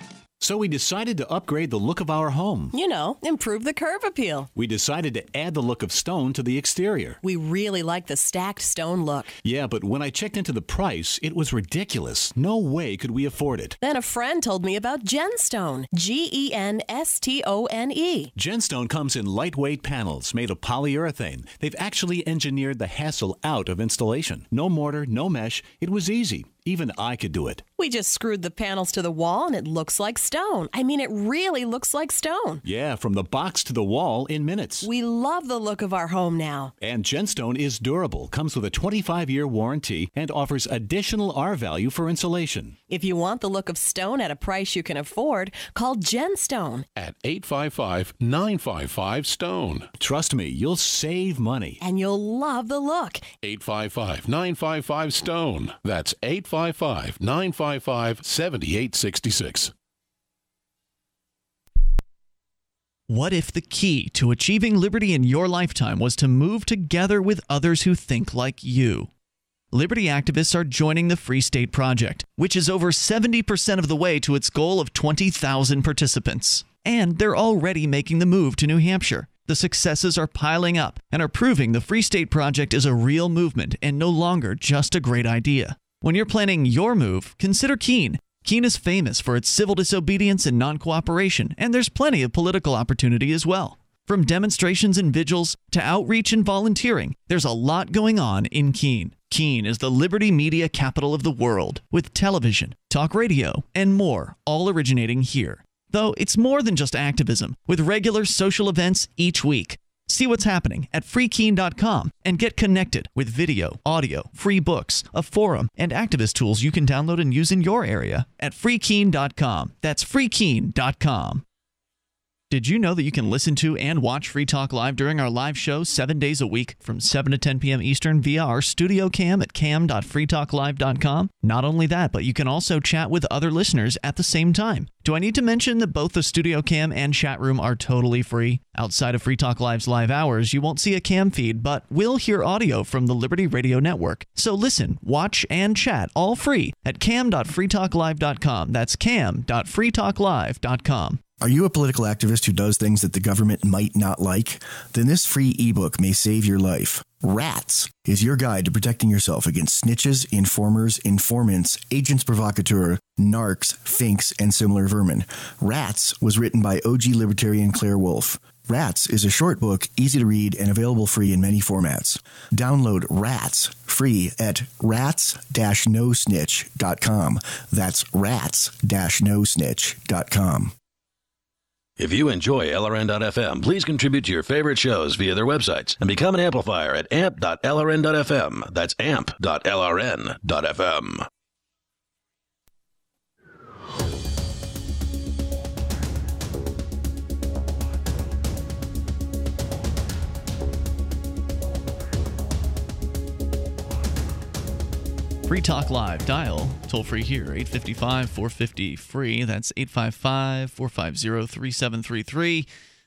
Speaker 25: So we decided to upgrade the look of our home.
Speaker 26: You know, improve the curb appeal.
Speaker 25: We decided to add the look of stone to the exterior.
Speaker 26: We really like the stacked stone look.
Speaker 25: Yeah, but when I checked into the price, it was ridiculous. No way could we afford it.
Speaker 26: Then a friend told me about Genstone. G E N S T O N E.
Speaker 25: Genstone comes in lightweight panels made of polyurethane. They've actually engineered the hassle out of installation. No mortar, no mesh. It was easy. Even I could do it.
Speaker 26: We just screwed the panels to the wall and it looks like stone. I mean, it really looks like stone.
Speaker 25: Yeah, from the box to the wall in minutes.
Speaker 26: We love the look of our home now.
Speaker 25: And Genstone is durable, comes with a twenty-five year warranty, and offers additional R value for insulation.
Speaker 26: If you want the look of stone at a price you can afford, call Genstone
Speaker 20: at eight five five, nine five five, STONE.
Speaker 25: Trust me, you'll save money.
Speaker 26: And you'll love the look.
Speaker 20: eight five five, nine five five, STONE. That's eight five five, nine five five, seven eight six six.
Speaker 4: What if the key to achieving liberty in your lifetime was to move together with others who think like you? Liberty activists are joining the Free State Project, which is over seventy percent of the way to its goal of twenty thousand participants. And they're already making the move to New Hampshire. The successes are piling up and are proving the Free State Project is a real movement and no longer just a great idea. When you're planning your move, consider Keene. Keene is famous for its civil disobedience and non-cooperation, and there's plenty of political opportunity as well. From demonstrations and vigils to outreach and volunteering, there's a lot going on in Keene. Keene is the liberty media capital of the world, with television, talk radio, and more, all originating here. Though it's more than just activism, with regular social events each week. See what's happening at free keene dot com and get connected with video, audio, free books, a forum, and activist tools you can download and use in your area at free keene dot com. That's free keene dot com. Did you know that you can listen to and watch Free Talk Live during our live show seven days a week from seven to ten p.m. Eastern via our studio cam at cam dot free talk live dot com? Not only that, but you can also chat with other listeners at the same time. Do I need to mention that both the studio cam and chat room are totally free? Outside of Free Talk Live's live hours, you won't see a cam feed, but will hear audio from the Liberty Radio Network. So listen, watch, and chat all free at cam dot free talk live dot com. That's cam dot free talk live dot com.
Speaker 27: Are you a political activist who does things that the government might not like? Then this free ebook may save your life. Rats is your guide to protecting yourself against snitches, informers, informants, agents provocateur, narcs, finks, and similar vermin. Rats was written by O G libertarian Claire Wolfe. Rats is a short book, easy to read, and available free in many formats. Download Rats free at rats dash no snitch dot com. That's rats dash no snitch dot com.
Speaker 8: If you enjoy L R N dot F M, please contribute to your favorite shows via their websites and become an amplifier at amp dot L R N dot F M. That's amp dot L R N dot F M.
Speaker 4: Free Talk Live. Dial toll free here, eight five five, four five zero, free. That's eight five five, four five zero, three seven three three.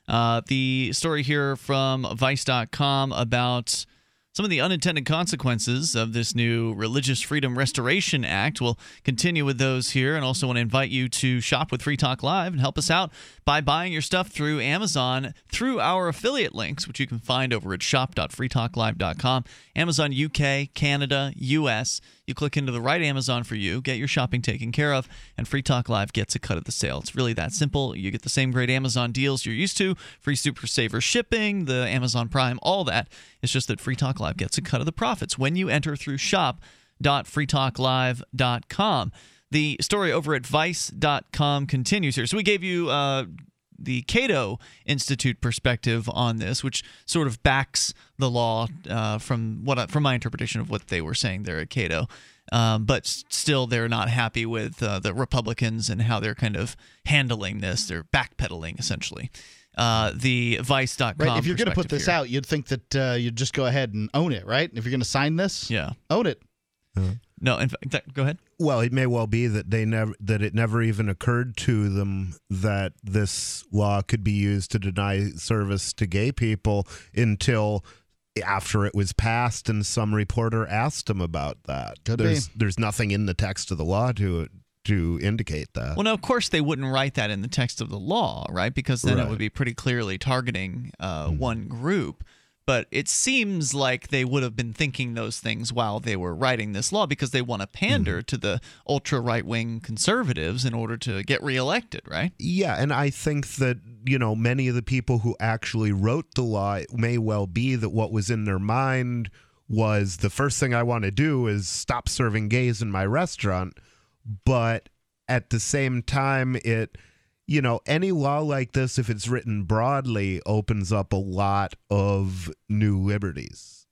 Speaker 4: Uh, the story here from Vice dot com about some of the unintended consequences of this new Religious Freedom Restoration Act. We'll continue with those here, and also want to invite you to shop with Free Talk Live and help us out by buying your stuff through Amazon through our affiliate links, which you can find over at shop dot free talk live dot com. Amazon U K, Canada, U S. You click into the right Amazon for you, get your shopping taken care of, and Free Talk Live gets a cut of the sale. It's really that simple. You get the same great Amazon deals you're used to, free Super Saver shipping, the Amazon Prime, all that. It's just that Free Talk Live gets a cut of the profits when you enter through shop dot free talk live dot com. The story over at vice dot com continues here. So we gave you uh, the Cato Institute perspective on this, which sort of backs the law uh, from what from my interpretation of what they were saying there at Cato. Um, but still, they're not happy with uh, the Republicans and how they're kind of handling this. They're backpedaling, essentially. Uh, the vice dot com.
Speaker 5: Right, if you're going to put this
Speaker 4: here.
Speaker 5: out, you'd think that uh, you'd just go ahead and own it, right? If you're going to sign this,
Speaker 4: yeah,
Speaker 5: own it.
Speaker 13: Uh,
Speaker 4: no, in fact, go ahead.
Speaker 13: Well, it may well be that they never that it never even occurred to them that this law could be used to deny service to gay people until after it was passed and some reporter asked them about that.
Speaker 5: Could
Speaker 13: there's
Speaker 5: be.
Speaker 13: there's nothing in the text of the law to to indicate that.
Speaker 4: Well, no, of course they wouldn't write that in the text of the law, right? Because then
Speaker 13: Right.
Speaker 4: it would be pretty clearly targeting uh, mm. one group. But it seems like they would have been thinking those things while they were writing this law, because they want to pander mm. to the ultra right-wing conservatives in order to get reelected, right?
Speaker 13: Yeah, and I think that, you know, many of the people who actually wrote the law, it may well be that what was in their mind was the first thing I want to do is stop serving gays in my restaurant. But at the same time, it, you know, any law like this, if it's written broadly, opens up a lot of new liberties.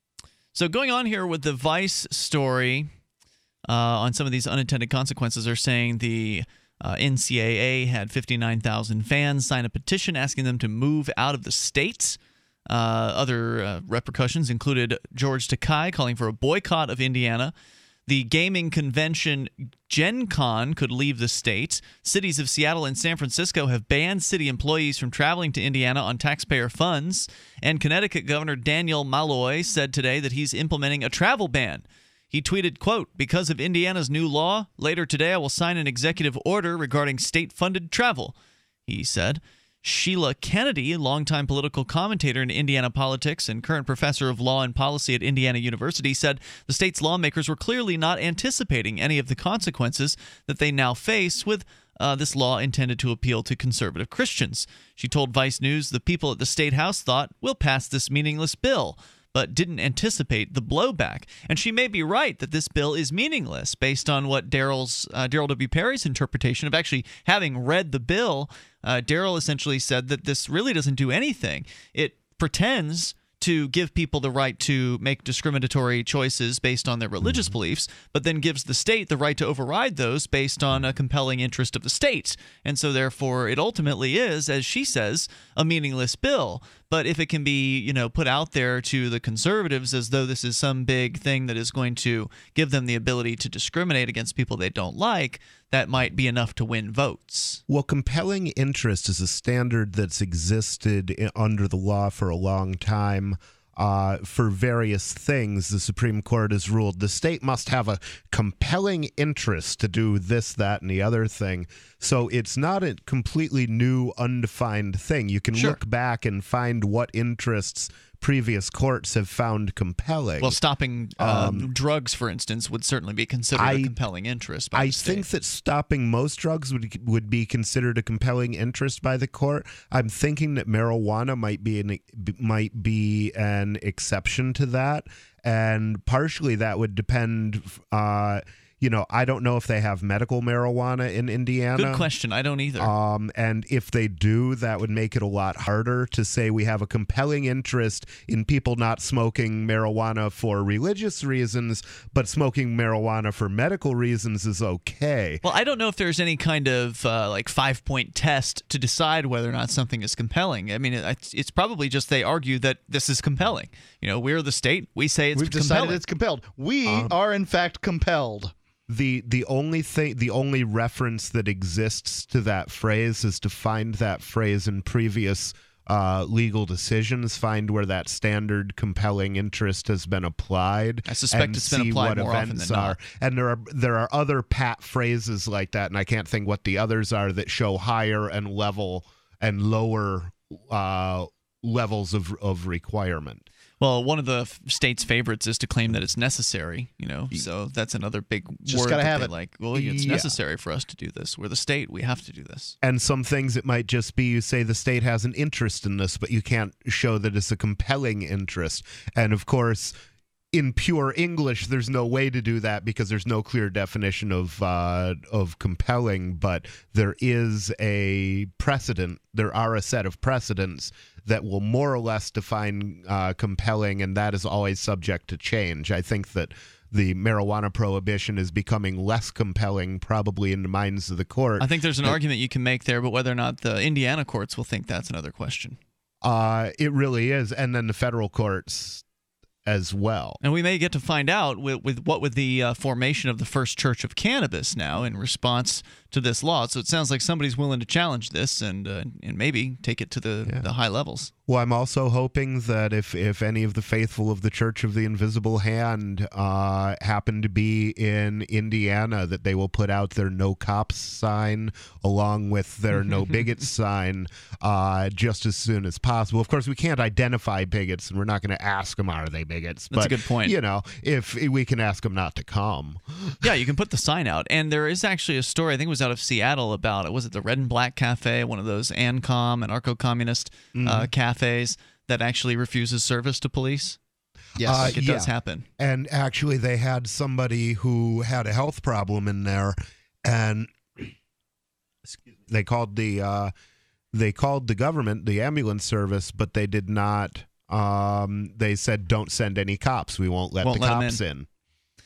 Speaker 4: So going on here with the Vice story uh, on some of these unintended consequences, are saying the uh, N C A A had fifty-nine thousand fans sign a petition asking them to move out of the state. Uh, other uh, repercussions included George Takei calling for a boycott of Indiana. The gaming convention Gen Con could leave the state. Cities of Seattle and San Francisco have banned city employees from traveling to Indiana on taxpayer funds. And Connecticut Governor Daniel Malloy said today that he's implementing a travel ban. He tweeted, quote, "Because of Indiana's new law, later today I will sign an executive order regarding state-funded travel," he said. Sheila Kennedy, a longtime political commentator in Indiana politics and current professor of law and policy at Indiana University, said the state's lawmakers were clearly not anticipating any of the consequences that they now face with uh, this law intended to appeal to conservative Christians. She told Vice News the people at the State House thought, "We'll pass this meaningless bill," but didn't anticipate the blowback. And she may be right that this bill is meaningless based on what Daryl's uh, Daryl W. Perry's interpretation of actually having read the bill. Uh, Daryl essentially said that this really doesn't do anything. It pretends to give people the right to make discriminatory choices based on their religious beliefs, but then gives the state the right to override those based on a compelling interest of the state. And so therefore it ultimately is, as she says, a meaningless bill. But if it can be, you know, put out there to the conservatives as though this is some big thing that is going to give them the ability to discriminate against people they don't like, that might be enough to win votes.
Speaker 13: Well, compelling interest is a standard that's existed in, under the law for a long time. Uh, for various things, the Supreme Court has ruled the state must have a compelling interest to do this, that, and the other thing. So it's not a completely new, undefined thing. You can
Speaker 4: Sure.
Speaker 13: look back and find what interests previous courts have found compelling.
Speaker 4: Well, stopping uh,
Speaker 13: Um,
Speaker 4: drugs, for instance, would certainly be considered a
Speaker 13: I-
Speaker 4: compelling interest by
Speaker 13: I
Speaker 4: the state.
Speaker 13: think that stopping most drugs would would be considered a compelling interest by the court. I'm thinking that marijuana might be an might be an exception to that, and partially that would depend. Uh, you know, I don't know if they have medical marijuana in Indiana.
Speaker 4: Good question. I don't either.
Speaker 13: Um, and if they do, that would make it a lot harder to say we have a compelling interest in people not smoking marijuana for religious reasons, but smoking marijuana for medical reasons is okay.
Speaker 4: Well, I don't know if there's any kind of uh, like five-point test to decide whether or not something is compelling. I mean, it, it's probably just they argue that this is compelling. You know, we're the state. We say it's
Speaker 5: We've
Speaker 4: compelling.
Speaker 5: decided it's compelled. We
Speaker 13: Um,
Speaker 5: are, in fact, compelled.
Speaker 13: The the only thing, the only reference that exists to that phrase is to find that phrase in previous uh, legal decisions, find where that standard compelling interest has been applied.
Speaker 4: I suspect it's been applied more often than not.
Speaker 13: And there are there are other pat phrases like that, and I can't think what the others are that show higher and level and lower uh, levels of of requirement.
Speaker 4: Well, one of the f- state's favorites is to claim that it's necessary, you know, so that's another big
Speaker 5: Just
Speaker 4: word
Speaker 5: gotta
Speaker 4: that
Speaker 5: have
Speaker 4: they
Speaker 5: it.
Speaker 4: like. Well, it's
Speaker 13: Yeah.
Speaker 4: necessary for us to do this. We're the state. We have to do this.
Speaker 13: And some things it might just be you say the state has an interest in this, but you can't show that it's a compelling interest. And of course, in pure English, there's no way to do that because there's no clear definition of uh, of compelling. But there is a precedent. There are a set of precedents that will more or less define uh, compelling, and that is always subject to change. I think that the marijuana prohibition is becoming less compelling, probably in the minds of the court.
Speaker 4: I think there's an
Speaker 13: But,
Speaker 4: argument you can make there, but whether or not the Indiana courts will think that's another question.
Speaker 13: Uh, it really is, and then the federal courts as well.
Speaker 4: And we may get to find out with, with what with the uh, formation of the First Church of Cannabis now in response to this law. So it sounds like somebody's willing to challenge this and uh, and maybe take it to the,
Speaker 13: Yeah.
Speaker 4: the high levels.
Speaker 13: Well, I'm also hoping that if, if any of the faithful of the Church of the Invisible Hand uh, happen to be in Indiana, that they will put out their no cops sign along with their no bigots sign uh, just as soon as possible. Of course, we can't identify bigots, and we're not going to ask them, are they bigots?
Speaker 4: That's
Speaker 13: but,
Speaker 4: a good point.
Speaker 13: You know, if we can ask them not to come.
Speaker 4: Yeah, you can put the sign out. And there is actually a story, I think it was out of Seattle, about, was it the Red and Black Cafe, one of those ANCOM, anarcho-communist
Speaker 13: Mhm.
Speaker 4: uh, cafes that actually refuses service to police?
Speaker 13: Yes,
Speaker 4: Like it
Speaker 13: yeah.
Speaker 4: does happen.
Speaker 13: And actually, they had somebody who had a health problem in there, and they called the uh, they called the government, the ambulance service, but they did not. Um, they said, "Don't send any cops. We won't let
Speaker 4: Won't
Speaker 13: the
Speaker 4: let 'em
Speaker 13: cops
Speaker 4: in."
Speaker 13: in."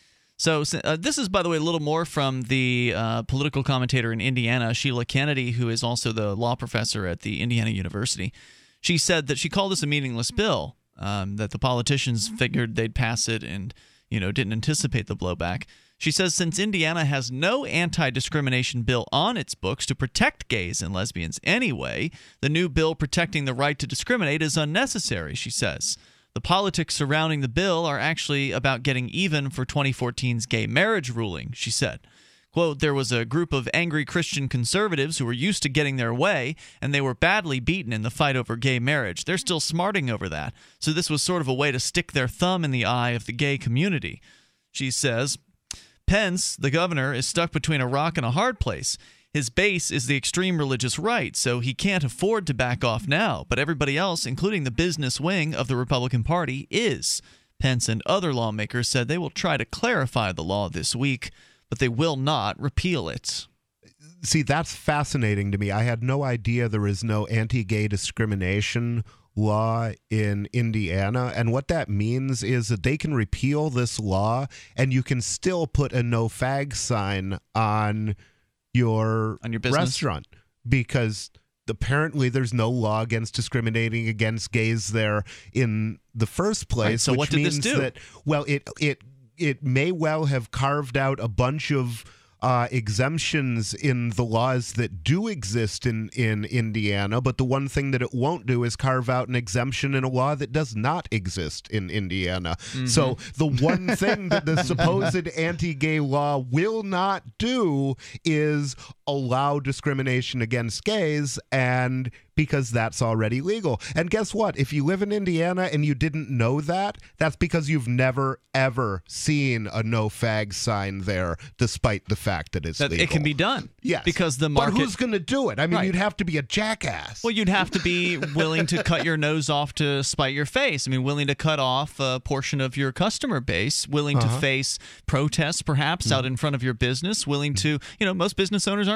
Speaker 4: So uh, this is, by the way, a little more from the uh, political commentator in Indiana, Sheila Kennedy, who is also the law professor at the Indiana University. She said that she called this a meaningless bill, um, that the politicians figured they'd pass it and, you know, didn't anticipate the blowback. She says since Indiana has no anti-discrimination bill on its books to protect gays and lesbians anyway, the new bill protecting the right to discriminate is unnecessary, she says. The politics surrounding the bill are actually about getting even for twenty fourteen's gay marriage ruling, she said. Quote, there was a group of angry Christian conservatives who were used to getting their way, and they were badly beaten in the fight over gay marriage. They're still smarting over that. So this was sort of a way to stick their thumb in the eye of the gay community. She says, Pence, the governor, is stuck between a rock and a hard place. His base is the extreme religious right, so he can't afford to back off now. But everybody else, including the business wing of the Republican Party, is. Pence and other lawmakers said they will try to clarify the law this week, but they will not repeal it.
Speaker 13: See, that's fascinating to me. I had no idea there is no anti-gay discrimination law in Indiana, and what that means is that they can repeal this law and you can still put a no fag sign on your,
Speaker 4: on your business
Speaker 13: restaurant, because apparently there's no law against discriminating against gays there in the first place.
Speaker 4: Right, so
Speaker 13: which
Speaker 4: what did
Speaker 13: means
Speaker 4: this do?
Speaker 13: That, well, it it it may well have carved out a bunch of uh, exemptions in the laws that do exist in, in Indiana, but the one thing that it won't do is carve out an exemption in a law that does not exist in Indiana.
Speaker 4: Mm-hmm.
Speaker 13: So the one thing that the supposed anti-gay law will not do is allow discrimination against gays, and because that's already legal. And guess what? If you live in Indiana and you didn't know that, that's because you've never, ever seen a no fag sign there, despite the fact that it's
Speaker 4: that
Speaker 13: legal.
Speaker 4: it can be done.
Speaker 13: Yes.
Speaker 4: Because the market...
Speaker 13: But who's going to do it? I mean,
Speaker 4: Right.
Speaker 13: you'd have to be a jackass.
Speaker 4: Well, you'd have to be willing to cut your nose off to spite your face. I mean, willing to cut off a portion of your customer base, willing
Speaker 13: Uh-huh.
Speaker 4: to face protests, perhaps,
Speaker 13: Mm-hmm.
Speaker 4: out in front of your business, willing to, you know, most business owners aren't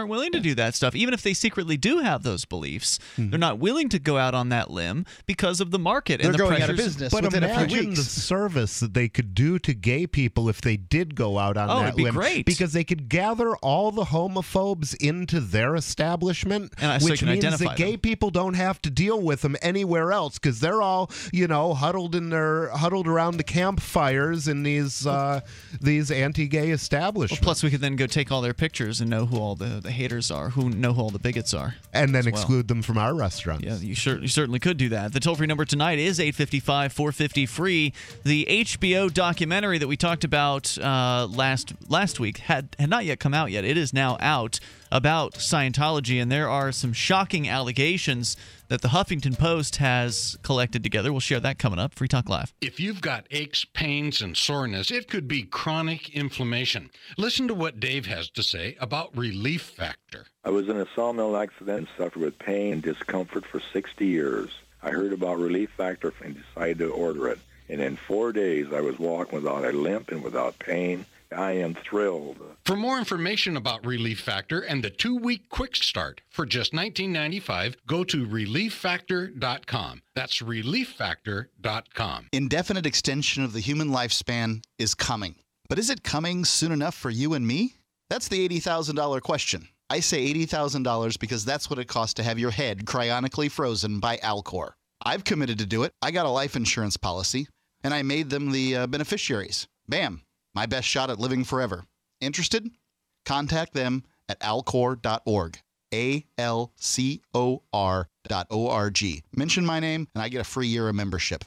Speaker 4: aren't willing to do that stuff. Even if they secretly do have those beliefs, mm-hmm. they're not willing to go out on that limb because of the market
Speaker 5: they're
Speaker 4: and the
Speaker 5: going
Speaker 4: pressures.
Speaker 5: out of business
Speaker 13: but
Speaker 5: within a few
Speaker 13: imagine
Speaker 5: weeks.
Speaker 13: the service that they could do to gay people if they did go out on
Speaker 4: oh,
Speaker 13: that
Speaker 4: it'd be
Speaker 13: limb.
Speaker 4: great.
Speaker 13: Because they could gather all the homophobes into their establishment,
Speaker 4: and I, so
Speaker 13: which
Speaker 4: can
Speaker 13: means
Speaker 4: identify
Speaker 13: that gay
Speaker 4: them.
Speaker 13: people don't have to deal with them anywhere else because they're all, you know, huddled in their huddled around the campfires in these uh, these anti-gay establishments.
Speaker 4: Well, plus, we could then go take all their pictures and know who all the, the haters are, who know who all the bigots are,
Speaker 13: and then
Speaker 4: well.
Speaker 13: exclude them from our restaurants.
Speaker 4: Yeah, you, sure, you certainly could do that. The toll-free number tonight is eight five five, four five zero, free. The H B O documentary that we talked about uh, last last week had, had not yet come out yet. It is now out about Scientology, and there are some shocking allegations that the Huffington Post has collected together. We'll share that coming up. Free Talk Live.
Speaker 3: If you've got aches, pains, and soreness, it could be chronic inflammation. Listen to what Dave has to say about Relief Factor.
Speaker 12: I was in a sawmill accident and suffered with pain and discomfort for sixty years. I heard about Relief Factor and decided to order it. And in four days, I was walking without a limp and without pain. I am thrilled.
Speaker 3: For more information about Relief Factor and the two-week quick start for just nineteen ninety-five dollars, go to relief factor dot com. That's relief factor dot com.
Speaker 19: Indefinite extension of the human lifespan is coming. But is it coming soon enough for you and me? That's the eighty thousand dollars question. I say eighty thousand dollars because that's what it costs to have your head cryonically frozen by Alcor. I've committed to do it. I got a life insurance policy, and I made them the uh, beneficiaries. Bam. My best shot at living forever. Interested? Contact them at alcor dot org. A L C O R dot O R G. Mention my name, and I get a free year of membership.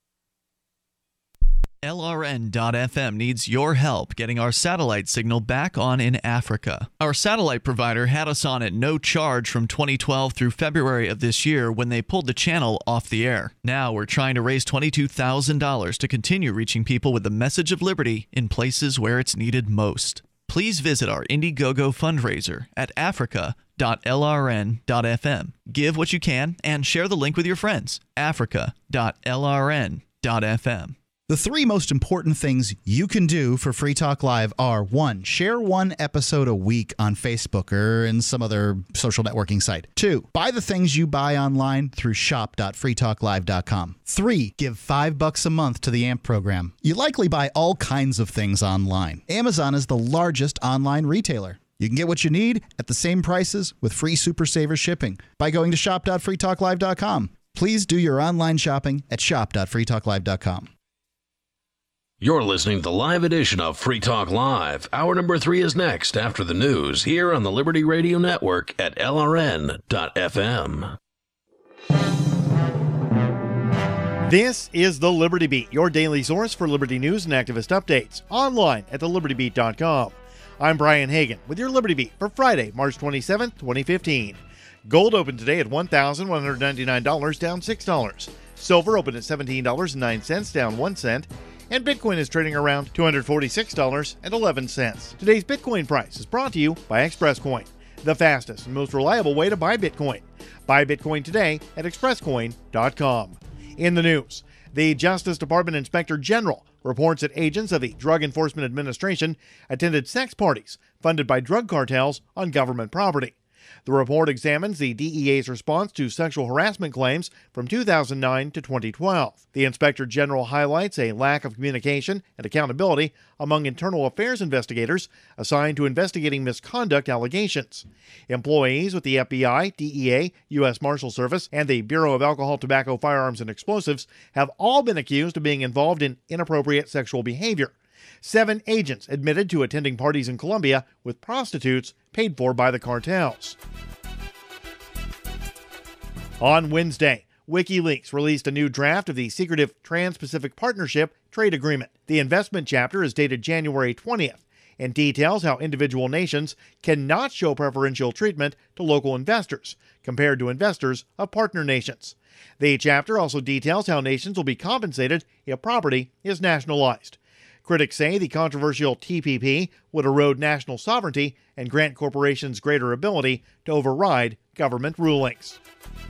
Speaker 4: L R N dot F M needs your help getting our satellite signal back on in Africa. Our satellite provider had us on at no charge from twenty twelve through February of this year when they pulled the channel off the air. Now we're trying to raise twenty-two thousand dollars to continue reaching people with the message of liberty in places where it's needed most. Please visit our Indiegogo fundraiser at africa dot L R N dot F M. Give what you can and share the link with your friends. africa dot L R N dot F M.
Speaker 5: The three most important things you can do for Free Talk Live are, one, share one episode a week on Facebook or in some other social networking site. Two, buy the things you buy online through shop dot free talk live dot com. Three, give five bucks a month to the A M P program. You likely buy all kinds of things online. Amazon is the largest online retailer. You can get what you need at the same prices with free Super Saver shipping by going to shop dot free talk live dot com. Please do your online shopping at shop dot free talk live dot com.
Speaker 8: You're listening to the live edition of Free Talk Live. Hour number three is next after the news here on the Liberty Radio Network at L R N dot F M.
Speaker 14: This is the Liberty Beat, your daily source for liberty news and activist updates, online at the liberty beat dot com. I'm Brian Hagan with your Liberty Beat for Friday, March twenty-seventh, twenty fifteen. Gold opened today at one thousand one hundred ninety-nine dollars, down six dollars. Silver opened at seventeen dollars and nine cents, down one cent. And Bitcoin is trading around two hundred forty-six dollars and eleven cents. Today's Bitcoin price is brought to you by ExpressCoin, the fastest and most reliable way to buy Bitcoin. Buy Bitcoin today at express coin dot com. In the news, the Justice Department Inspector General reports that agents of the Drug Enforcement Administration attended sex parties funded by drug cartels on government property. The report examines the D E A's response to sexual harassment claims from two thousand nine to twenty twelve. The Inspector General highlights a lack of communication and accountability among internal affairs investigators assigned to investigating misconduct allegations. Employees with the F B I, D E A, U S Marshal Service, and the Bureau of Alcohol, Tobacco, Firearms, and Explosives have all been accused of being involved in inappropriate sexual behavior. Seven agents admitted to attending parties in Colombia with prostitutes paid for by the cartels. On Wednesday, WikiLeaks released a new draft of the secretive Trans-Pacific Partnership Trade Agreement. The investment chapter is dated January twentieth and details how individual nations cannot show preferential treatment to local investors compared to investors of partner nations. The chapter also details how nations will be compensated if property is nationalized. Critics say the controversial T P P would erode national sovereignty and grant corporations greater ability to override government rulings.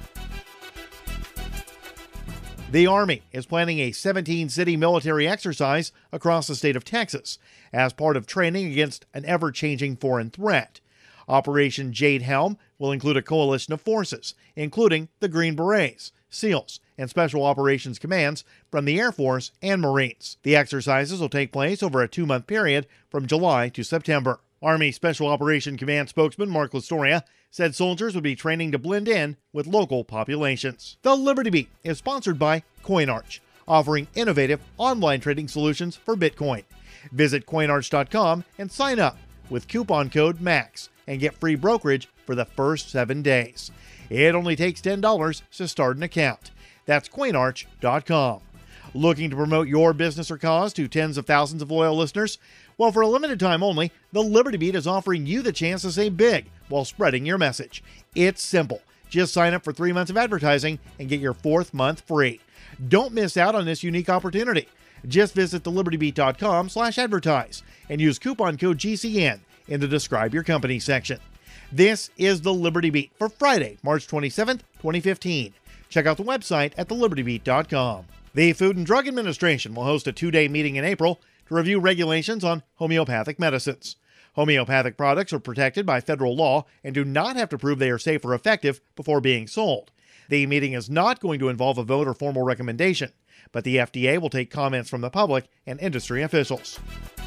Speaker 14: The Army is planning a seventeen-city military exercise across the state of Texas as part of training against an ever-changing foreign threat. Operation Jade Helm will include a coalition of forces, including the Green Berets, SEALs, and Special Operations Commands from the Air Force and Marines. The exercises will take place over a two-month period from July to September. Army Special Operation Command spokesman Mark Lastoria said soldiers would be training to blend in with local populations. The Liberty Beat is sponsored by CoinArch, offering innovative online trading solutions for Bitcoin. Visit coin arch dot com and sign up with coupon code MAX and get free brokerage for the first seven days. It only takes ten dollars to start an account. That's coin arch dot com. Looking to promote your business or cause to tens of thousands of loyal listeners? Well, for a limited time only, the Liberty Beat is offering you the chance to say big while spreading your message. It's simple. Just sign up for three months of advertising and get your fourth month free. Don't miss out on this unique opportunity. Just visit the liberty beat dot com slash advertise and use coupon code G C N in the Describe Your Company section. This is the Liberty Beat for Friday, March twenty-seventh, twenty fifteen. Check out the website at the liberty beat dot com. The Food and Drug Administration will host a two-day meeting in April to review regulations on homeopathic medicines. Homeopathic products are protected by federal law and do not have to prove they are safe or effective before being sold. The meeting is not going to involve a vote or formal recommendation, but the F D A will take comments from the public and industry officials.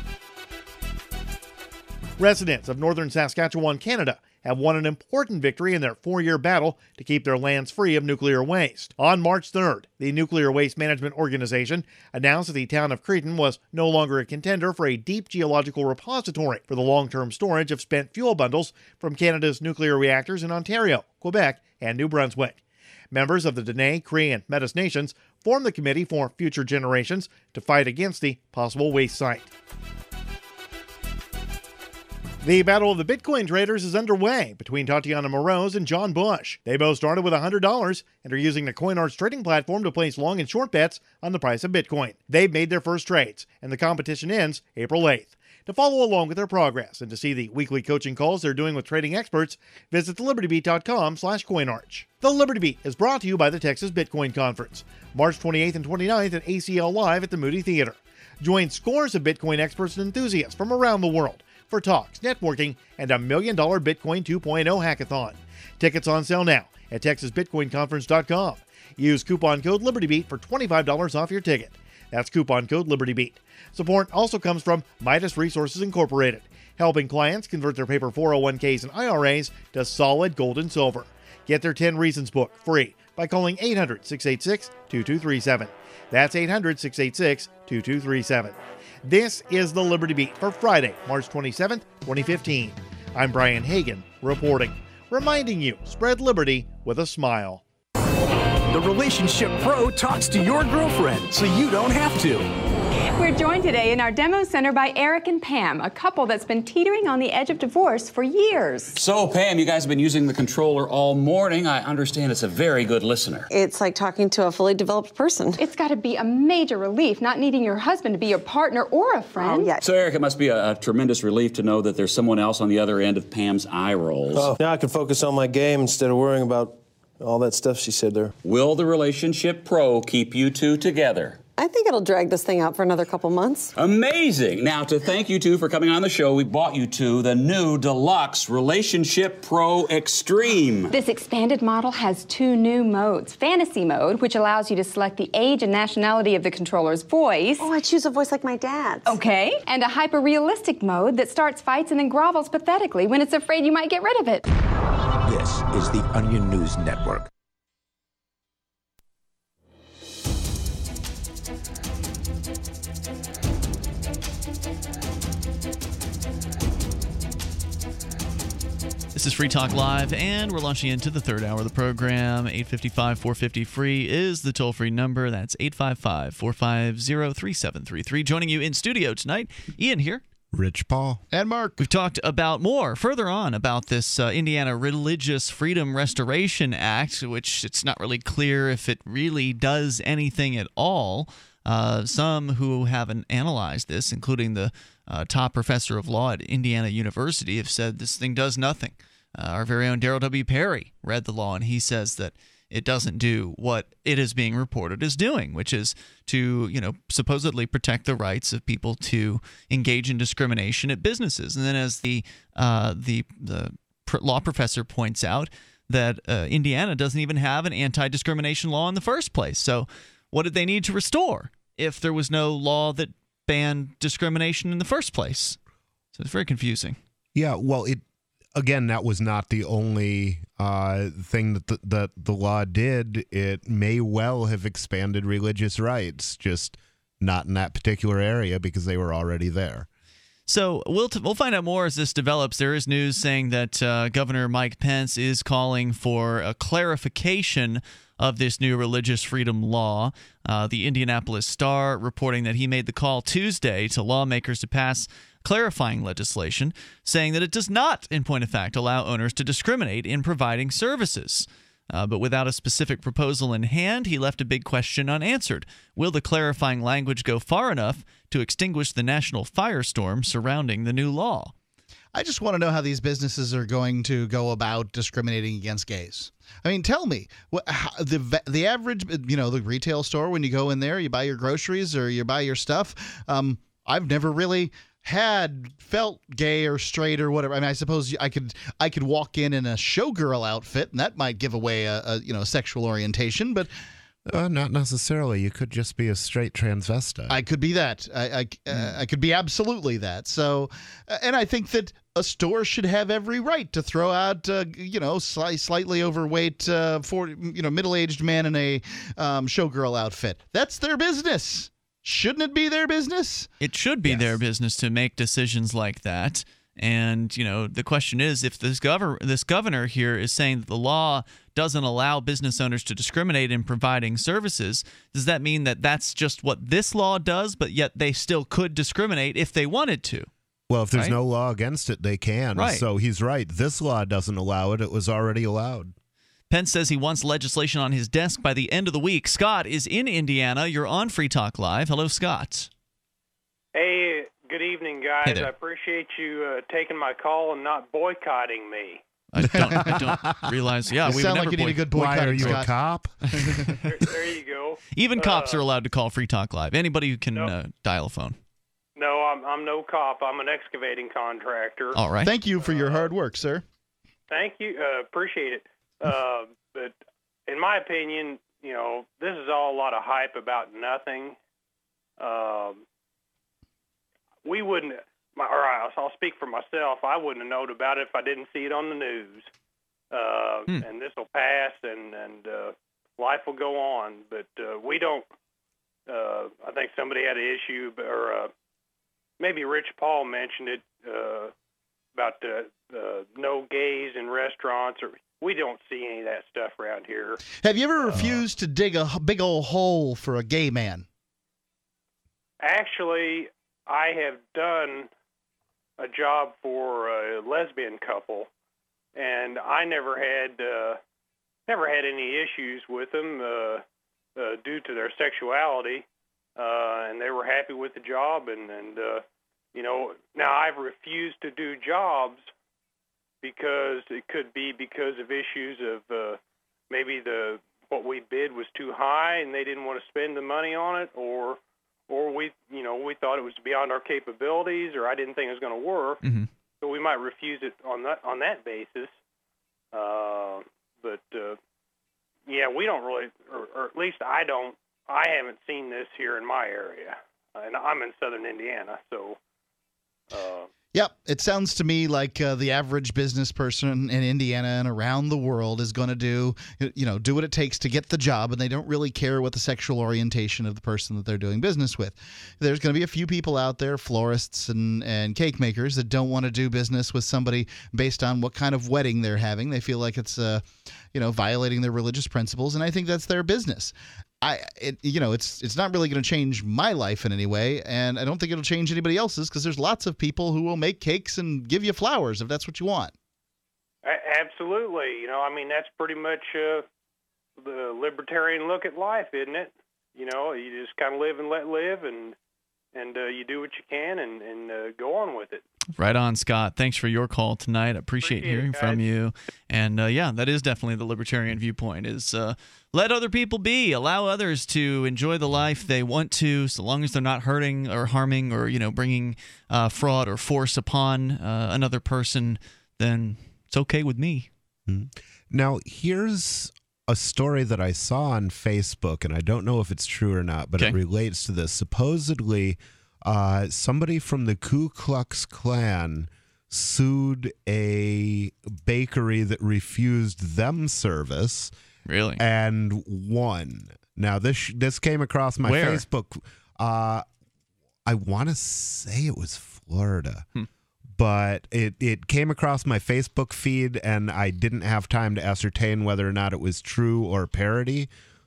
Speaker 14: Residents of northern Saskatchewan, Canada, have won an important victory in their four-year battle to keep their lands free of nuclear waste. On March third, the Nuclear Waste Management Organization announced that the town of Cretin was no longer a contender for a deep geological repository for the long-term storage of spent fuel bundles from Canada's nuclear reactors in Ontario, Quebec, and New Brunswick. Members of the Dene, Cree, and Metis nations formed the Committee for Future Generations to fight against the possible waste site. The battle of the Bitcoin traders is underway between Tatiana Moroz and John Bush. They both started with one hundred dollars and are using the CoinArch trading platform to place long and short bets on the price of Bitcoin. They've made their first trades, and the competition ends April eighth. To follow along with their progress and to see the weekly coaching calls they're doing with trading experts, visit the liberty beat dot com slash coinarch. The Liberty Beat is brought to you by the Texas Bitcoin Conference, March twenty-eighth and twenty-ninth at A C L Live at the Moody Theater. Join scores of Bitcoin experts and enthusiasts from around the world for talks, networking, and a million dollar Bitcoin two point oh hackathon. Tickets on sale now at texas bitcoin conference dot com. Use coupon code LibertyBeat for twenty-five dollars off your ticket. That's coupon code LibertyBeat. Support also comes from Midas Resources Incorporated, helping clients convert their paper four oh one k's and I R As to solid gold and silver. Get their ten Reasons book free by calling eight hundred, six eight six, two two three seven. That's eight hundred, six eight six, two two three seven. This is the Liberty Beat for Friday, March twenty-seventh, twenty fifteen. I'm Brian Hagan, reporting, reminding you, spread liberty with a smile.
Speaker 1: The Relationship Pro talks to your girlfriend so you don't have to.
Speaker 9: We're joined today in our demo center by Eric and Pam, a couple that's been teetering on the edge of divorce for years.
Speaker 15: So, Pam, you guys have been using the controller all morning. I understand it's a very good listener.
Speaker 16: It's like talking to a fully developed person.
Speaker 9: It's got to be a major relief not needing your husband to be your partner or a friend.
Speaker 16: Oh, yeah.
Speaker 15: So, Eric, it must be a, a tremendous relief to know that there's someone else on the other end of Pam's eye rolls.
Speaker 17: Oh, now I can focus on my game instead of worrying about all that stuff she said there.
Speaker 15: Will the Relationship Pro keep you two together?
Speaker 16: I think it'll drag this thing out for another couple months.
Speaker 15: Amazing. Now, to thank you two for coming on the show, we bought you two the new Deluxe Relationship Pro Extreme.
Speaker 9: This expanded model has two new modes. Fantasy mode, which allows you to select the age and nationality of the controller's voice.
Speaker 16: Oh, I choose a voice like my dad's.
Speaker 9: Okay. And a hyper-realistic mode that starts fights and then grovels pathetically when it's afraid you might get rid of it.
Speaker 18: This is the Onion News Network.
Speaker 4: This is Free Talk Live, and we're launching into the third hour of the program. eight five five, four five zero, free is the toll-free number. That's eight five five, four five zero, three seven three three. Joining you in studio tonight, Ian here.
Speaker 13: Rich Paul.
Speaker 5: And Mark.
Speaker 4: We've talked about more further on about this uh, Indiana Religious Freedom Restoration Act, which it's not really clear if it really does anything at all. Uh, some who haven't analyzed this, including the uh, top professor of law at Indiana University, have said this thing does nothing. Uh, our very own Daryl W. Perry read the law, and he says that it doesn't do what it is being reported as doing, which is to, you know, supposedly protect the rights of people to engage in discrimination at businesses. And then as the uh, the the law professor points out that uh, Indiana doesn't even have an anti-discrimination law in the first place. So what did they need to restore if there was no law that banned discrimination in the first place? So it's very confusing.
Speaker 13: Yeah, well, it again, that was not the only uh, thing that the, that the law did. It may well have expanded religious rights, just not in that particular area because they were already there.
Speaker 4: So we'll t- we'll find out more as this develops. There is news saying that uh, Governor Mike Pence is calling for a clarification of this new religious freedom law. Uh, the Indianapolis Star reporting that he made the call Tuesday to lawmakers to pass clarifying legislation, saying that it does not, in point of fact, allow owners to discriminate in providing services. Uh, but without a specific proposal in hand, he left a big question unanswered. Will the clarifying language go far enough to extinguish the national firestorm surrounding the new law?
Speaker 5: I just want to know how these businesses are going to go about discriminating against gays. I mean, tell me, what, how, the the average, you know, the retail store, when you go in there, you buy your groceries or you buy your stuff. Um, I've never really had felt gay or straight or whatever. I mean, I suppose I could I could walk in in a showgirl outfit, and that might give away a, a you know sexual orientation, but.
Speaker 13: Uh, not necessarily. You could just be a straight transvestite.
Speaker 5: I could be that. I I, uh, I could be absolutely that. So, uh, and I think that a store should have every right to throw out, uh, you know, sli- slightly overweight, uh, for you know, middle-aged man in a um, showgirl outfit. That's their business. Shouldn't it be their business?
Speaker 4: It should be yes. their business to make decisions like that. And, you know, the question is, if this governor, this governor here is saying that the law doesn't allow business owners to discriminate in providing services, does that mean that that's just what this law does, but yet they still could discriminate if they wanted to?
Speaker 13: Well, if there's
Speaker 4: right?
Speaker 13: no law against it, they can.
Speaker 4: Right.
Speaker 13: So he's right. This law doesn't allow it. It was already allowed.
Speaker 4: Pence says he wants legislation on his desk by the end of the week. Scott is in Indiana. You're on Free Talk Live. Hello, Scott.
Speaker 2: Hey, good evening, guys.
Speaker 4: Hey
Speaker 2: I appreciate you uh, taking my call and not boycotting me.
Speaker 4: I don't, I don't realize. Yeah,
Speaker 5: you
Speaker 4: we
Speaker 5: sound
Speaker 4: would
Speaker 5: like
Speaker 4: never
Speaker 5: you need
Speaker 4: boy-
Speaker 5: a good boycott.
Speaker 13: Why are you
Speaker 5: Scott?
Speaker 13: a cop?
Speaker 2: there, there you go.
Speaker 4: Even cops
Speaker 2: uh,
Speaker 4: are allowed to call Free Talk Live. Anybody who can
Speaker 2: no.
Speaker 4: uh, dial a phone.
Speaker 2: No, I'm I'm no cop. I'm an excavating contractor.
Speaker 4: All right.
Speaker 5: Thank you for your hard work, sir.
Speaker 2: Thank you. Uh, appreciate it. Uh, but in my opinion, you know, this is all a lot of hype about nothing. Um, we wouldn't. My, or I'll speak for myself. I wouldn't have known about it if I didn't see it on the news. Uh,
Speaker 4: hmm.
Speaker 2: And this will pass, and and uh, life will go on. But uh, we don't. Uh, I think somebody had an issue, or uh, maybe Rich Paul mentioned it uh, about the uh, no gays in restaurants. Or we don't see any of that stuff around here.
Speaker 5: Have you ever refused to dig a big old hole for a gay man?
Speaker 2: Actually, I have done a job for a lesbian couple, and I never had uh, never had any issues with them uh, uh, due to their sexuality, uh, and they were happy with the job. And and uh, you know, now I've refused to do jobs because it could be because of issues of uh, maybe the what we bid was too high and they didn't want to spend the money on it, or or we, you know, we thought it was beyond our capabilities, or I didn't think it was going to work,
Speaker 4: mm-hmm.
Speaker 2: so we might refuse it on that on that basis. Uh, but uh, yeah, we don't really, or, or at least I don't. I haven't seen this here in my area, and I'm in southern Indiana, so. Uh,
Speaker 5: Yep, it sounds to me like uh, the average business person in Indiana and around the world is going to do, you know, do what it takes to get the job, and they don't really care what the sexual orientation of the person that they're doing business with. There's going to be a few people out there, florists and, and cake makers, that don't want to do business with somebody based on what kind of wedding they're having. They feel like it's, uh, you know, violating their religious principles, and I think that's their business. I, it, you know, it's it's not really going to change my life in any way, and I don't think it'll change anybody else's, because there's lots of people who will make cakes and give you flowers if that's what you want.
Speaker 2: Absolutely. You know, I mean, that's pretty much uh, the libertarian look at life, isn't it? You know, you just kind of live and let live, and and uh, you do what you can and, and uh, go on with it.
Speaker 4: Right on, Scott. Thanks for your call tonight. I appreciate, appreciate hearing it, from you. And uh, yeah, that is definitely the libertarian viewpoint, is uh, let other people be. Allow others to enjoy the life they want to, so long as they're not hurting or harming or, you know, bringing uh, fraud or force upon uh, another person, then It's okay with me.
Speaker 13: Mm-hmm. Now, here's a story that I saw on Facebook, and I don't know if it's true or not, but
Speaker 4: Okay.
Speaker 13: it relates to this. Supposedly, uh, somebody from the Ku Klux Klan sued a bakery that refused them service.
Speaker 4: Really?
Speaker 13: And won. Now, this this came across my
Speaker 4: Where?
Speaker 13: Facebook. Uh, I want to say it was Florida.
Speaker 4: Hmm.
Speaker 13: But it, it came across my Facebook feed, and I didn't have time to ascertain whether or not it was true or parody.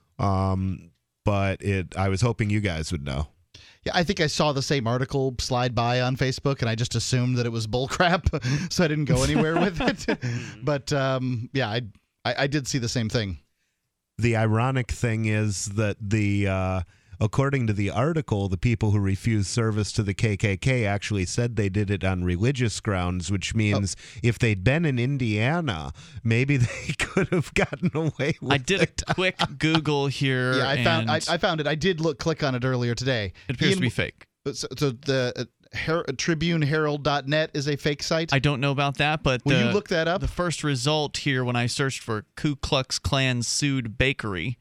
Speaker 13: Um, but it, I was hoping you guys would know.
Speaker 5: Yeah, I think I saw the same article slide by on Facebook, and I just assumed that it was bullcrap, so I didn't go anywhere with it. But um, yeah, I, I I did see the same thing.
Speaker 13: The ironic thing is that the uh, according to the article, the people who refused service to the K K K actually said they did it on religious grounds, which means oh. if they'd been in Indiana, maybe they could have gotten away with it.
Speaker 4: I did
Speaker 13: it.
Speaker 4: a quick Google here.
Speaker 5: Yeah, I found I,
Speaker 4: and
Speaker 5: I found it. I did look click on it earlier today.
Speaker 4: It appears
Speaker 5: Ian,
Speaker 4: to be fake.
Speaker 5: So, so the uh, Her- Tribune Herald dot net is a fake site?
Speaker 4: I don't know about that, but
Speaker 5: Will
Speaker 4: uh,
Speaker 5: you look that up?
Speaker 4: The first result here when I searched for Ku Klux Klan sued bakery,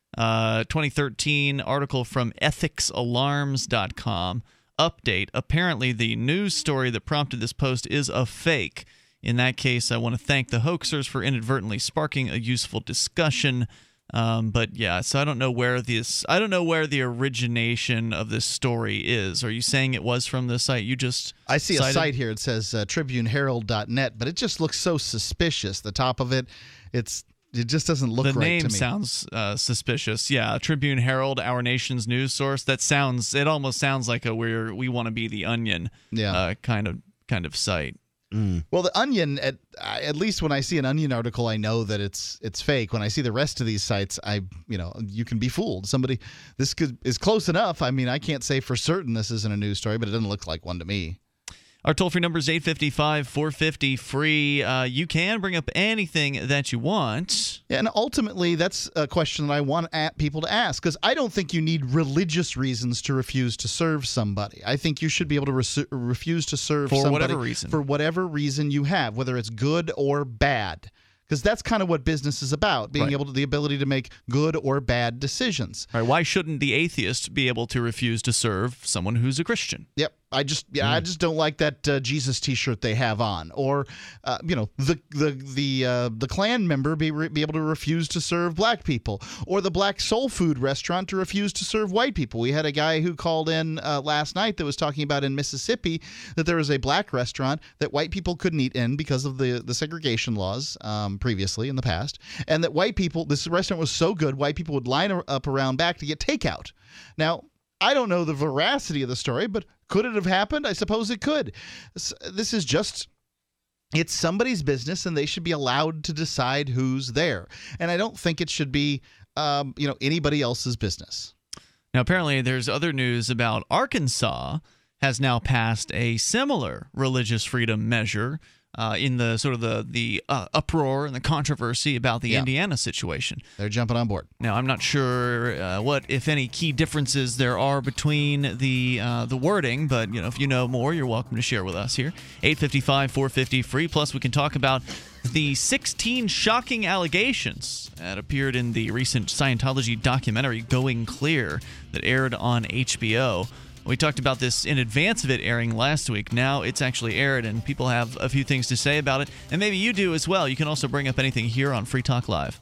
Speaker 4: uh, twenty thirteen article from ethics alarms dot com. Update. Apparently, the news story that prompted this post is a fake. In that case, I want to thank the hoaxers for inadvertently sparking a useful discussion. Um, but yeah, so I don't know where this. I don't know where the origination of this story is. Are you saying it was from the site you just?
Speaker 5: I see
Speaker 4: cited?
Speaker 5: a site here. It says uh, Tribune Herald dot net, but it just looks so suspicious. The top of it, it's it just doesn't look
Speaker 4: the
Speaker 5: right
Speaker 4: name
Speaker 5: to me.
Speaker 4: sounds uh, suspicious. Yeah, Tribune Herald, our nation's news source. That sounds. It almost sounds like a we're we want to be the Onion.
Speaker 5: Yeah.
Speaker 4: Uh, kind of kind of site.
Speaker 13: Mm.
Speaker 5: Well, the Onion, at at least when I see an Onion article, I know that it's it's fake. When I see the rest of these sites, I you know you can be fooled. Somebody, this could, is close enough. I mean, I can't say for certain this isn't a news story, but it doesn't look like one to me.
Speaker 4: Our toll-free number is eight five five, four five zero, free. Uh, you can bring up anything that you want.
Speaker 5: Yeah, and ultimately, that's a question that I want people to ask, because I don't think you need religious reasons to refuse to serve somebody. I think you should be able to re- refuse to serve
Speaker 4: For
Speaker 5: somebody
Speaker 4: whatever reason.
Speaker 5: for whatever reason you have, whether it's good or bad. Because that's kind of what business is about, being
Speaker 4: Right.
Speaker 5: able to the ability to make good or bad decisions.
Speaker 4: All right, why shouldn't the atheist be able to refuse to serve someone who's a Christian?
Speaker 5: Yep. I just yeah,
Speaker 4: Mm.
Speaker 5: I just don't like that uh, Jesus T-shirt they have on, or uh, you know the the the uh, the Klan member be re- be able to refuse to serve black people, or the black soul food restaurant to refuse to serve white people. We had a guy who called in uh, last night that was talking about in Mississippi that there was a black restaurant that white people couldn't eat in because of the the segregation laws um, previously in the past, and that white people this restaurant was so good white people would line up around back to get takeout. Now, I don't know the veracity of the story, but could it have happened? I suppose it could. This is just, it's somebody's business, and they should be allowed to decide who's there. And I don't think it should be, um, you know, anybody else's business.
Speaker 4: Now, apparently, there's other news about Arkansas has now passed a similar religious freedom measure uh, in the sort of the the uh, uproar and the controversy about the
Speaker 5: Yeah.
Speaker 4: Indiana situation.
Speaker 5: They're jumping on board.
Speaker 4: Now, I'm not sure uh, what, if any, key differences there are between the uh, the wording, but you know, if you know more, you're welcome to share with us here. eight five five, four five zero, free. Plus, we can talk about the sixteen shocking allegations that appeared in the recent Scientology documentary Going Clear that aired on H B O. We talked about this in advance of it airing last week. Now it's actually aired, and people have a few things to say about it, and maybe you do as well. You can also bring up anything here on Free Talk Live.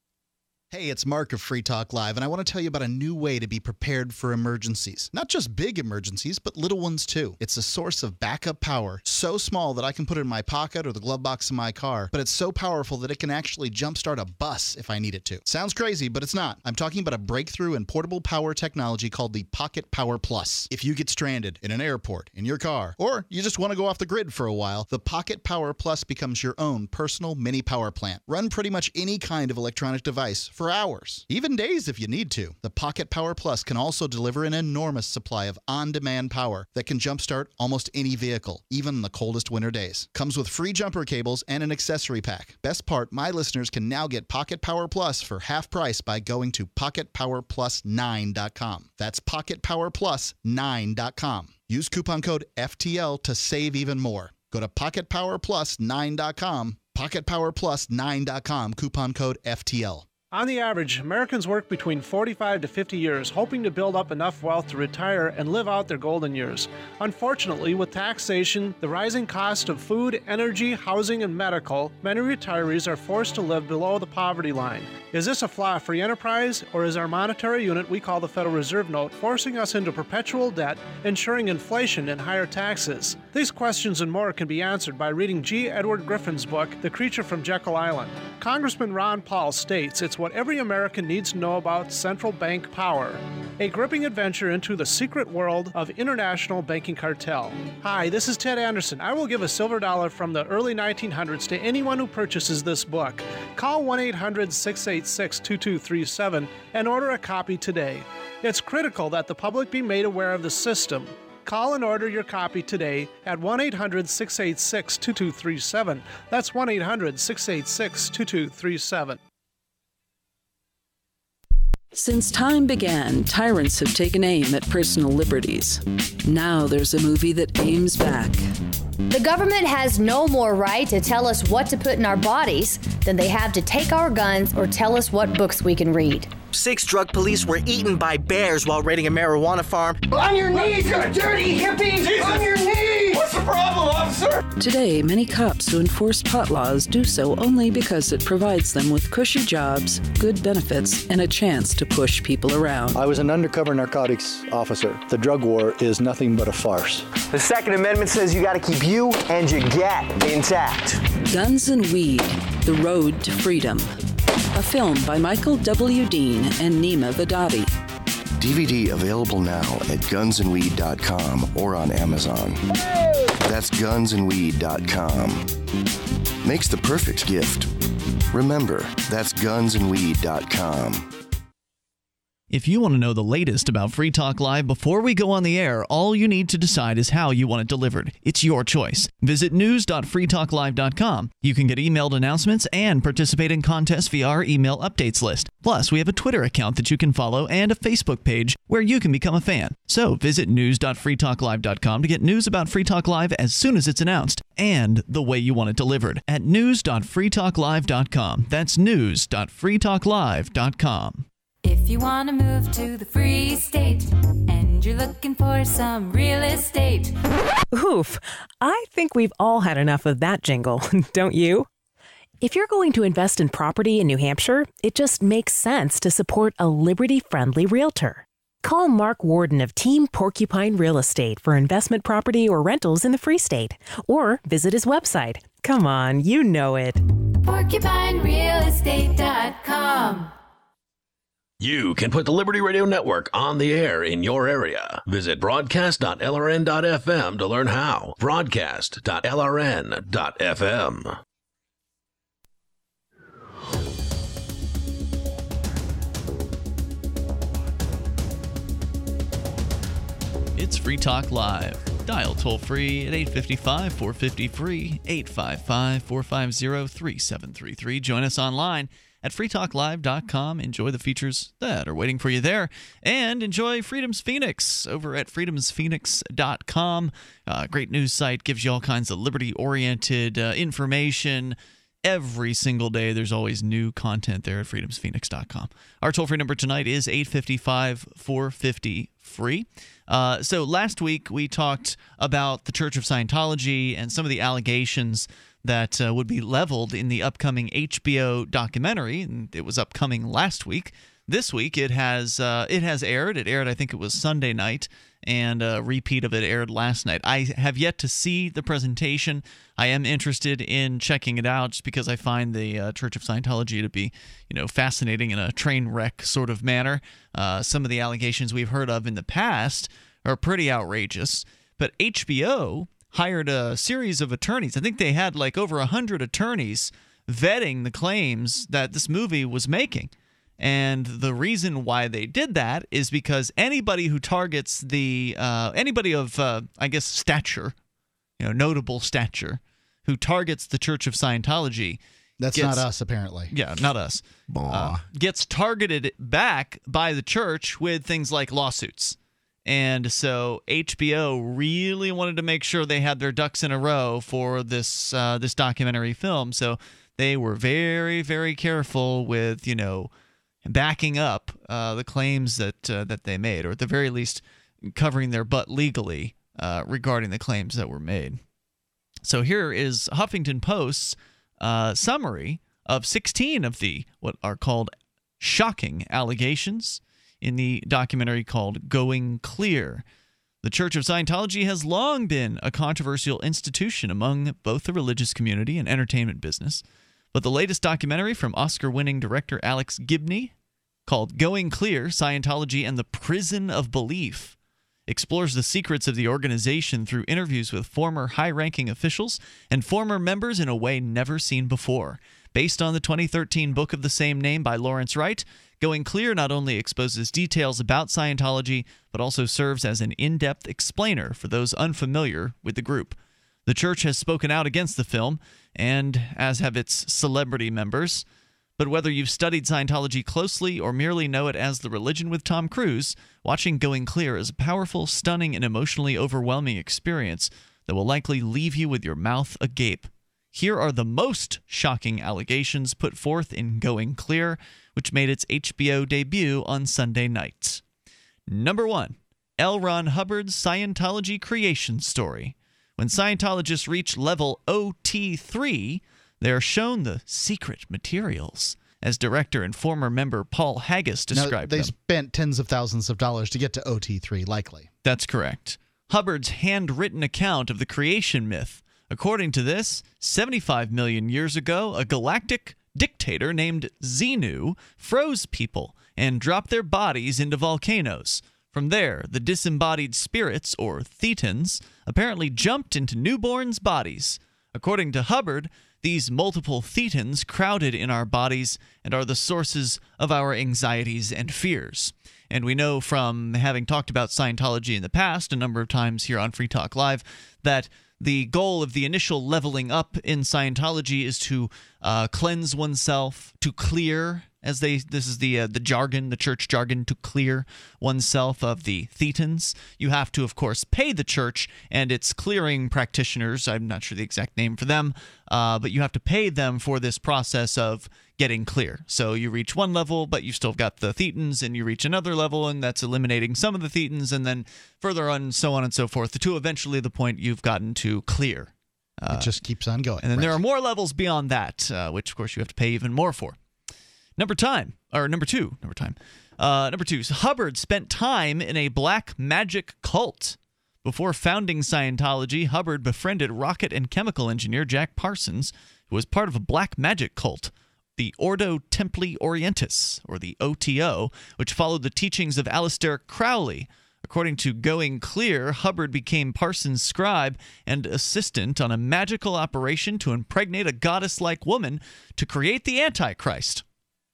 Speaker 5: Hey, it's Mark of Free Talk Live, and I want to tell you about a new way to be prepared for emergencies. Not just big emergencies, but little ones too. It's a source of backup power, so small that I can put it in my pocket or the glove box in my car, but it's so powerful that it can actually jumpstart a bus if I need it to. Sounds crazy, but it's not. I'm talking about a breakthrough in portable power technology called the Pocket Power Plus. If you get stranded in an airport, in your car, or you just want to go off the grid for a while, the Pocket Power Plus becomes your own personal mini power plant. Run pretty much any kind of electronic device for hours, even days if you need to. The Pocket Power Plus can also deliver an enormous supply of on-demand power that can jumpstart almost any vehicle, even in the coldest winter days. Comes with free jumper cables and an accessory pack. Best part, my listeners can now get Pocket Power Plus for half price by going to pocket power plus nine dot com. That's pocket power plus nine dot com. Use coupon code F T L to save even more. Go to pocket power plus nine dot com pocket power plus nine dot com, coupon code F T L.
Speaker 6: On the average, Americans work between forty-five to fifty years, hoping to build up enough wealth to retire and live out their golden years. Unfortunately, with taxation, the rising cost of food, energy, housing, and medical, many retirees are forced to live below the poverty line. Is this a flaw free enterprise, or is our monetary unit we call the Federal Reserve Note forcing us into perpetual debt, ensuring inflation and higher taxes? These questions and more can be answered by reading G. Edward Griffin's book, The Creature from Jekyll Island. Congressman Ron Paul states it's what every American needs to know about central bank power. A gripping adventure into the secret world of international banking cartel. Hi, this is Ted Anderson. I will give a silver dollar from the early nineteen hundreds to anyone who purchases this book. Call one eight hundred, six eight six, two two three seven and order a copy today. It's critical that the public be made aware of the system. Call and order your copy today at one eight hundred, six eight six, two two three seven. That's one eight hundred, six eight six, two two three seven.
Speaker 7: Since time began, tyrants have taken aim at personal liberties. Now there's a movie that aims back.
Speaker 10: The government has no more right to tell us what to put in our bodies than they have to take our guns or tell us what books we can read.
Speaker 21: Six drug police were eaten by bears while raiding a marijuana farm.
Speaker 22: On your knees, you dirty hippie! Jesus. On your knees! What's the problem, officer?
Speaker 7: Today, many cops who enforce pot laws do so only because it provides them with cushy jobs, good benefits, and a chance to push people around.
Speaker 23: I was an undercover narcotics officer. The drug war is nothing but a farce.
Speaker 22: The Second Amendment says you gotta keep you and your gat intact.
Speaker 7: Guns and Weed, The Road to Freedom. A film by Michael W. Dean and Nima Vadati.
Speaker 27: D V D available now at guns and weed dot com or on Amazon. Hey! That's guns and weed dot com. Makes the perfect gift. Remember, that's guns and weed dot com.
Speaker 4: If you want to know the latest about Free Talk Live before we go on the air, all you need to decide is how you want it delivered. It's your choice. Visit news dot free talk live dot com. You can get emailed announcements and participate in contests via our email updates list. Plus, we have a Twitter account that you can follow and a Facebook page where you can become a fan. So visit news dot free talk live dot com to get news about Free Talk Live as soon as it's announced and the way you want it delivered at news dot free talk live dot com. That's news dot free talk live dot com.
Speaker 24: If you want to move to the free state and you're looking for some real estate.
Speaker 11: Oof, I think we've all had enough of that jingle, don't you? If you're going to invest in property in New Hampshire, it just makes sense to support a liberty-friendly realtor. Call Mark Warden of Team Porcupine Real Estate for investment property or rentals in the Free State. Or visit his website. Come on, you know it.
Speaker 24: porcupine real estate dot com.
Speaker 28: You can put the Liberty Radio Network on the air in your area. Visit broadcast dot L R N dot F M to learn how. broadcast dot L R N dot F M.
Speaker 4: It's Free Talk Live. Dial toll free at eight five five, four five zero, free, eight five five, four five zero, three seven three three. Join us online at free talk live dot com. Enjoy the features that are waiting for you there. And enjoy Freedom's Phoenix over at freedoms phoenix dot com. Uh, great news site, gives you all kinds of liberty-oriented uh, information. Every single day, there's always new content there at freedoms phoenix dot com. Our toll-free number tonight is eight five five, four five zero, free. Uh, so last week, we talked about the Church of Scientology and some of the allegations that uh, would be leveled in the upcoming H B O documentary. And it was upcoming last week. This week, it has uh, it has aired. It aired, I think it was Sunday night, and a repeat of it aired last night. I have yet to see the presentation. I am interested in checking it out just because I find the uh, Church of Scientology to be, you know, fascinating in a train wreck sort of manner. Uh, some of the allegations we've heard of in the past are pretty outrageous. But H B O hired a series of attorneys. I think they had like over one hundred attorneys vetting the claims that this movie was making. And the reason why they did that is because anybody who targets the uh, anybody of uh, I guess stature, you know, notable stature, who targets the Church of Scientology,
Speaker 5: that's gets, not us apparently.
Speaker 4: Yeah, not us. Uh, gets targeted back by the church with things like lawsuits And so H B O really wanted to make sure they had their ducks in a row for this uh, this documentary film. So they were very, very careful with, you know, backing up uh, the claims that uh, that they made, or at the very least covering their butt legally uh, regarding the claims that were made. So here is Huffington Post's uh, summary of sixteen of the what are called shocking allegations in the documentary called Going Clear. The Church of Scientology has long been a controversial institution among both the religious community and entertainment business. But the latest documentary from Oscar-winning director Alex Gibney, called Going Clear, Scientology and the Prison of Belief, explores the secrets of the organization through interviews with former high-ranking officials and former members in a way never seen before. Based on the twenty thirteen book of the same name by Lawrence Wright, Going Clear not only exposes details about Scientology, but also serves as an in-depth explainer for those unfamiliar with the group. The church has spoken out against the film, and as have its celebrity members. But whether you've studied Scientology closely or merely know it as the religion with Tom Cruise, watching Going Clear is a powerful, stunning, and emotionally overwhelming experience that will likely leave you with your mouth agape. Here are the most shocking allegations put forth in Going Clear, which made its H B O debut on Sunday night. Number one, L. Ron Hubbard's Scientology creation story. When Scientologists reach level O T three, they are shown the secret materials, as director and former member Paul Haggis described
Speaker 5: now, they
Speaker 4: them.
Speaker 5: spent tens of thousands of dollars to get to O T three, likely.
Speaker 4: That's correct. Hubbard's handwritten account of the creation myth. According to this, seventy-five million years ago, a galactic dictator named Xenu froze people and dropped their bodies into volcanoes. From there, the disembodied spirits, or thetans, apparently jumped into newborns' bodies. According to Hubbard, these multiple thetans crowded in our bodies and are the sources of our anxieties and fears. And we know from having talked about Scientology in the past a number of times here on Free Talk Live that the goal of the initial leveling up in Scientology is to uh, cleanse oneself, to clear, as they this is the uh, the jargon, the church jargon, to clear oneself of the thetans. You have to, of course, pay the church and its clearing practitioners. I'm not sure the exact name for them, uh, but you have to pay them for this process of getting clear. So you reach one level, but you've still got the thetans, and you reach another level, and that's eliminating some of the thetans, and then further on, so on and so forth, to eventually the point you've gotten to clear. Uh,
Speaker 5: it just keeps on going.
Speaker 4: And then
Speaker 5: right.
Speaker 4: there are more levels beyond that, uh, which, of course, you have to pay even more for. Number time, or number two, number time. Uh, number two, so Hubbard spent time in a black magic cult. Before founding Scientology, Hubbard befriended rocket and chemical engineer Jack Parsons, who was part of a black magic cult, the Ordo Templi Orientis, or the O T O, which followed the teachings of Aleister Crowley. According to Going Clear, Hubbard became Parsons' scribe and assistant on a magical operation to impregnate a goddess-like woman to create the Antichrist.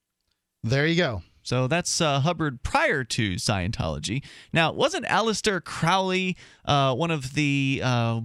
Speaker 5: There you go.
Speaker 4: So that's uh, Hubbard prior to Scientology. Now, wasn't Aleister Crowley uh, one of the... Uh,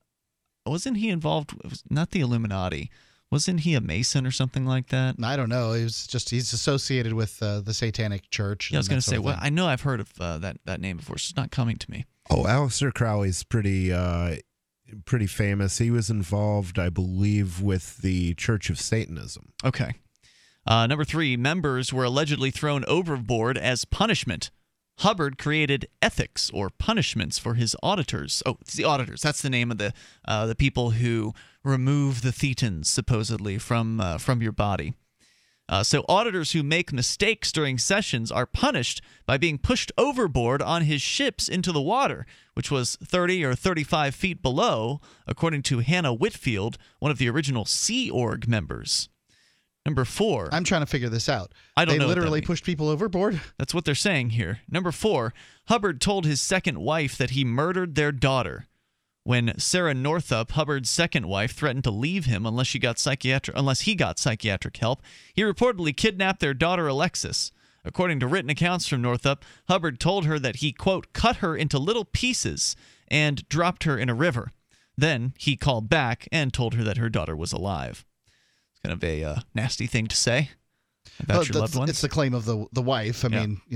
Speaker 4: wasn't he involved... Not the Illuminati. Wasn't he a Mason or something like that?
Speaker 5: I don't know. He was just he's associated with uh, the Satanic Church.
Speaker 4: Yeah, I was going to say, well, I know I've heard of uh, that that name before. It's just not coming to me.
Speaker 13: Oh, Aleister Crowley's pretty uh, pretty famous. He was involved, I believe, with the Church of Satanism.
Speaker 4: Okay. Uh, number three, members were allegedly thrown overboard as punishment. Hubbard created ethics or punishments for his auditors. Oh, it's the auditors. That's the name of the uh, the people who remove the thetans, supposedly, from uh, from your body. Uh, so auditors who make mistakes during sessions are punished by being pushed overboard on his ships into the water, which was thirty or thirty-five feet below, according to Hannah Whitfield, one of the original Sea Org members. Number four.
Speaker 5: I'm trying to figure this out.
Speaker 4: I don't
Speaker 5: they
Speaker 4: know.
Speaker 5: They literally
Speaker 4: what that
Speaker 5: pushed people overboard?
Speaker 4: That's what they're saying here. Number four. Hubbard told his second wife that he murdered their daughter. When Sarah Northup, Hubbard's second wife, threatened to leave him unless she got psychiatric, unless he got psychiatric help, he reportedly kidnapped their daughter Alexis. According to written accounts from Northup, Hubbard told her that he, quote, cut her into little pieces and dropped her in a river. Then he called back and told her that her daughter was alive. Kind of a uh, nasty thing to say about
Speaker 5: well,
Speaker 4: your loved ones.
Speaker 5: It's the claim of the the wife. I
Speaker 4: yeah.
Speaker 5: mean, you know,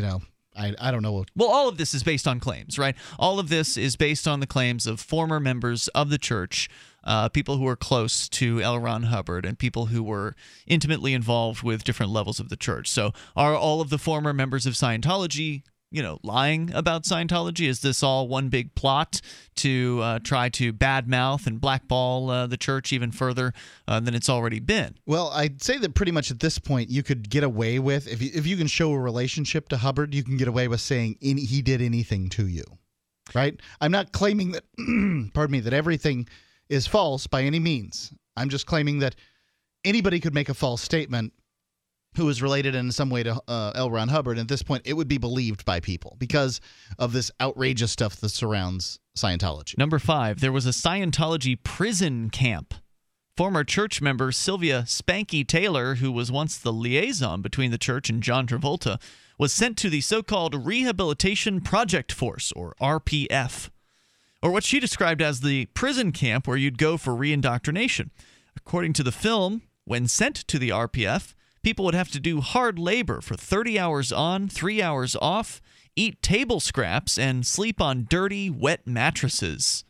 Speaker 5: I, I don't know.
Speaker 4: Well, all of this is based on claims, right? All of this is based on the claims of former members of the church, uh, people who were close to L. Ron Hubbard and people who were intimately involved with different levels of the church. So are all of the former members of Scientology, you know, lying about Scientology? Is this all one big plot to uh, try to badmouth and blackball uh, the church even further uh, than it's already been?
Speaker 5: Well, I'd say that pretty much at this point you could get away with, if you, if you can show a relationship to Hubbard, you can get away with saying any, he did anything to you, right? I'm not claiming that, pardon me, that everything is false by any means. I'm just claiming that anybody could make a false statement who is related in some way to uh, L. Ron Hubbard. At this point, it would be believed by people because of this outrageous stuff that surrounds Scientology.
Speaker 4: Number five, there was a Scientology prison camp. Former church member Sylvia Spanky Taylor, who was once the liaison between the church and John Travolta, was sent to the so-called Rehabilitation Project Force, or R P F, or what she described as the prison camp where you'd go for reindoctrination. According to the film, when sent to the R P F, people would have to do hard labor for thirty hours on, three hours off, eat table scraps, and sleep on dirty, wet mattresses.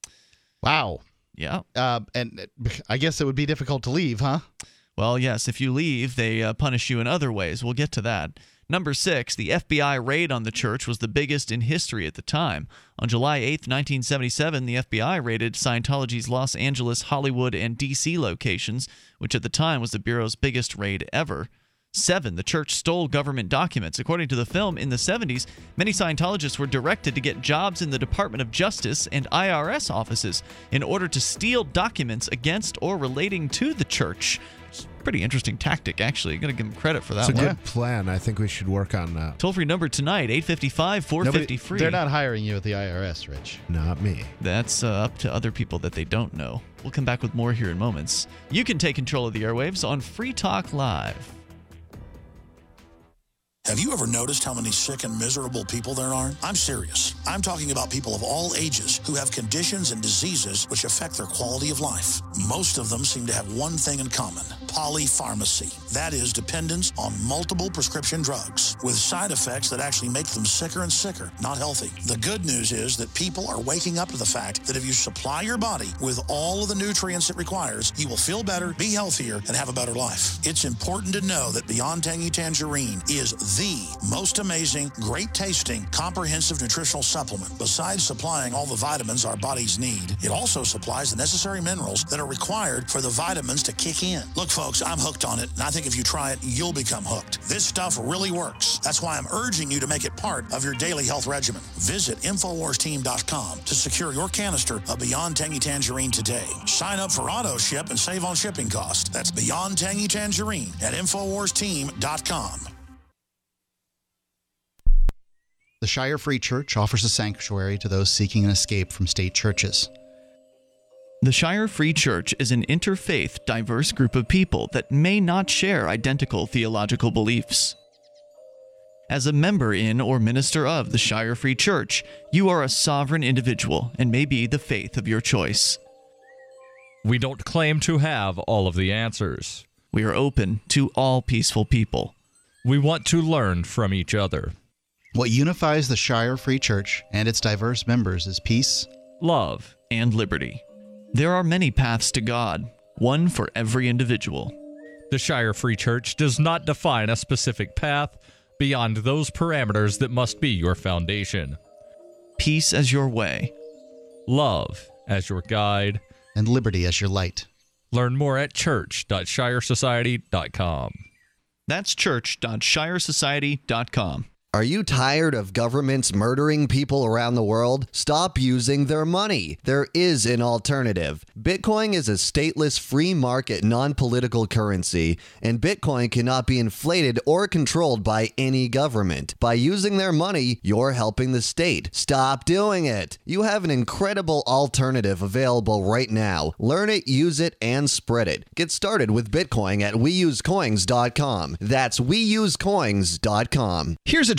Speaker 5: Wow.
Speaker 4: Yeah.
Speaker 5: Uh, and I guess it would be difficult to leave, huh?
Speaker 4: Well, yes. If you leave, they uh, punish you in other ways. We'll get to that. Number six, the F B I raid on the church was the biggest in history at the time. On July eighth, nineteen seventy-seven, the F B I raided Scientology's Los Angeles, Hollywood, and D C locations, which at the time was the Bureau's biggest raid ever. Seven, the church stole government documents. According to the film, in the seventies, many Scientologists were directed to get jobs in the Department of Justice and I R S offices in order to steal documents against or relating to the church. It's a pretty interesting tactic, actually. I'm going to give them credit for that
Speaker 13: it's
Speaker 4: one.
Speaker 13: It's a good plan. I think we should work on that.
Speaker 4: Toll-free number tonight, eight five five, four five zero, free.
Speaker 5: They're not hiring you at the I R S, Rich.
Speaker 13: Not me.
Speaker 4: That's uh, up to other people that they don't know. We'll come back with more here in moments. You can take control of the airwaves on Free Talk Live.
Speaker 3: Have you ever noticed how many sick and miserable people there are? I'm serious. I'm talking about people of all ages who have conditions and diseases which affect their quality of life. Most of them seem to have one thing in common: polypharmacy. That is, dependence on multiple prescription drugs with side effects that actually make them sicker and sicker, not healthy. The good news is that people are waking up to the fact that if you supply your body with all of the nutrients it requires, you will feel better, be healthier, and have a better life. It's important to know that Beyond Tangy Tangerine is the most amazing, great-tasting, comprehensive nutritional supplement. Besides supplying all the vitamins our bodies need, it also supplies the necessary minerals that are required for the vitamins to kick in. Look, folks, I'm hooked on it, and I think if you try it, you'll become hooked. This stuff really works. That's why I'm urging you to make it part of your daily health regimen. Visit Infowars Team dot com to secure your canister of Beyond Tangy Tangerine today. Sign up for auto ship and save on shipping costs. That's Beyond Tangy Tangerine at Infowars Team dot com.
Speaker 5: The Shire Free Church offers a sanctuary to those seeking an escape from state churches.
Speaker 4: The Shire Free Church is an interfaith, diverse group of people that may not share identical theological beliefs. As a member in or minister of the Shire Free Church, you are a sovereign individual and may be the faith of your choice.
Speaker 8: We don't claim to have all of the answers.
Speaker 4: We are open to all peaceful people.
Speaker 8: We want to learn from each other.
Speaker 5: What unifies the Shire Free Church and its diverse members is peace,
Speaker 8: love,
Speaker 4: and liberty. There are many paths to God, one for every individual.
Speaker 8: The Shire Free Church does not define a specific path beyond those parameters that must be your foundation.
Speaker 4: Peace as your way,
Speaker 8: love as your guide,
Speaker 5: and liberty as your light.
Speaker 8: Learn more at church dot shire society dot com.
Speaker 4: That's church dot shire society dot com.
Speaker 12: Are you tired of governments murdering people around the world? Stop using their money. There is an alternative. Bitcoin is a stateless, free market, non-political currency, and Bitcoin cannot be inflated or controlled by any government. By using their money, you're helping the state. Stop doing it. You have an incredible alternative available right now. Learn it, use it, and spread it. Get started with Bitcoin at we use coins dot com. That's we use coins dot com.
Speaker 14: Here's a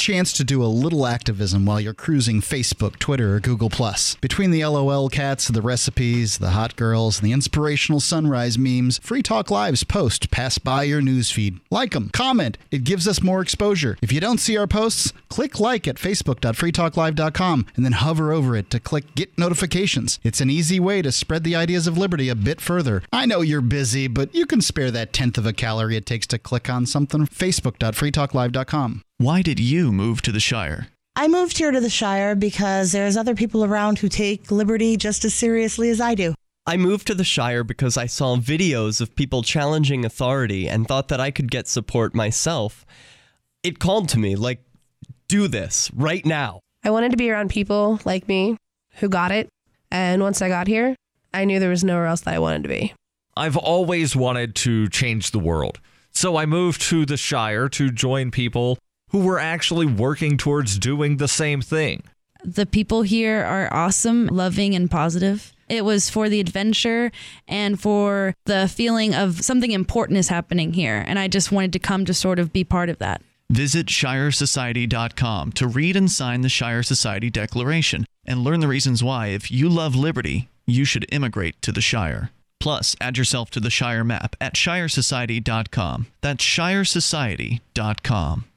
Speaker 5: chance to do a little activism while you're cruising Facebook, Twitter, or Google plus. Between the LOL cats, the recipes, the hot girls, and the inspirational sunrise memes, Free Talk Live's posts pass by your newsfeed. Like them, comment. It gives us more exposure. If you don't see our posts, click like at facebook dot free talk live dot com and then hover over it to click Get Notifications. It's an easy way to spread the ideas of liberty a bit further. I know you're busy, but you can spare that tenth of a calorie it takes to click on something. facebook dot free talk live dot com.
Speaker 4: Why did you move to the Shire?
Speaker 1: I moved here to the Shire because there's other people around who take liberty just as seriously as I do.
Speaker 14: I moved to the Shire because I saw videos of people challenging authority and thought that I could get support myself. It called to me, like, do this right now.
Speaker 15: I wanted to be around people like me who got it. And once I got here, I knew there was nowhere else that I wanted to be.
Speaker 8: I've always wanted to change the world. So I moved to the Shire to join people who were actually working towards doing the same thing.
Speaker 17: The people here are awesome, loving, and positive. It was for the adventure and for the feeling of something important is happening here. And I just wanted to come to sort of be part of that.
Speaker 4: Visit shire society dot com to read and sign the Shire Society Declaration and learn the reasons why, if you love liberty, you should immigrate to the Shire. Plus, add yourself to the Shire map at shire society dot com. That's shire society dot com.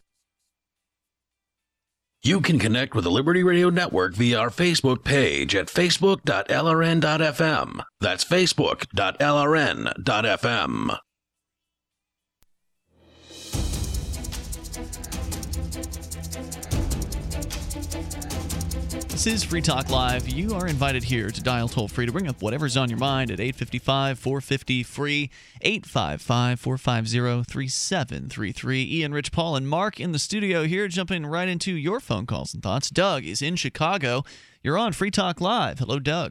Speaker 28: You can connect with the Liberty Radio Network via our Facebook page at facebook dot l r n dot f m. That's facebook dot l r n dot f m.
Speaker 4: This is Free Talk Live. You are invited here to dial toll-free to bring up whatever's on your mind at eight five five, four five zero, free, eight five five, four five zero, three seven three three. Ian, Rich, Paul, and Mark in the studio here, jumping right into your phone calls and thoughts. Doug is in Chicago. You're on Free Talk Live. Hello, Doug.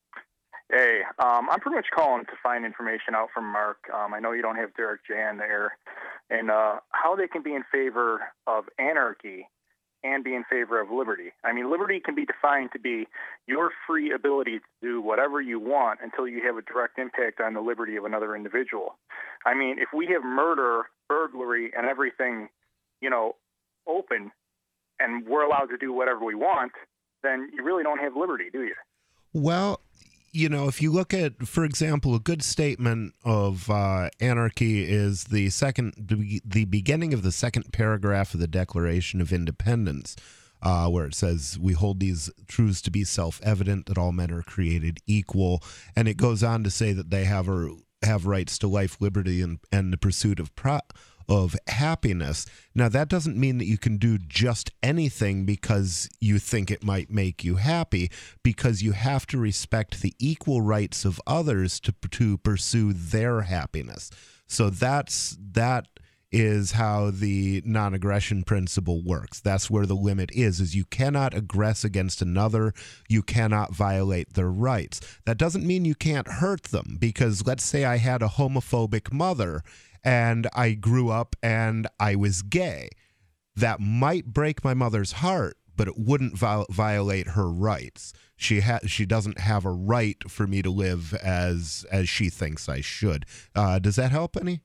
Speaker 19: Hey, um, I'm pretty much calling to find information out from Mark. Um, I know you don't have Derek Jan there, and uh, how they can be in favor of anarchy and be in favor of liberty. I mean, liberty can be defined to be your free ability to do whatever you want until you have a direct impact on the liberty of another individual. I mean, if we have murder, burglary, and everything, you know, open, and we're allowed to do whatever we want, then you really don't have liberty, do you?
Speaker 13: Well, you know, if you look at, for example, a good statement of uh, anarchy is the second, the beginning of the second paragraph of the Declaration of Independence, uh, where it says, we hold these truths to be self-evident, that all men are created equal. And it goes on to say that they have a, have rights to life, liberty, and, and the pursuit of pro of happiness. Now, that doesn't mean that you can do just anything because you think it might make you happy, because you have to respect the equal rights of others to, to pursue their happiness. So that's that is how the non-aggression principle works. That's where the limit is, is you cannot aggress against another. You cannot violate their rights. That doesn't mean you can't hurt them, because let's say I had a homophobic mother and I grew up and I was gay. That might break my mother's heart, but it wouldn't viol violate her rights. She ha she doesn't have a right for me to live as as she thinks I should. Uh, does that help any?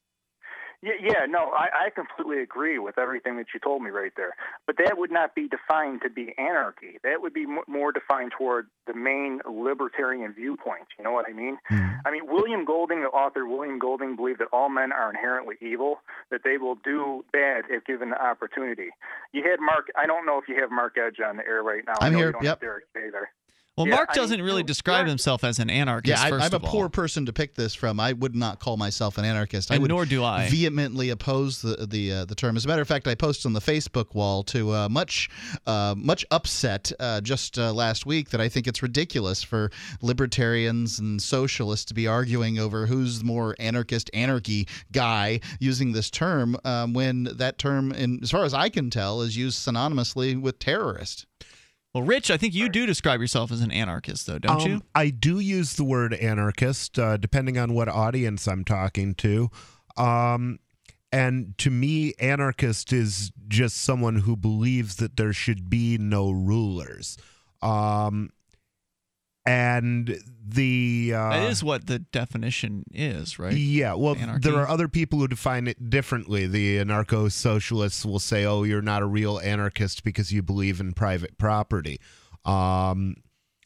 Speaker 19: Yeah, yeah, no, I, I completely agree with everything that you told me right there. But that would not be defined to be anarchy. That would be m more defined toward the main libertarian viewpoint. You know what I mean? Mm. I mean, William Golding, the author William Golding, believed that all men are inherently evil, that they will do bad if given the opportunity. You had Mark, I don't know if you have Mark Edge on the air right now.
Speaker 5: I'm
Speaker 19: I know
Speaker 5: here,
Speaker 19: you don't
Speaker 5: yep.
Speaker 19: have Derek either.
Speaker 4: Well,
Speaker 19: yeah,
Speaker 4: Mark
Speaker 19: I
Speaker 4: doesn't
Speaker 19: mean,
Speaker 4: really describe himself as an anarchist,
Speaker 5: Yeah, I,
Speaker 4: first
Speaker 5: I'm a
Speaker 4: of all.
Speaker 5: poor person to pick this from. I would not call myself an anarchist. I
Speaker 4: And
Speaker 5: would
Speaker 4: nor do I.
Speaker 5: vehemently oppose the the, uh, the term. As a matter of fact, I posted on the Facebook wall to uh, much uh, much upset uh, just uh, last week that I think it's ridiculous for libertarians and socialists to be arguing over who's the more anarchist anarchy guy using this term um, when that term, in, as far as I can tell, is used synonymously with terrorist.
Speaker 4: Well, Rich, I think you do describe yourself as an anarchist, though, don't
Speaker 13: um,
Speaker 4: you?
Speaker 13: I do use the word anarchist, uh, depending on what audience I'm talking to. Um, and to me, anarchist is just someone who believes that there should be no rulers. Um, And the uh,
Speaker 4: that is what the definition is, right?
Speaker 13: Yeah, well,
Speaker 4: Anarchy.
Speaker 13: there are other people who define it differently. The anarcho-socialists will say, oh, you're not a real anarchist because you believe in private property. Um,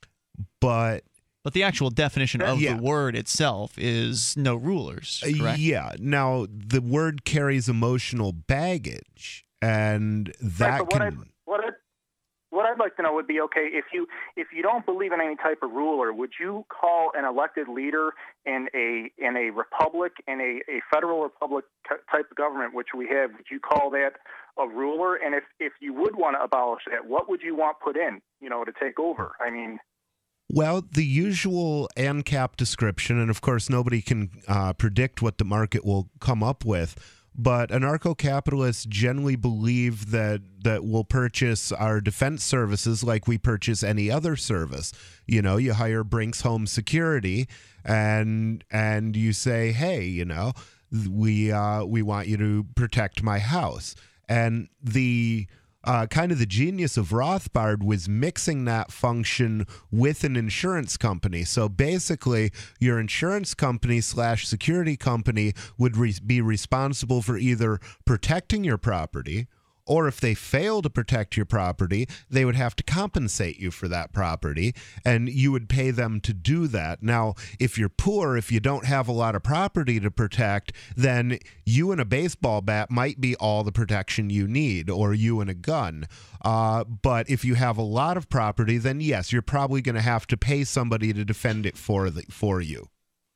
Speaker 13: but...
Speaker 4: But the actual definition of
Speaker 13: yeah.
Speaker 4: the word itself is no rulers, correct?
Speaker 13: Yeah. Now, the word carries emotional baggage, and that
Speaker 19: right, but
Speaker 13: can...
Speaker 19: What, I, what, I, what I'd like to know would be, okay, if you if you don't believe in any type of ruler, would you call an elected leader in a in a republic, in a, a federal republic type of government, which we have, would you call that a ruler? And if, if you would want to abolish that, what would you want put in, you know, to take over? I mean...
Speaker 13: Well, the usual ANCAP description, and of course nobody can uh, predict what the market will come up with, but anarcho-capitalists generally believe that, that we'll purchase our defense services like we purchase any other service. You know, you hire Brinks Home Security, and and you say, hey, you know, we uh, we want you to protect my house. And the... Uh, kind of the genius of Rothbard was mixing that function with an insurance company. So basically, your insurance company slash security company would re- be responsible for either protecting your property, or if they fail to protect your property, they would have to compensate you for that property, and you would pay them to do that. Now, if you're poor, if you don't have a lot of property to protect, then you and a baseball bat might be all the protection you need, or you and a gun. Uh, but if you have a lot of property, then yes, you're probably going to have to pay somebody to defend it for the, for you.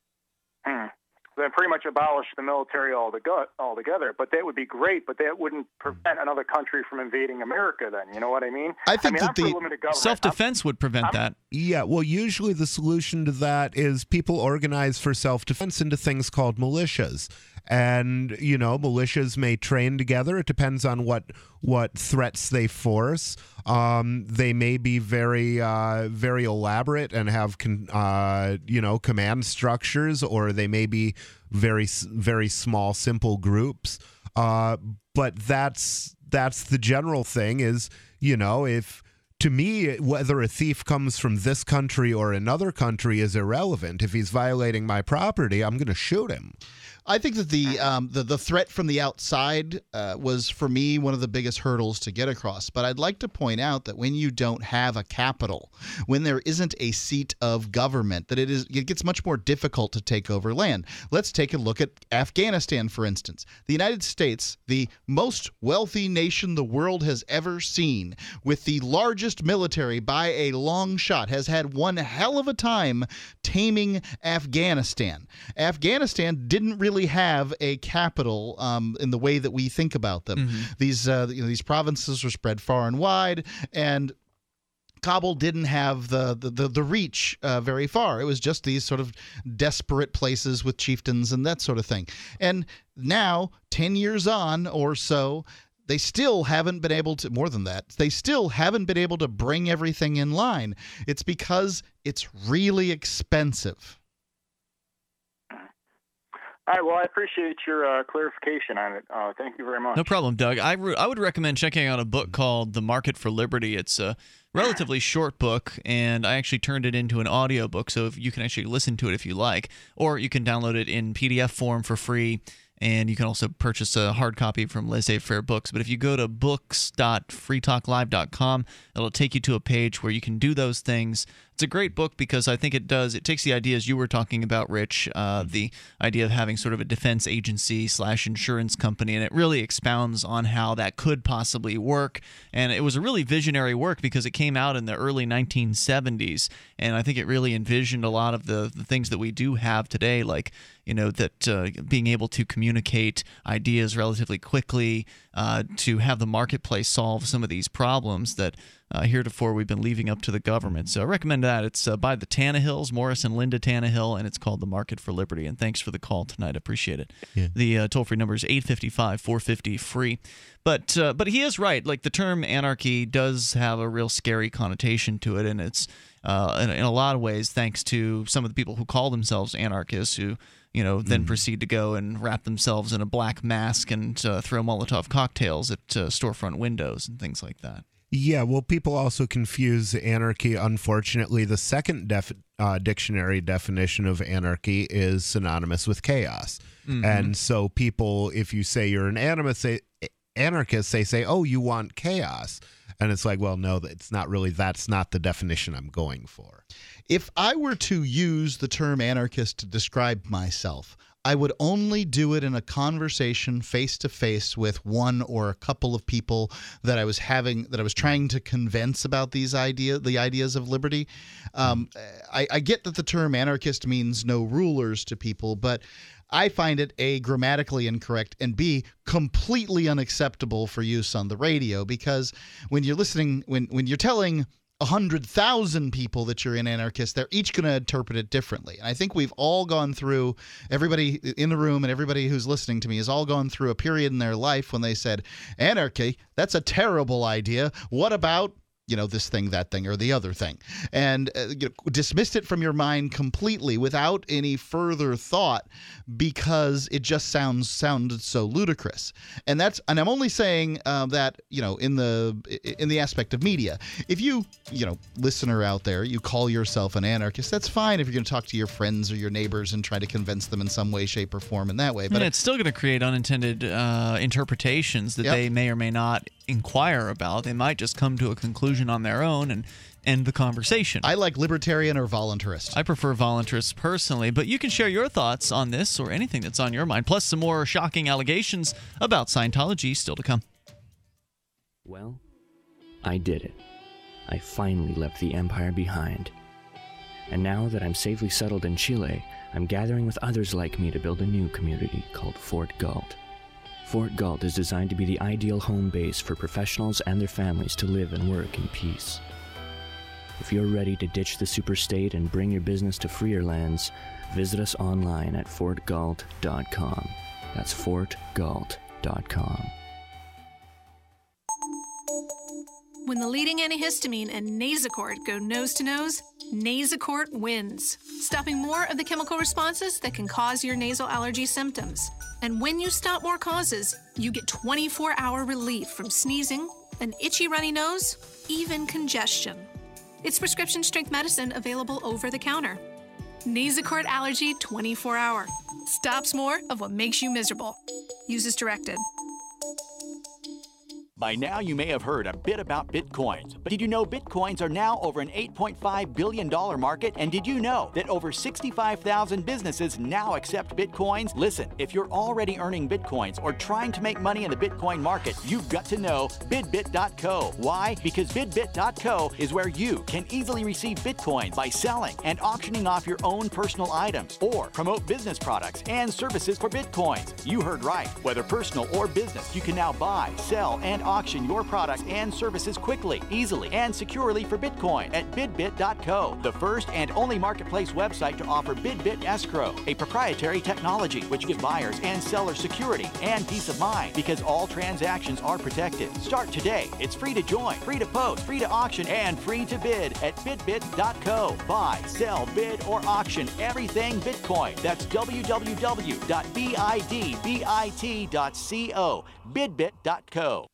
Speaker 19: Hmm. Then pretty much abolish the military altogether, altogether. But that would be great, but that wouldn't prevent another country from invading America then. You know what I mean?
Speaker 13: I think
Speaker 19: I mean,
Speaker 13: that
Speaker 19: I'm for
Speaker 13: the
Speaker 19: limited government.
Speaker 4: Self-defense would prevent
Speaker 19: I'm,
Speaker 4: that.
Speaker 13: Yeah, well, usually the solution to that is people organize for self-defense into things called militias. And, you know, militias may train together. It depends on what what threats they force. Um, they may be very, uh, very elaborate and have, con- uh, you know, command structures, or they may be very, very small, simple groups. Uh, but that's that's the general thing is, you know, if... To me, whether a thief comes from this country or another country is irrelevant. If he's violating my property, I'm going to shoot him.
Speaker 5: I think that the um, the, the threat from the outside uh, was, for me, one of the biggest hurdles to get across. But I'd like to point out that when you don't have a capital, when there isn't a seat of government, that it is it gets much more difficult to take over land. Let's take a look at Afghanistan, for instance. The United States, the most wealthy nation the world has ever seen, with the largest military by a long shot, has had one hell of a time taming Afghanistan. Afghanistan didn't really have a capital um, in the way that we think about them. Mm-hmm. These uh, you know, these provinces were spread far and wide, and Kabul didn't have the the, the, the reach uh, very far. It was just these sort of desperate places with chieftains and that sort of thing. And now, ten years on or so, they still haven't been able to, more than that, they still haven't been able to bring everything in line. It's because it's really expensive.
Speaker 19: All right, well, I appreciate your uh, clarification on it. Uh, thank you very much.
Speaker 4: No problem, Doug. I, re- I would recommend checking out a book called The Market for Liberty. It's a relatively short book, and I actually turned it into an audiobook, so if you can actually listen to it if you like, or you can download it in P D F form for free, and you can also purchase a hard copy from Laissez-Faire Books. But if you go to books dot free talk live dot com, it'll take you to a page where you can do those things. It's a great book because I think it does, it takes the ideas you were talking about, Rich, uh, the idea of having sort of a defense agency slash insurance company, and it really expounds on how that could possibly work. And it was a really visionary work because it came out in the early nineteen seventies, and I think it really envisioned a lot of the, the things that we do have today, like, you know, that uh, being able to communicate ideas relatively quickly, uh, to have the marketplace solve some of these problems that uh, heretofore we've been leaving up to the government. So I recommend that. It's uh, by the Tannehills, Morris and Linda Tannehill, and it's called The Market for Liberty. And thanks for the call tonight. I appreciate it. Yeah. The uh, toll-free number is eight five five, four five zero, free. But uh, but he is right. Like, the term anarchy does have a real scary connotation to it, and it's uh, in, in a lot of ways thanks to some of the people who call themselves anarchists who, you know, then mm. proceed to go and wrap themselves in a black mask and uh, throw Molotov cocktails at uh, storefront windows and things like that.
Speaker 13: Yeah, well, people also confuse anarchy. Unfortunately, the second def- uh, dictionary definition of anarchy is synonymous with chaos. Mm-hmm. And so people, if you say you're an anarchist, they, anarchist, they say, oh, you want chaos. And it's like, well, no, it's not really. That's not the definition I'm going for.
Speaker 5: If I were to use the term anarchist to describe myself, I would only do it in a conversation face to face with one or a couple of people that I was having, that I was trying to convince about these ideas, the ideas of liberty. Um, I, I get that the term anarchist means no rulers to people, but I find it A, grammatically incorrect, and B, completely unacceptable for use on the radio, because when you're listening, when when you're telling one hundred thousand people that you're an anarchist, they're each going to interpret it differently. And I think we've all gone through, everybody in the room and everybody who's listening to me has all gone through a period in their life when they said, anarchy, that's a terrible idea. What about, you know, this thing, that thing, or the other thing, and uh, you know, dismissed it from your mind completely without any further thought, because it just sounds sounded so ludicrous. And that's, and I'm only saying uh, that, you know, in the in the aspect of media. If you, you know, listener out there, you call yourself an anarchist, that's fine if you're going to talk to your friends or your neighbors and try to convince them in some way, shape, or form in that way. But
Speaker 4: and it's still going to create unintended uh, interpretations that yep. they may or may not inquire about. They might just come to a conclusion on their own and end the conversation.
Speaker 5: I like libertarian or voluntarist.
Speaker 4: I prefer voluntarist personally, but you can share your thoughts on this or anything that's on your mind, plus some more shocking allegations about Scientology still to come.
Speaker 2: Well, I did it. I finally left the empire behind. And now that I'm safely settled in Chile, I'm gathering with others like me to build a new community called Fort Galt. Fort Galt is designed to be the ideal home base for professionals and their families to live and work in peace. If you're ready to ditch the superstate and bring your business to freer lands, visit us online at fort galt dot com. That's fort galt dot com.
Speaker 6: When the leading antihistamine and Nasacort go nose-to-nose, Nasacort wins, stopping more of the chemical responses that can cause your nasal allergy symptoms. And when you stop more causes, you get twenty-four hour relief from sneezing, an itchy runny nose, even congestion. It's prescription-strength medicine available over the counter. Nasacort Allergy twenty-four hour. Stops more of what makes you miserable. Use as directed.
Speaker 9: By now, you may have heard a bit about Bitcoins, but did you know Bitcoins are now over an eight point five billion dollars market? And did you know that over sixty-five thousand businesses now accept Bitcoins? Listen, if you're already earning Bitcoins or trying to make money in the Bitcoin market, you've got to know bidbit dot co. Why? Because bidbit dot co is where you can easily receive Bitcoins by selling and auctioning off your own personal items or promote business products and services for Bitcoins. You heard right. Whether personal or business, you can now buy, sell, and auction your products and services quickly, easily, and securely for Bitcoin at bidbit dot co, the first and only marketplace website to offer Bidbit Escrow, a proprietary technology which gives buyers and sellers security and peace of mind because all transactions are protected. Start today. It's free to join, free to post, free to auction, and free to bid at bidbit dot co. Buy, sell, bid, or auction everything Bitcoin. That's w w w dot bidbit dot co, bidbit dot co.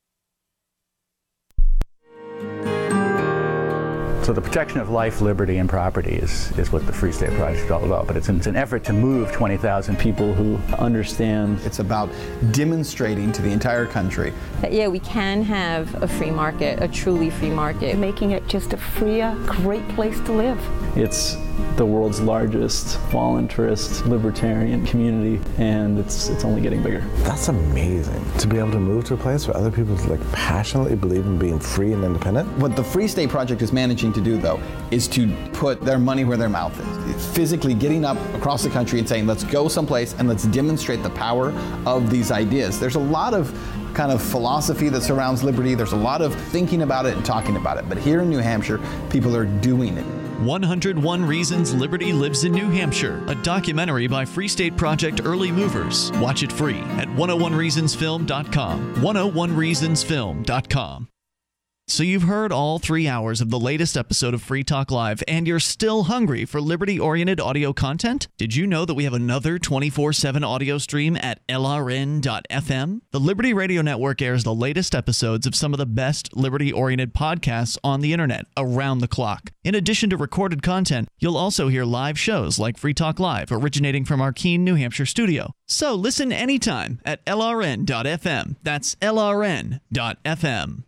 Speaker 16: So the protection of life, liberty, and property is, is what the Free State Project is all about. But it's an, it's an effort to move twenty thousand people who understand.
Speaker 18: It's about demonstrating to the entire country
Speaker 20: that, yeah, we can have a free market, a truly free market. Making it just a freer, great place to live.
Speaker 16: It's the world's largest voluntarist libertarian community, and it's it's only getting bigger.
Speaker 25: That's amazing, to be able to move to a place where other people like passionately believe in being free and independent.
Speaker 18: What the Free State Project is managing to do, though, is to put their money where their mouth is. It's physically getting up across the country and saying, let's go someplace and let's demonstrate the power of these ideas. There's a lot of kind of philosophy that surrounds liberty. There's a lot of thinking about it and talking about it. But here in New Hampshire, people are doing it.
Speaker 4: one hundred one Reasons Liberty Lives in New Hampshire, a documentary by Free State Project Early Movers. Watch it free at one oh one reasons film dot com. one oh one reasons film dot com. So you've heard all three hours of the latest episode of Free Talk Live, and you're still hungry for liberty-oriented audio content? Did you know that we have another twenty-four seven audio stream at L R N dot F M? The Liberty Radio Network airs the latest episodes of some of the best liberty-oriented podcasts on the internet around the clock. In addition to recorded content, you'll also hear live shows like Free Talk Live, originating from our Keene, New Hampshire studio. So listen anytime at L R N dot F M. That's L R N dot F M.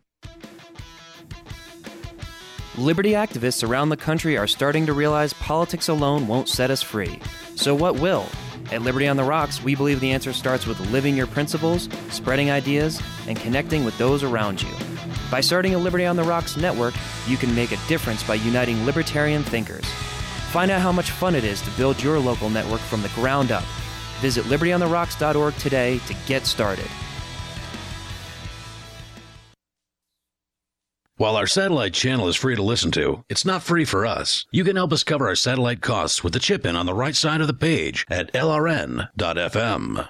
Speaker 7: Liberty activists around the country are starting to realize politics alone won't set us free. So what will? At Liberty on the Rocks, we believe the answer starts with living your principles, spreading ideas, and connecting with those around you. By starting a Liberty on the Rocks network, you can make a difference by uniting libertarian thinkers. Find out how much fun it is to build your local network from the ground up. Visit liberty on the rocks dot org today to get started.
Speaker 28: While our satellite channel is free to listen to, it's not free for us. You can help us cover our satellite costs with the chip-in on the right side of the page at L R N dot F M.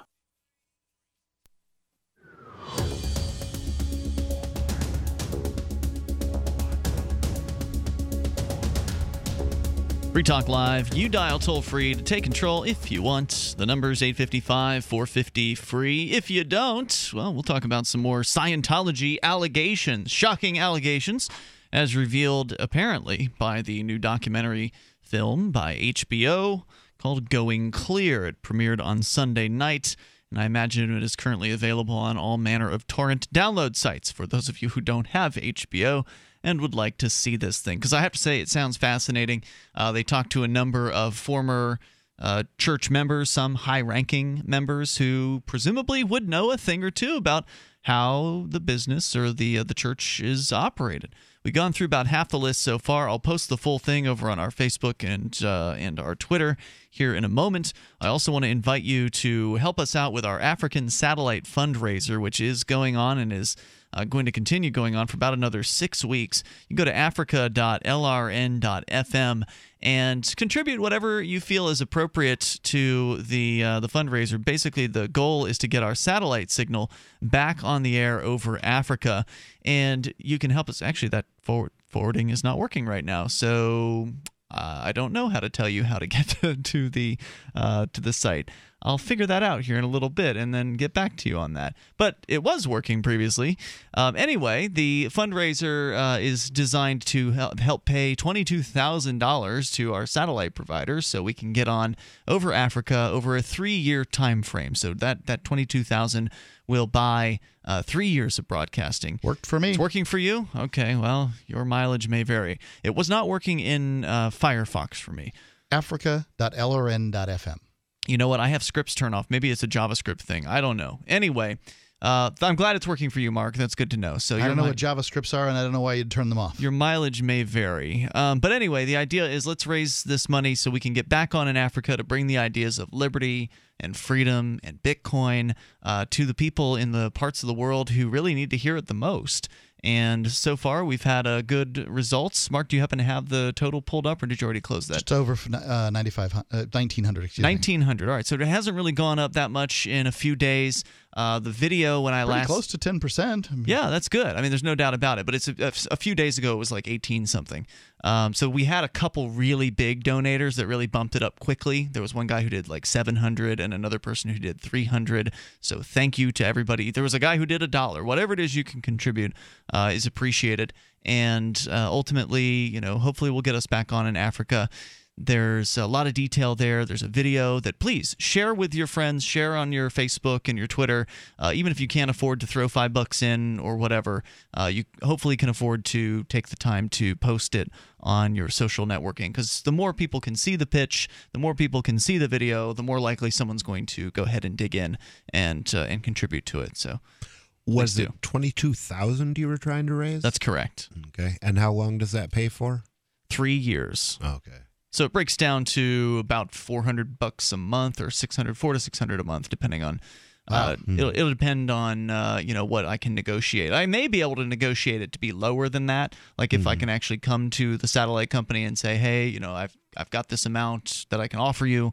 Speaker 4: Free Talk Live. You dial toll-free to take control if you want. The number's eight five five, four five zero, free. If you don't, well, we'll talk about some more Scientology allegations. Shocking allegations, as revealed, apparently, by the new documentary film by H B O called Going Clear. It premiered on Sunday night, and I imagine it is currently available on all manner of torrent download sites for those of you who don't have H B O and would like to see this thing. Because I have to say, it sounds fascinating. Uh, they talked to a number of former uh, church members, some high-ranking members who presumably would know a thing or two about how the business or the uh, the church is operated. We've gone through about half the list so far. I'll post the full thing over on our Facebook and uh, and our Twitter here in a moment. I also want to invite you to help us out with our African Satellite fundraiser, which is going on and is uh, going to continue going on for about another six weeks. You can go to africa dot L R N dot F M and contribute whatever you feel is appropriate to the uh, the fundraiser. Basically, the goal is to get our satellite signal back on the air over Africa, and you can help us. Actually, that forward, forwarding is not working right now, so uh, I don't know how to tell you how to get to, to the uh, to the site. I'll figure that out here in a little bit and then get back to you on that. But it was working previously. Um, anyway, the fundraiser uh, is designed to help, help pay twenty-two thousand dollars to our satellite providers so we can get on over Africa over a three-year time frame. So that, that twenty-two thousand dollars will buy uh, three years of broadcasting.
Speaker 5: Worked for me.
Speaker 4: It's working for you? Okay, well, your mileage may vary. It was not working in uh, Firefox for me.
Speaker 5: africa dot L R N dot F M.
Speaker 4: You know what? I have scripts turned off. Maybe it's a JavaScript thing. I don't know. Anyway, uh, I'm glad it's working for you, Mark. That's good to know. So
Speaker 5: I don't know what JavaScripts are, and I don't know why you'd turn them off.
Speaker 4: Your mileage may vary. Um, but anyway, the idea is let's raise this money so we can get back on in Africa to bring the ideas of liberty and freedom and Bitcoin uh, to the people in the parts of the world who really need to hear it the most. And so far, we've had uh, good results. Mark, do you happen to have the total pulled up, or did you already close that?
Speaker 5: Just over uh, ninety-five hundred, uh, nineteen hundred. Excuse
Speaker 4: nineteen hundred. Me. All right, so it hasn't really gone up that much in a few days. Uh, the video when I
Speaker 5: Pretty
Speaker 4: last
Speaker 5: close to ten percent.
Speaker 4: Yeah, that's good. I mean, there's no doubt about it. But it's a, a few days ago, it was like eighteen something. Um, so we had a couple really big donators that really bumped it up quickly. There was one guy who did like seven hundred, and another person who did three hundred. So thank you to everybody. There was a guy who did a dollar. Whatever it is you can contribute uh, is appreciated. And uh, ultimately, you know, hopefully we'll get us back on in Africa. There's a lot of detail there. There's a video that please share with your friends, share on your Facebook and your Twitter. Uh, even if you can't afford to throw five bucks in or whatever, uh, you hopefully can afford to take the time to post it on your social networking, because the more people can see the pitch, the more people can see the video, the more likely someone's going to go ahead and dig in and uh, and contribute to it. So
Speaker 13: was it twenty-two thousand you were trying to raise?
Speaker 4: That's correct.
Speaker 13: Okay. And how long does that pay for?
Speaker 4: Three years.
Speaker 13: Okay.
Speaker 4: So it breaks down to about four hundred bucks a month, or six hundred, four to six hundred a month, depending on. Uh,
Speaker 13: wow.
Speaker 4: it'll, it'll depend on uh, you know, what I can negotiate. I may be able to negotiate it to be lower than that. Like if mm-hmm. I can actually come to the satellite company and say, hey, you know, I've I've got this amount that I can offer you.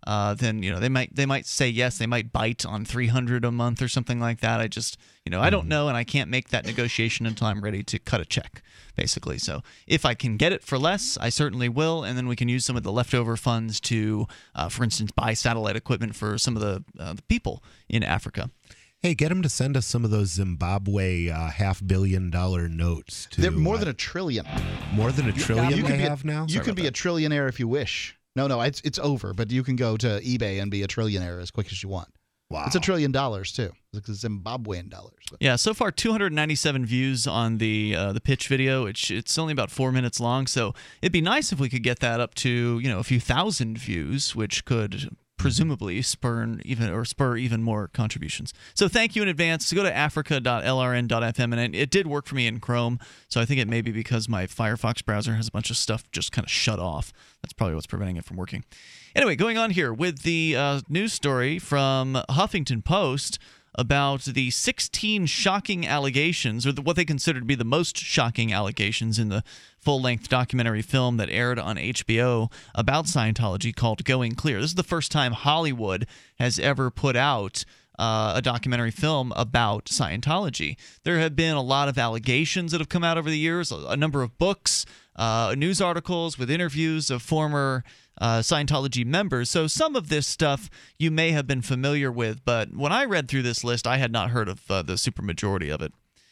Speaker 4: uh, then you know they might they might say yes. They might bite on three hundred a month or something like that. I just you know I don't know, and I can't make that negotiation until I'm ready to cut a check, basically. So if I can get it for less, I certainly will, and then we can use some of the leftover funds to, uh, for instance, buy satellite equipment for some of the, uh, the people in Africa.
Speaker 13: Hey, get them to send us some of those Zimbabwe uh, half billion dollar notes. To,
Speaker 5: They're more
Speaker 13: uh,
Speaker 5: than a trillion.
Speaker 13: More than a trillion
Speaker 5: you
Speaker 13: they
Speaker 5: could be
Speaker 13: have
Speaker 5: a,
Speaker 13: now?
Speaker 5: You
Speaker 13: Sorry
Speaker 5: could
Speaker 13: about
Speaker 5: be a trillionaire if you wish. No, no, it's it's over. But you can go to eBay and be a trillionaire as quick as you want.
Speaker 13: Wow.
Speaker 5: It's a trillion dollars too. It's Zimbabwean dollars. But.
Speaker 4: Yeah, so far two hundred ninety-seven views on the uh, the pitch video. It's it's only about four minutes long, so it'd be nice if we could get that up to you know a few thousand views, which could presumably spur even or spur even more contributions. So thank you in advance. So go to africa dot l r n dot f m, and it, it did work for me in Chrome. So I think it may be because my Firefox browser has a bunch of stuff just kind of shut off. That's probably what's preventing it from working. Anyway, going on here with the uh, news story from Huffington Post about the sixteen shocking allegations, or the, what they consider to be the most shocking allegations in the full-length documentary film that aired on H B O about Scientology called Going Clear. This is the first time Hollywood has ever put out uh, a documentary film about Scientology. There have been a lot of allegations that have come out over the years, a, a number of books, uh, news articles with interviews of former Uh, Scientology members. So some of this stuff you may have been familiar with, but when I read through this list, I had not heard of uh, the supermajority of it,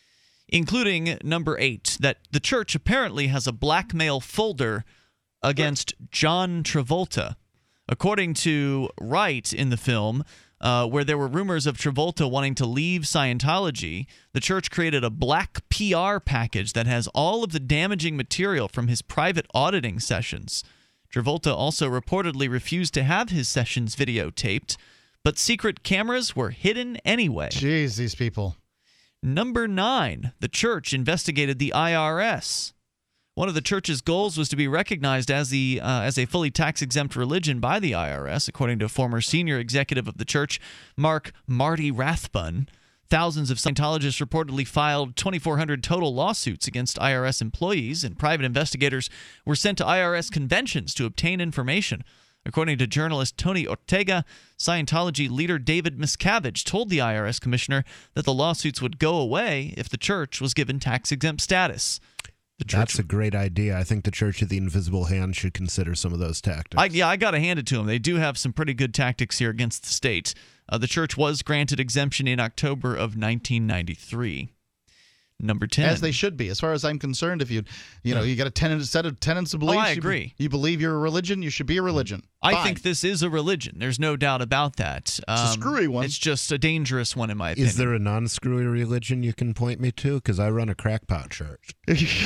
Speaker 4: including number eight, that the church apparently has a blackmail folder against John Travolta. According to Wright in the film, uh, where there were rumors of Travolta wanting to leave Scientology, the church created a black P R package that has all of the damaging material from his private auditing sessions. Travolta also reportedly refused to have his sessions videotaped, but secret cameras were hidden anyway.
Speaker 5: Jeez, these people.
Speaker 4: Number nine, the church investigated the I R S. One of the church's goals was to be recognized as the uh, as a fully tax-exempt religion by the I R S, according to a former senior executive of the church, Mark Marty Rathbun. Thousands of Scientologists reportedly filed twenty-four hundred total lawsuits against I R S employees, and private investigators were sent to I R S conventions to obtain information. According to journalist Tony Ortega, Scientology leader David Miscavige told the I R S commissioner that the lawsuits would go away if the church was given tax-exempt status. The church,
Speaker 13: That's a great idea. I think the Church of the Invisible Hand should consider some of those tactics.
Speaker 4: I, yeah, I got to hand it to them. They do have some pretty good tactics here against the state. Uh, the church was granted exemption in October of nineteen ninety-three. Number ten.
Speaker 5: As they should be. As far as I'm concerned, if you you know, you got a tenant, set of tenets of
Speaker 4: Oh,
Speaker 5: beliefs.
Speaker 4: I
Speaker 5: you be-
Speaker 4: agree.
Speaker 5: You, believe you're a religion, you should be a religion.
Speaker 4: I
Speaker 5: Fine.
Speaker 4: think this is a religion. There's no doubt about that. Um,
Speaker 5: It's a screwy one.
Speaker 4: It's just a dangerous one, in my opinion.
Speaker 13: Is there a non-screwy religion you can point me to? Because I run a crackpot church.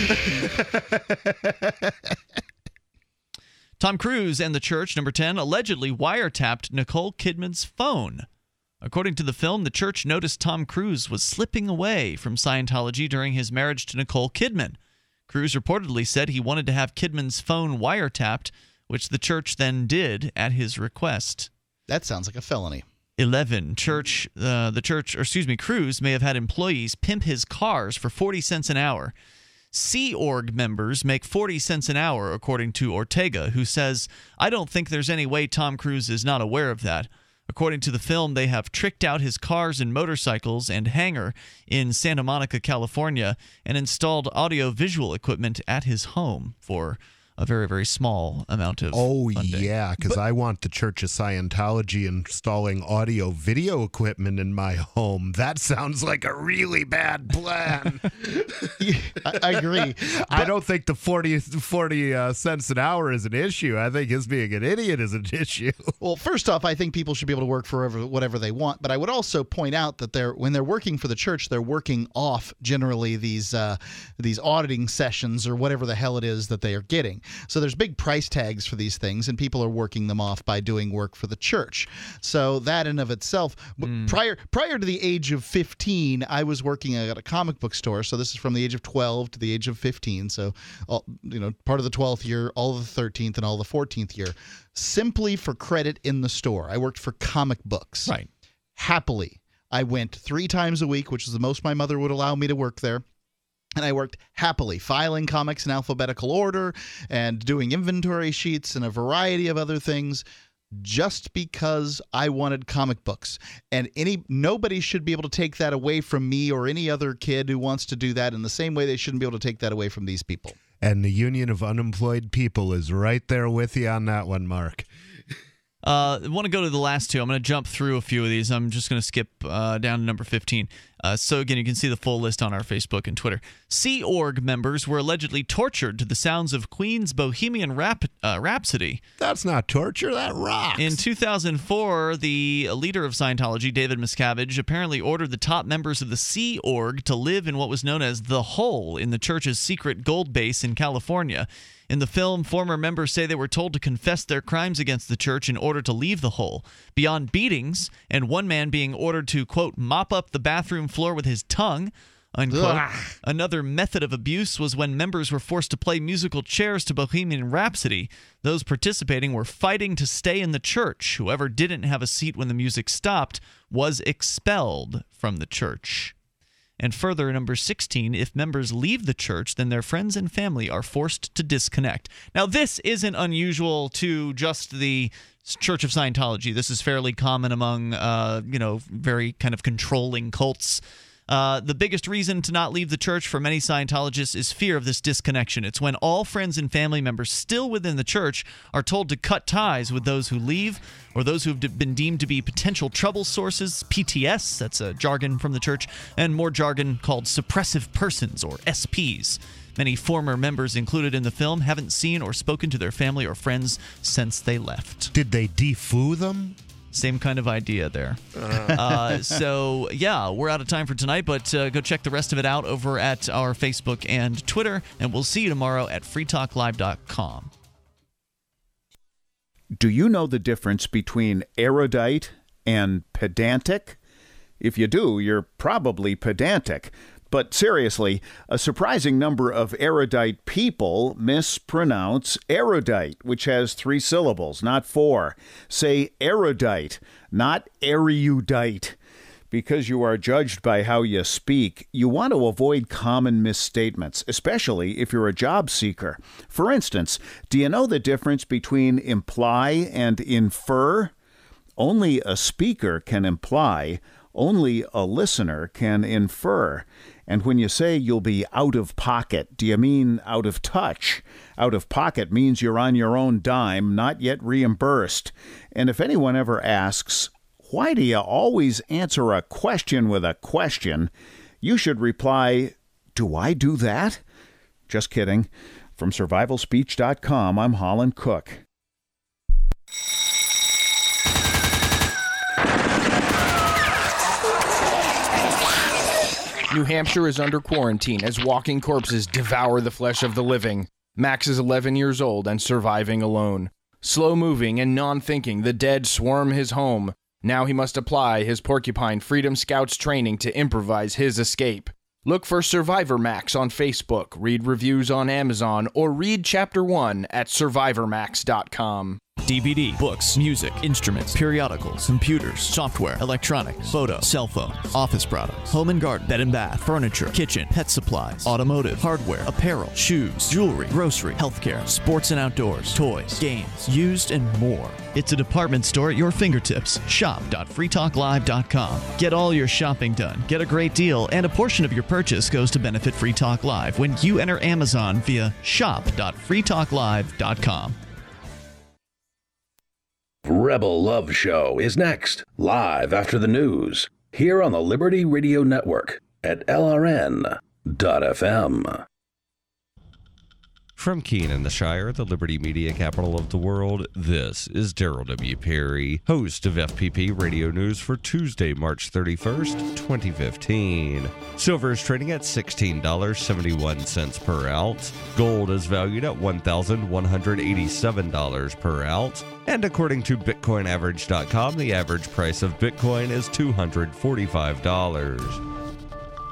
Speaker 4: Tom Cruise and the church, number ten, allegedly wiretapped Nicole Kidman's phone. According to the film, the church noticed Tom Cruise was slipping away from Scientology during his marriage to Nicole Kidman. Cruise reportedly said he wanted to have Kidman's phone wiretapped, which the church then did at his request.
Speaker 5: That sounds like a felony.
Speaker 4: eleven. Church, uh, the church, or excuse me, Cruise may have had employees pimp his cars for forty cents an hour. Sea Org members make forty cents an hour, according to Ortega, who says, I don't think there's any way Tom Cruise is not aware of that. According to the film, they have tricked out his cars and motorcycles and hangar in Santa Monica, California, and installed audio-visual equipment at his home for a very, very small amount of
Speaker 13: Oh,
Speaker 4: funding.
Speaker 13: yeah, because I want the Church of Scientology installing audio-video equipment in my home. That sounds like a really bad plan.
Speaker 5: I, I agree.
Speaker 13: I don't think the forty, forty uh, cents an hour is an issue. I think his being an idiot is an issue.
Speaker 5: Well, first off, I think people should be able to work for whatever, whatever they want. But I would also point out that they're when they're working for the church, they're working off generally these uh, these auditing sessions or whatever the hell it is that they are getting. So there's big price tags for these things, and people are working them off by doing work for the church. So that in of itself, mm. prior prior to the age of fifteen, I was working at a comic book store. So this is from the age of twelve to the age of fifteen. So all, you know, part of the twelfth year, all of the thirteenth, and all the fourteenth year, simply for credit in the store. I worked for comic books.
Speaker 4: Right.
Speaker 5: Happily, I went three times a week, which is the most my mother would allow me to work there. And I worked happily, filing comics in alphabetical order and doing inventory sheets and a variety of other things. just because I wanted comic books. And any nobody should be able to take that away from me or any other kid who wants to do that, in the same way they shouldn't be able to take that away from these people.
Speaker 13: And the Union of Unemployed People is right there with you on that one, Mark.
Speaker 4: Uh, I want to go to the last two. I'm going to jump through a few of these. I'm just going to skip uh, down to number fifteen. Uh, so, again, you can see the full list on our Facebook and Twitter. Sea Org members were allegedly tortured to the sounds of Queen's Bohemian Rap- uh, Rhapsody.
Speaker 13: That's not torture. That rocks.
Speaker 4: In two thousand four, the leader of Scientology, David Miscavige, apparently ordered the top members of the Sea Org to live in what was known as the Hole in the church's secret gold base in California. In the film, former members say they were told to confess their crimes against the church in order to leave the hole. Beyond beatings, and one man being ordered to, quote, mop up the bathroom floor with his tongue, unquote. Ugh. Another method of abuse was when members were forced to play musical chairs to Bohemian Rhapsody. Those participating were fighting to stay in the church. Whoever didn't have a seat when the music stopped was expelled from the church. And further, number sixteen, if members leave the church, then their friends and family are forced to disconnect. Now, this isn't unusual to just the Church of Scientology. This is fairly common among, uh, you know, very kind of controlling cults. Uh, the biggest reason to not leave the church for many Scientologists is fear of this disconnection. It's when all friends and family members still within the church are told to cut ties with those who leave or those who have been deemed to be potential trouble sources, P T S, that's a jargon from the church, and more jargon called suppressive persons, or S Ps. Many former members included in the film haven't seen or spoken to their family or friends since they left.
Speaker 13: Did they defoo them?
Speaker 4: Same kind of idea there. Uh, so, yeah, we're out of time for tonight, but uh, go check the rest of it out over at our Facebook and Twitter, and we'll see you tomorrow at free talk live dot com.
Speaker 10: Do you know the difference between erudite and pedantic? If you do, you're probably pedantic. But seriously, a surprising number of erudite people mispronounce erudite, which has three syllables, not four. Say erudite, not erudite. Because you are judged by how you speak, you want to avoid common misstatements, especially if you're a job seeker. For instance, do you know the difference between imply and infer? Only a speaker can imply. Only a listener can infer. And when you say you'll be out of pocket, do you mean out of touch? Out of pocket means you're on your own dime, not yet reimbursed. And if anyone ever asks, why do you always answer a question with a question? You should reply, do I do that? Just kidding. From survival speech dot com, I'm Holland Cook.
Speaker 11: New Hampshire is under quarantine as walking corpses devour the flesh of the living. Max is eleven years old and surviving alone. Slow-moving and non-thinking, the dead swarm his home. Now he must apply his Porcupine Freedom Scouts training to improvise his escape. Look for Survivor Max on Facebook, read reviews on Amazon, or read Chapter one at survivor max dot com.
Speaker 2: D V D, books, music, instruments, periodicals, computers, software, electronics, photo, cell phone, office products, home and garden, bed and bath, furniture, kitchen, pet supplies, automotive, hardware, apparel, shoes, jewelry, grocery, healthcare, sports and outdoors, toys, games, used, and more. It's a department store at your fingertips. shop dot free talk live dot com. Get all your shopping done, get a great deal, and a portion of your purchase goes to benefit Free Talk Live when you enter Amazon via shop dot free talk live dot com.
Speaker 28: Rebel Love Show is next, live after the news, here on the Liberty Radio Network at L R N dot F M.
Speaker 8: From Keene in the Shire, the Liberty Media capital of the world, this is Daryl W. Perry, host of F P P Radio News for Tuesday, March thirty-first, twenty fifteen. Silver is trading at sixteen dollars and seventy-one cents per ounce. Gold is valued at one thousand one hundred eighty-seven dollars per ounce. And according to Bitcoin Average dot com, the average price of Bitcoin is two hundred forty-five dollars.